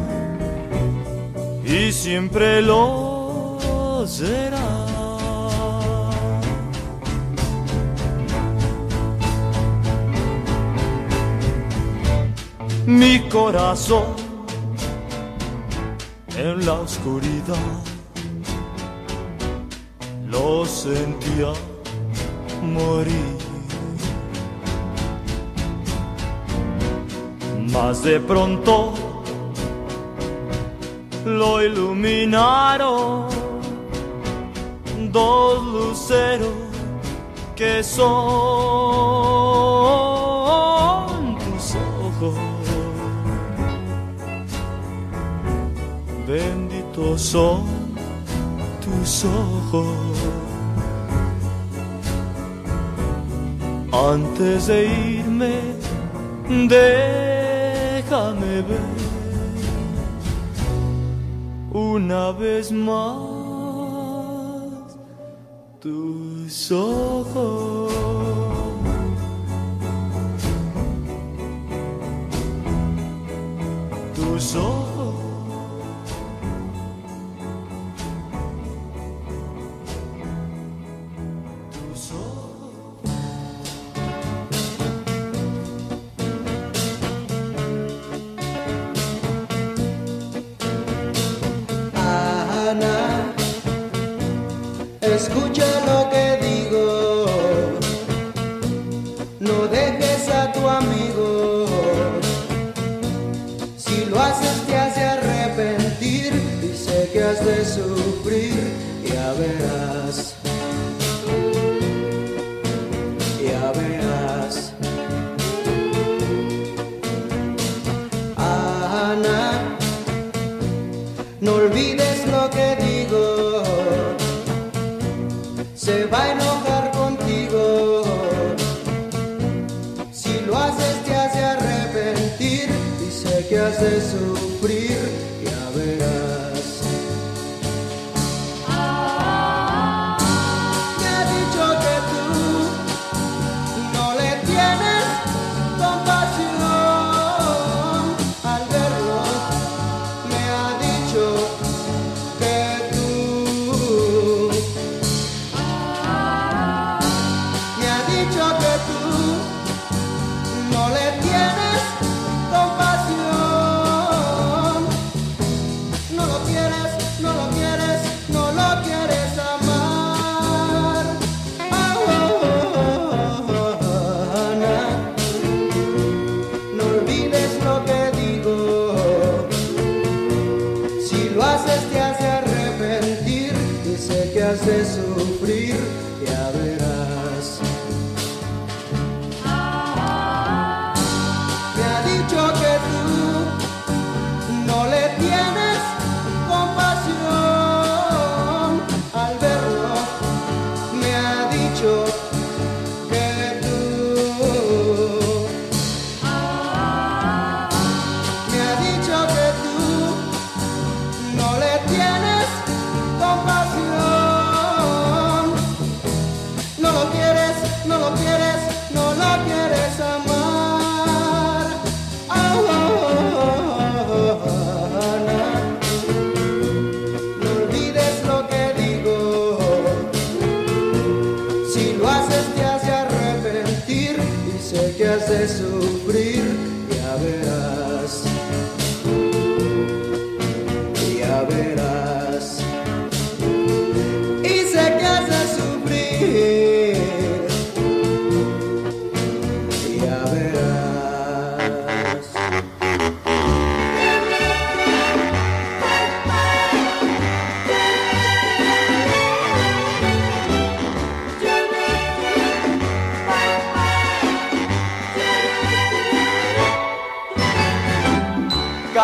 y siempre lo será. Mi corazón en la oscuridad lo sentía morir. Mas de pronto lo iluminaron dos luceros que son tus ojos. Benditos son tus ojos. Antes de irme, déjame ver una vez más tus ojos. Tus ojos. Escucha lo que digo, no dejes a tu amigo. Si lo haces te hace arrepentir, dice que has de sufrir, ya verás, ya verás. Ana, no olvides lo que digo, se va a enojar contigo. Si lo haces te hace arrepentir, dice que has de sufrir, ya verás. Me ha dicho que tú no le tienes compasión al verlo. Me ha dicho que tú que tú no le tienes compasión, no lo quieres, no lo quieres, no lo quieres amar. Oh, oh, oh, oh, Ana, no olvides lo que digo, si lo haces te hace arrepentir, dice que has de sufrir, ya verás. Que tú no le tienes compasión al verlo, me ha dicho que tú me ha dicho que tú no le tienes compasión, no lo quieres, no lo quieres, no lo quieres amar. No olvides lo que digo, si lo haces te hace arrepentir, dice que has de sufrir, ya verás, ya verás, dice que has de sufrir, ya verás.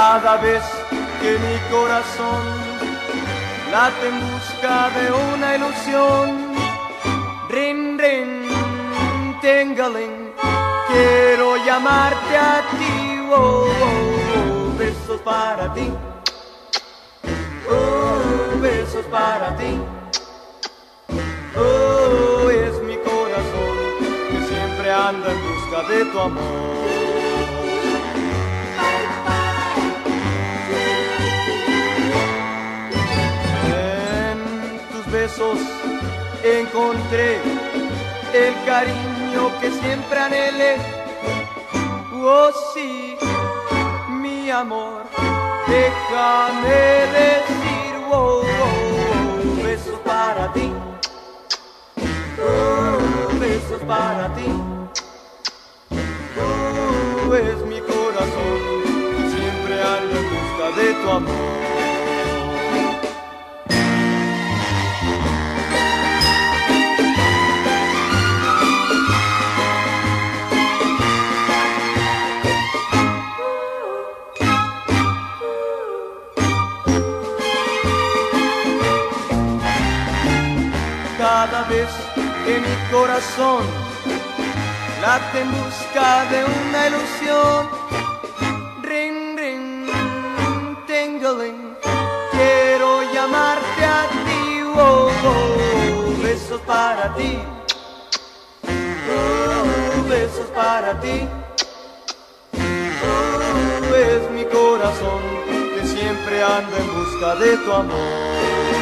Cada vez que mi corazón late en busca de una ilusión, rin, rin, tingling, quiero llamarte a ti, oh, oh, oh, besos para ti, oh, besos para ti, oh, es mi corazón que siempre anda en busca de tu amor. Besos encontré el cariño que siempre anhelé. Oh sí, mi amor, déjame decir, oh, oh, oh, besos para ti, oh, besos para ti, oh, es mi corazón que siempre anda en busca de tu amor. Cada vez que mi corazón late en busca de una ilusión, ring, ring, tingling, quiero llamarte a ti, oh, oh, besos para ti, oh, besos para ti, oh, es mi corazón que siempre anda en busca de tu amor.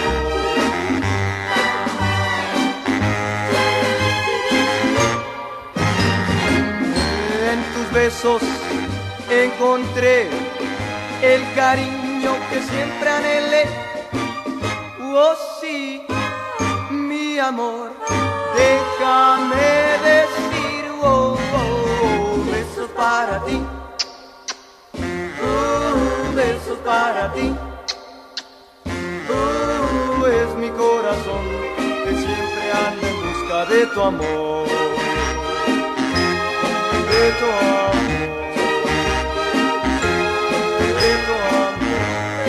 Besos encontré el cariño que siempre anhelé. Oh sí, mi amor, déjame decir, oh, oh, oh, besos para ti, oh, besos para ti, oh, es mi corazón que siempre anda en busca de tu amor. De tu amor, de tu amor.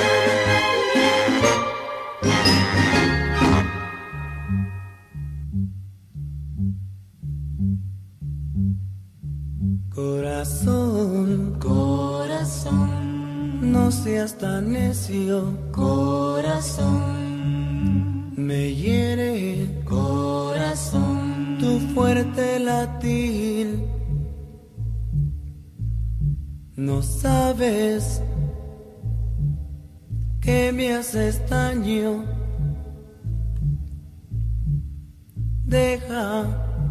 Corazón, corazón, no seas tan necio. Corazón, me hiere. Corazón, tu fuerte latir. No sabes que me haces daño. Deja,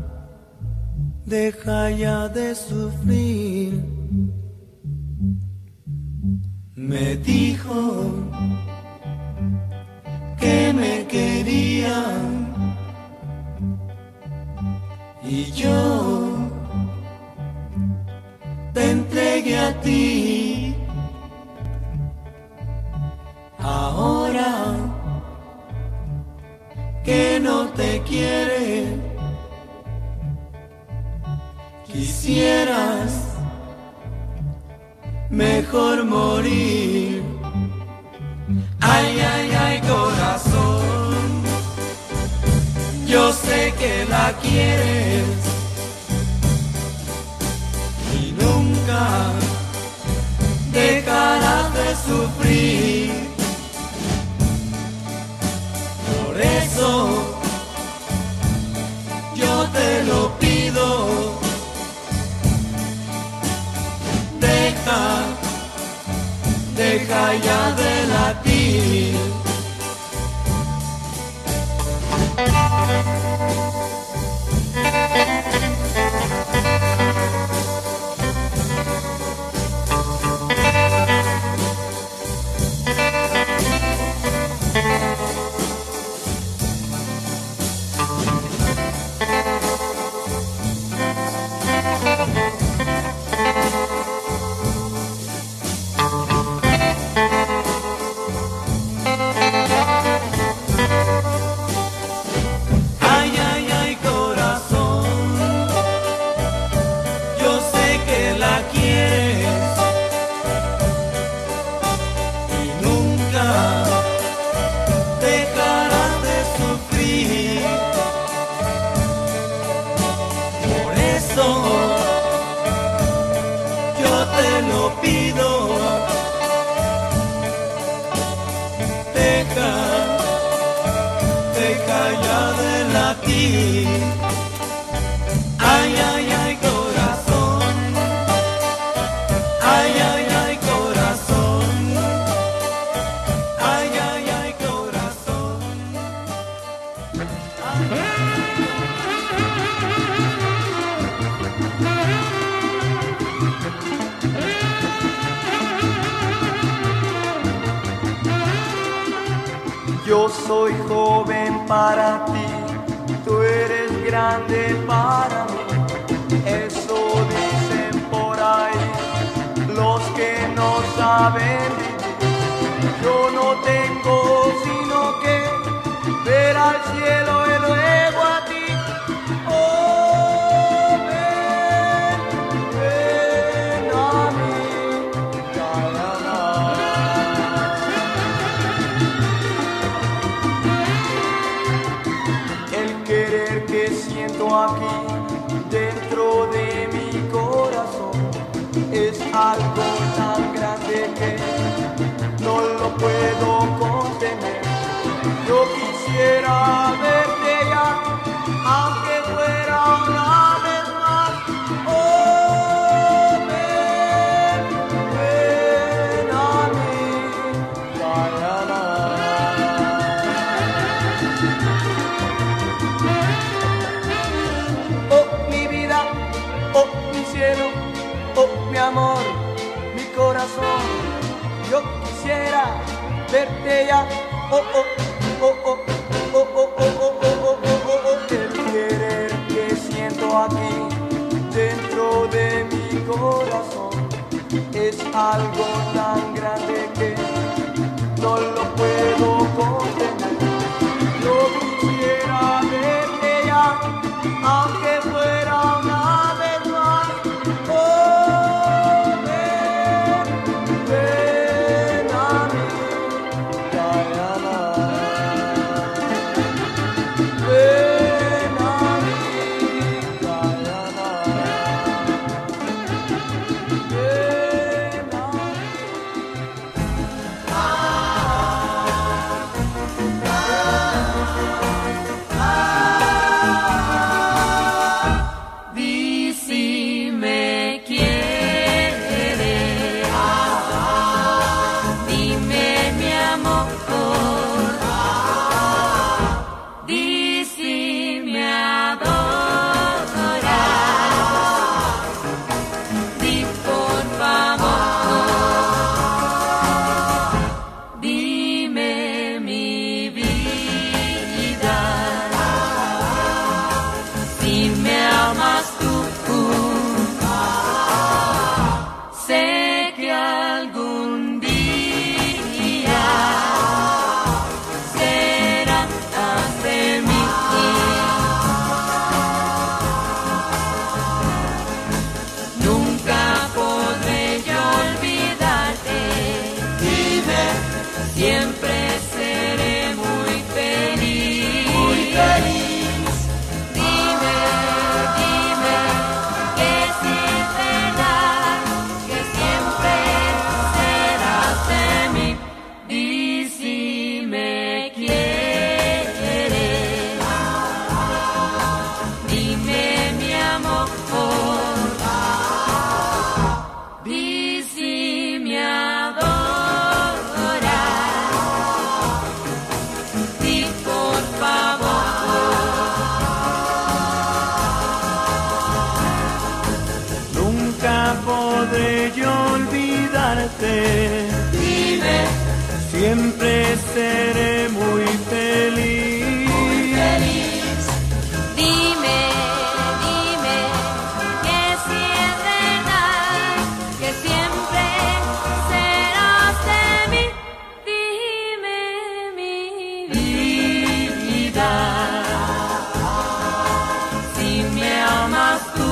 deja ya de sufrir. Me dijo que me quería y yo te entregué a ti. Ahora que no te quiere, quisieras mejor morir. Ay, ay, ay, corazón, yo sé que la quieres y nunca dejarás de sufrir. Por eso yo te lo pido, deja, deja ya de latir. ya de latir. Ay, ay, ay, corazón. Ay, ay, ay, corazón. Ay, ay, ay, corazón. Yo soy joven para ti, tú eres grande para mí. Eso dicen por ahí los que no saben vivir. Yo no tengo sino que ver al cielo y luego a ti. Oh, ven, ven a mí. La, la, la. El querer que siento aquí dentro de mi corazón es algo tan grande que no lo puedo contener. Yo quisiera verte ya, aunque fuera una vez más. Oh, ven, ven a mí. La, la, la. Oh, mi vida, oh, mi cielo, oh, mi amor, mi corazón. Yo quisiera verte ya, oh, oh, oh, oh, oh, oh, oh, oh, oh, oh, oh, oh. El querer que siento aquí dentro de mi corazón es algo tan grande que no lo puedo contener. Yo quisiera verte ya, aunque fuera una vez más. Oh, ven, ven a mí. Diana. Ven a mí, Diana. Ven a mí. Di si me quieres, dime mi amor, di si me adoras, di por favor, dime mi vida, si me amas tú. Sé que algún día serás de mí. Nunca podré yo olvidarte. Dime, siempre seré muy feliz. Muy feliz. Dime, dime que si es verdad que siempre serás de mí. Di si me quieres, dime mi amor, di si me adoras, di por favor. Nunca podré yo olvidarte. Dime, Siempre seré muy feliz. muy feliz. Dime, dime que si es verdad que siempre serás de mí. Dime mi vida, si me amas tú.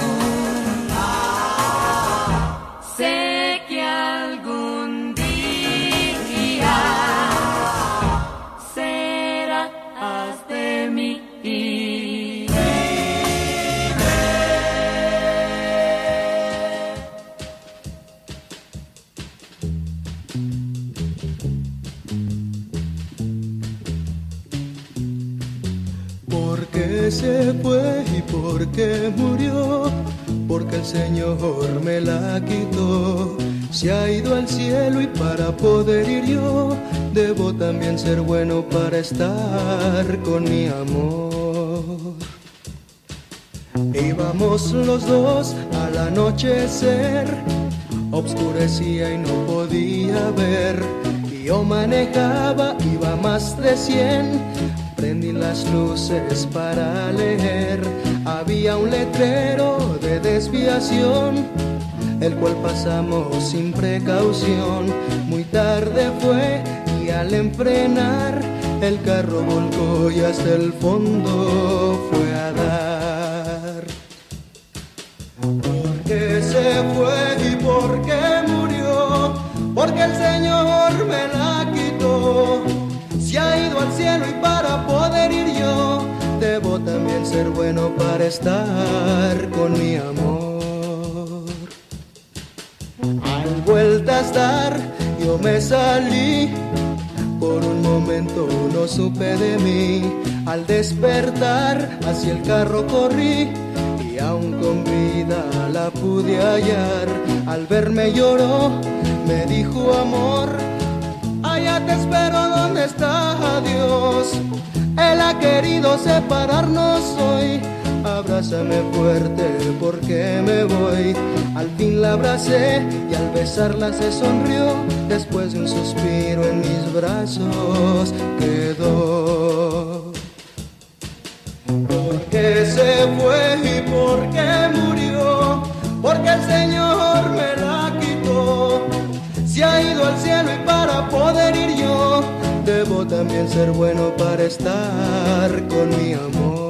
Sé que algún día serás de mí. ¿Por qué se fue y por qué murió? Porque el Señor me la quitó. Se ha ido al cielo y para poder ir yo debo también ser bueno para estar con mi amor. Íbamos los dos al anochecer, obscurecía y no podía ver. Y yo manejaba, iba más de cien, prendí las luces para leer. Había un letrero de desviación, el cual pasamos sin precaución. Muy tarde fue y al enfrenar el carro volcó y hasta el fondo fue a dar. ¿Por qué se fue y por qué murió? Porque el Señor me la quitó. Se ha ido al cielo y para poder ir yo debo también ser bueno para estar con mi amor. Al vueltas dar yo me salí, por un momento no supe de mí. Al despertar hacia el carro corrí y aún con vida la pude hallar. Al verme lloró, me dijo amor, allá te espero donde está Dios. Él ha querido separarnos hoy. Abrázame fuerte porque me voy. Al fin la abracé y al besarla se sonrió. Después de un suspiro en mis brazos quedó. ¿Por qué se fue y por qué murió? Porque el Señor me la quitó. Se ha ido al cielo y para poder ir yo debo también ser bueno para estar con mi amor.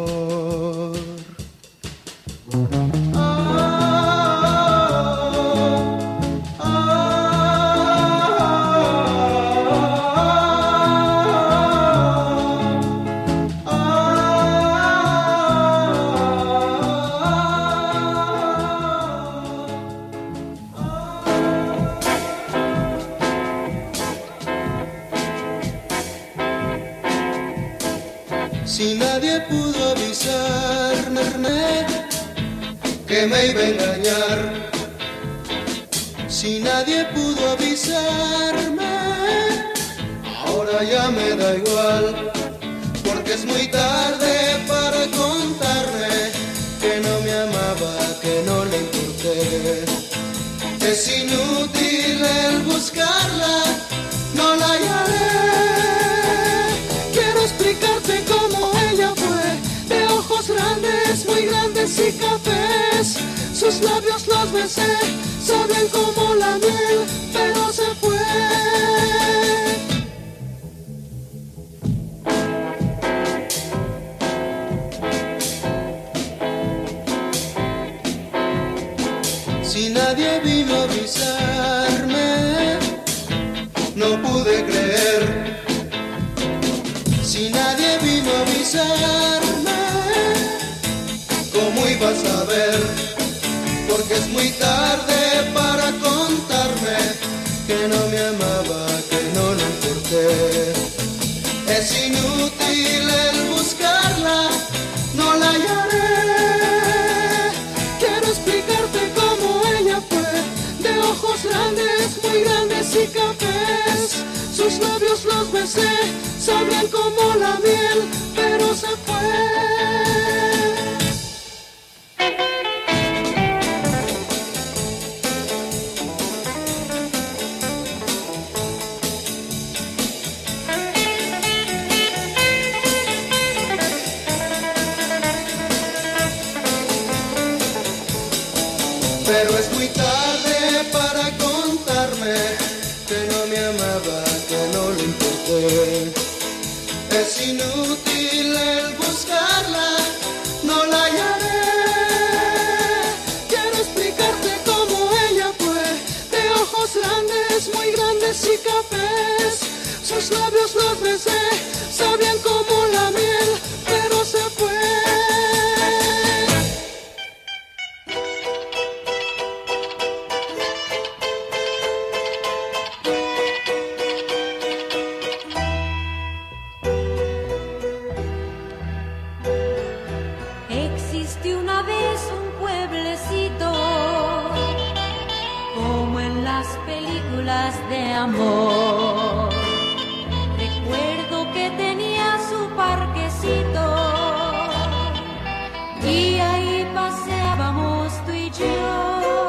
Si nadie pudo avisarme que me iba a engañar, si nadie pudo avisarme, ahora ya me da igual, porque es muy tarde para contarme que no me amaba, que no le importé. Es inútil el buscarla, no la hallaré. Quiero explicarte cómo ella fue, de ojos grandes, muy grandes y cafés. Sus labios los besé, saben como la miel, pero se fue. Si nadie vino a avisarme, no pude creer. Si nadie vino a avisarme, ¿cómo iba a saber? Porque es muy tarde para contarme que no me amaba, que no le importé. Es inútil el buscarla, no la hallaré. Quiero explicarte cómo ella fue, de ojos grandes, muy grandes y cafés. Sus labios los besé, sabían como la miel, pero se fue. Pero es muy tarde para contarme que no me amaba, que no le importé. Es inútil el buscarla, no la hallaré. Quiero explicarte cómo ella fue, de ojos grandes, muy grandes y cafés. Sus labios los besé, sabían como la miel, pero se fue. Existe una vez un pueblecito, como en las películas de amor. Recuerdo que tenía su parquecito y ahí paseábamos tú y yo.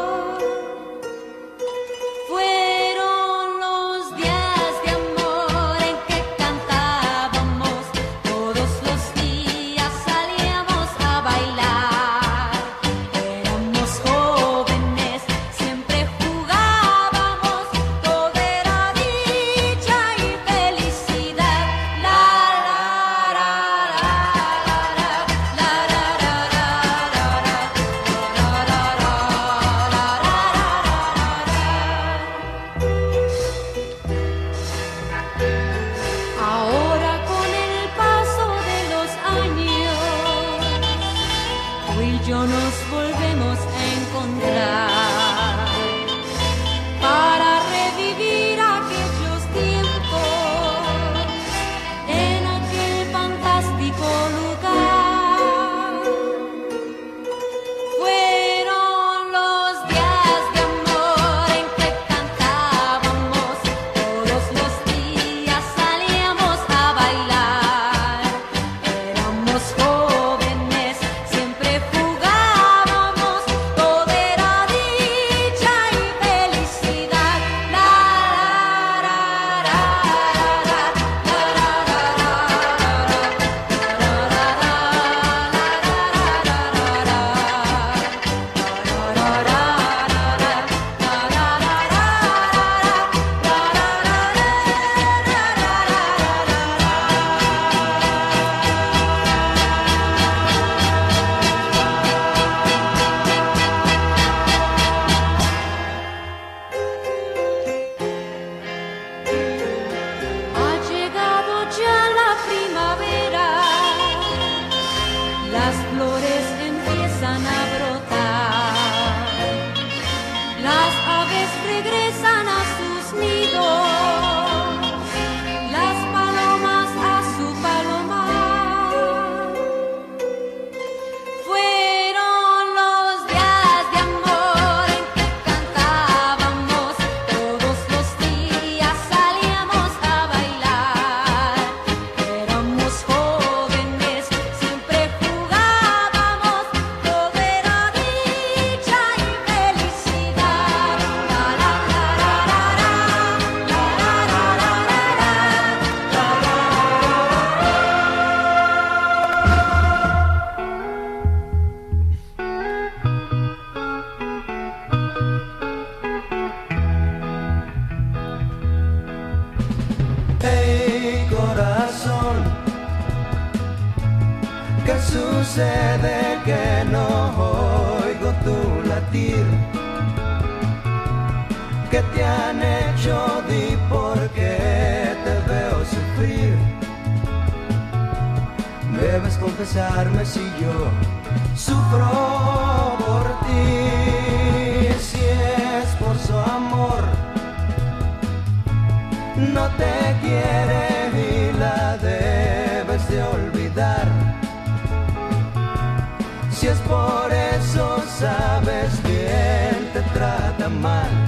Sucede que no oigo tu latir. ¿Qué te han hecho? Di por qué te veo sufrir. Debes confesarme si yo sufro por ti. Si es por su amor, no te quiere y la debes de olvidar. Si es por eso, sabes bien, te trata mal.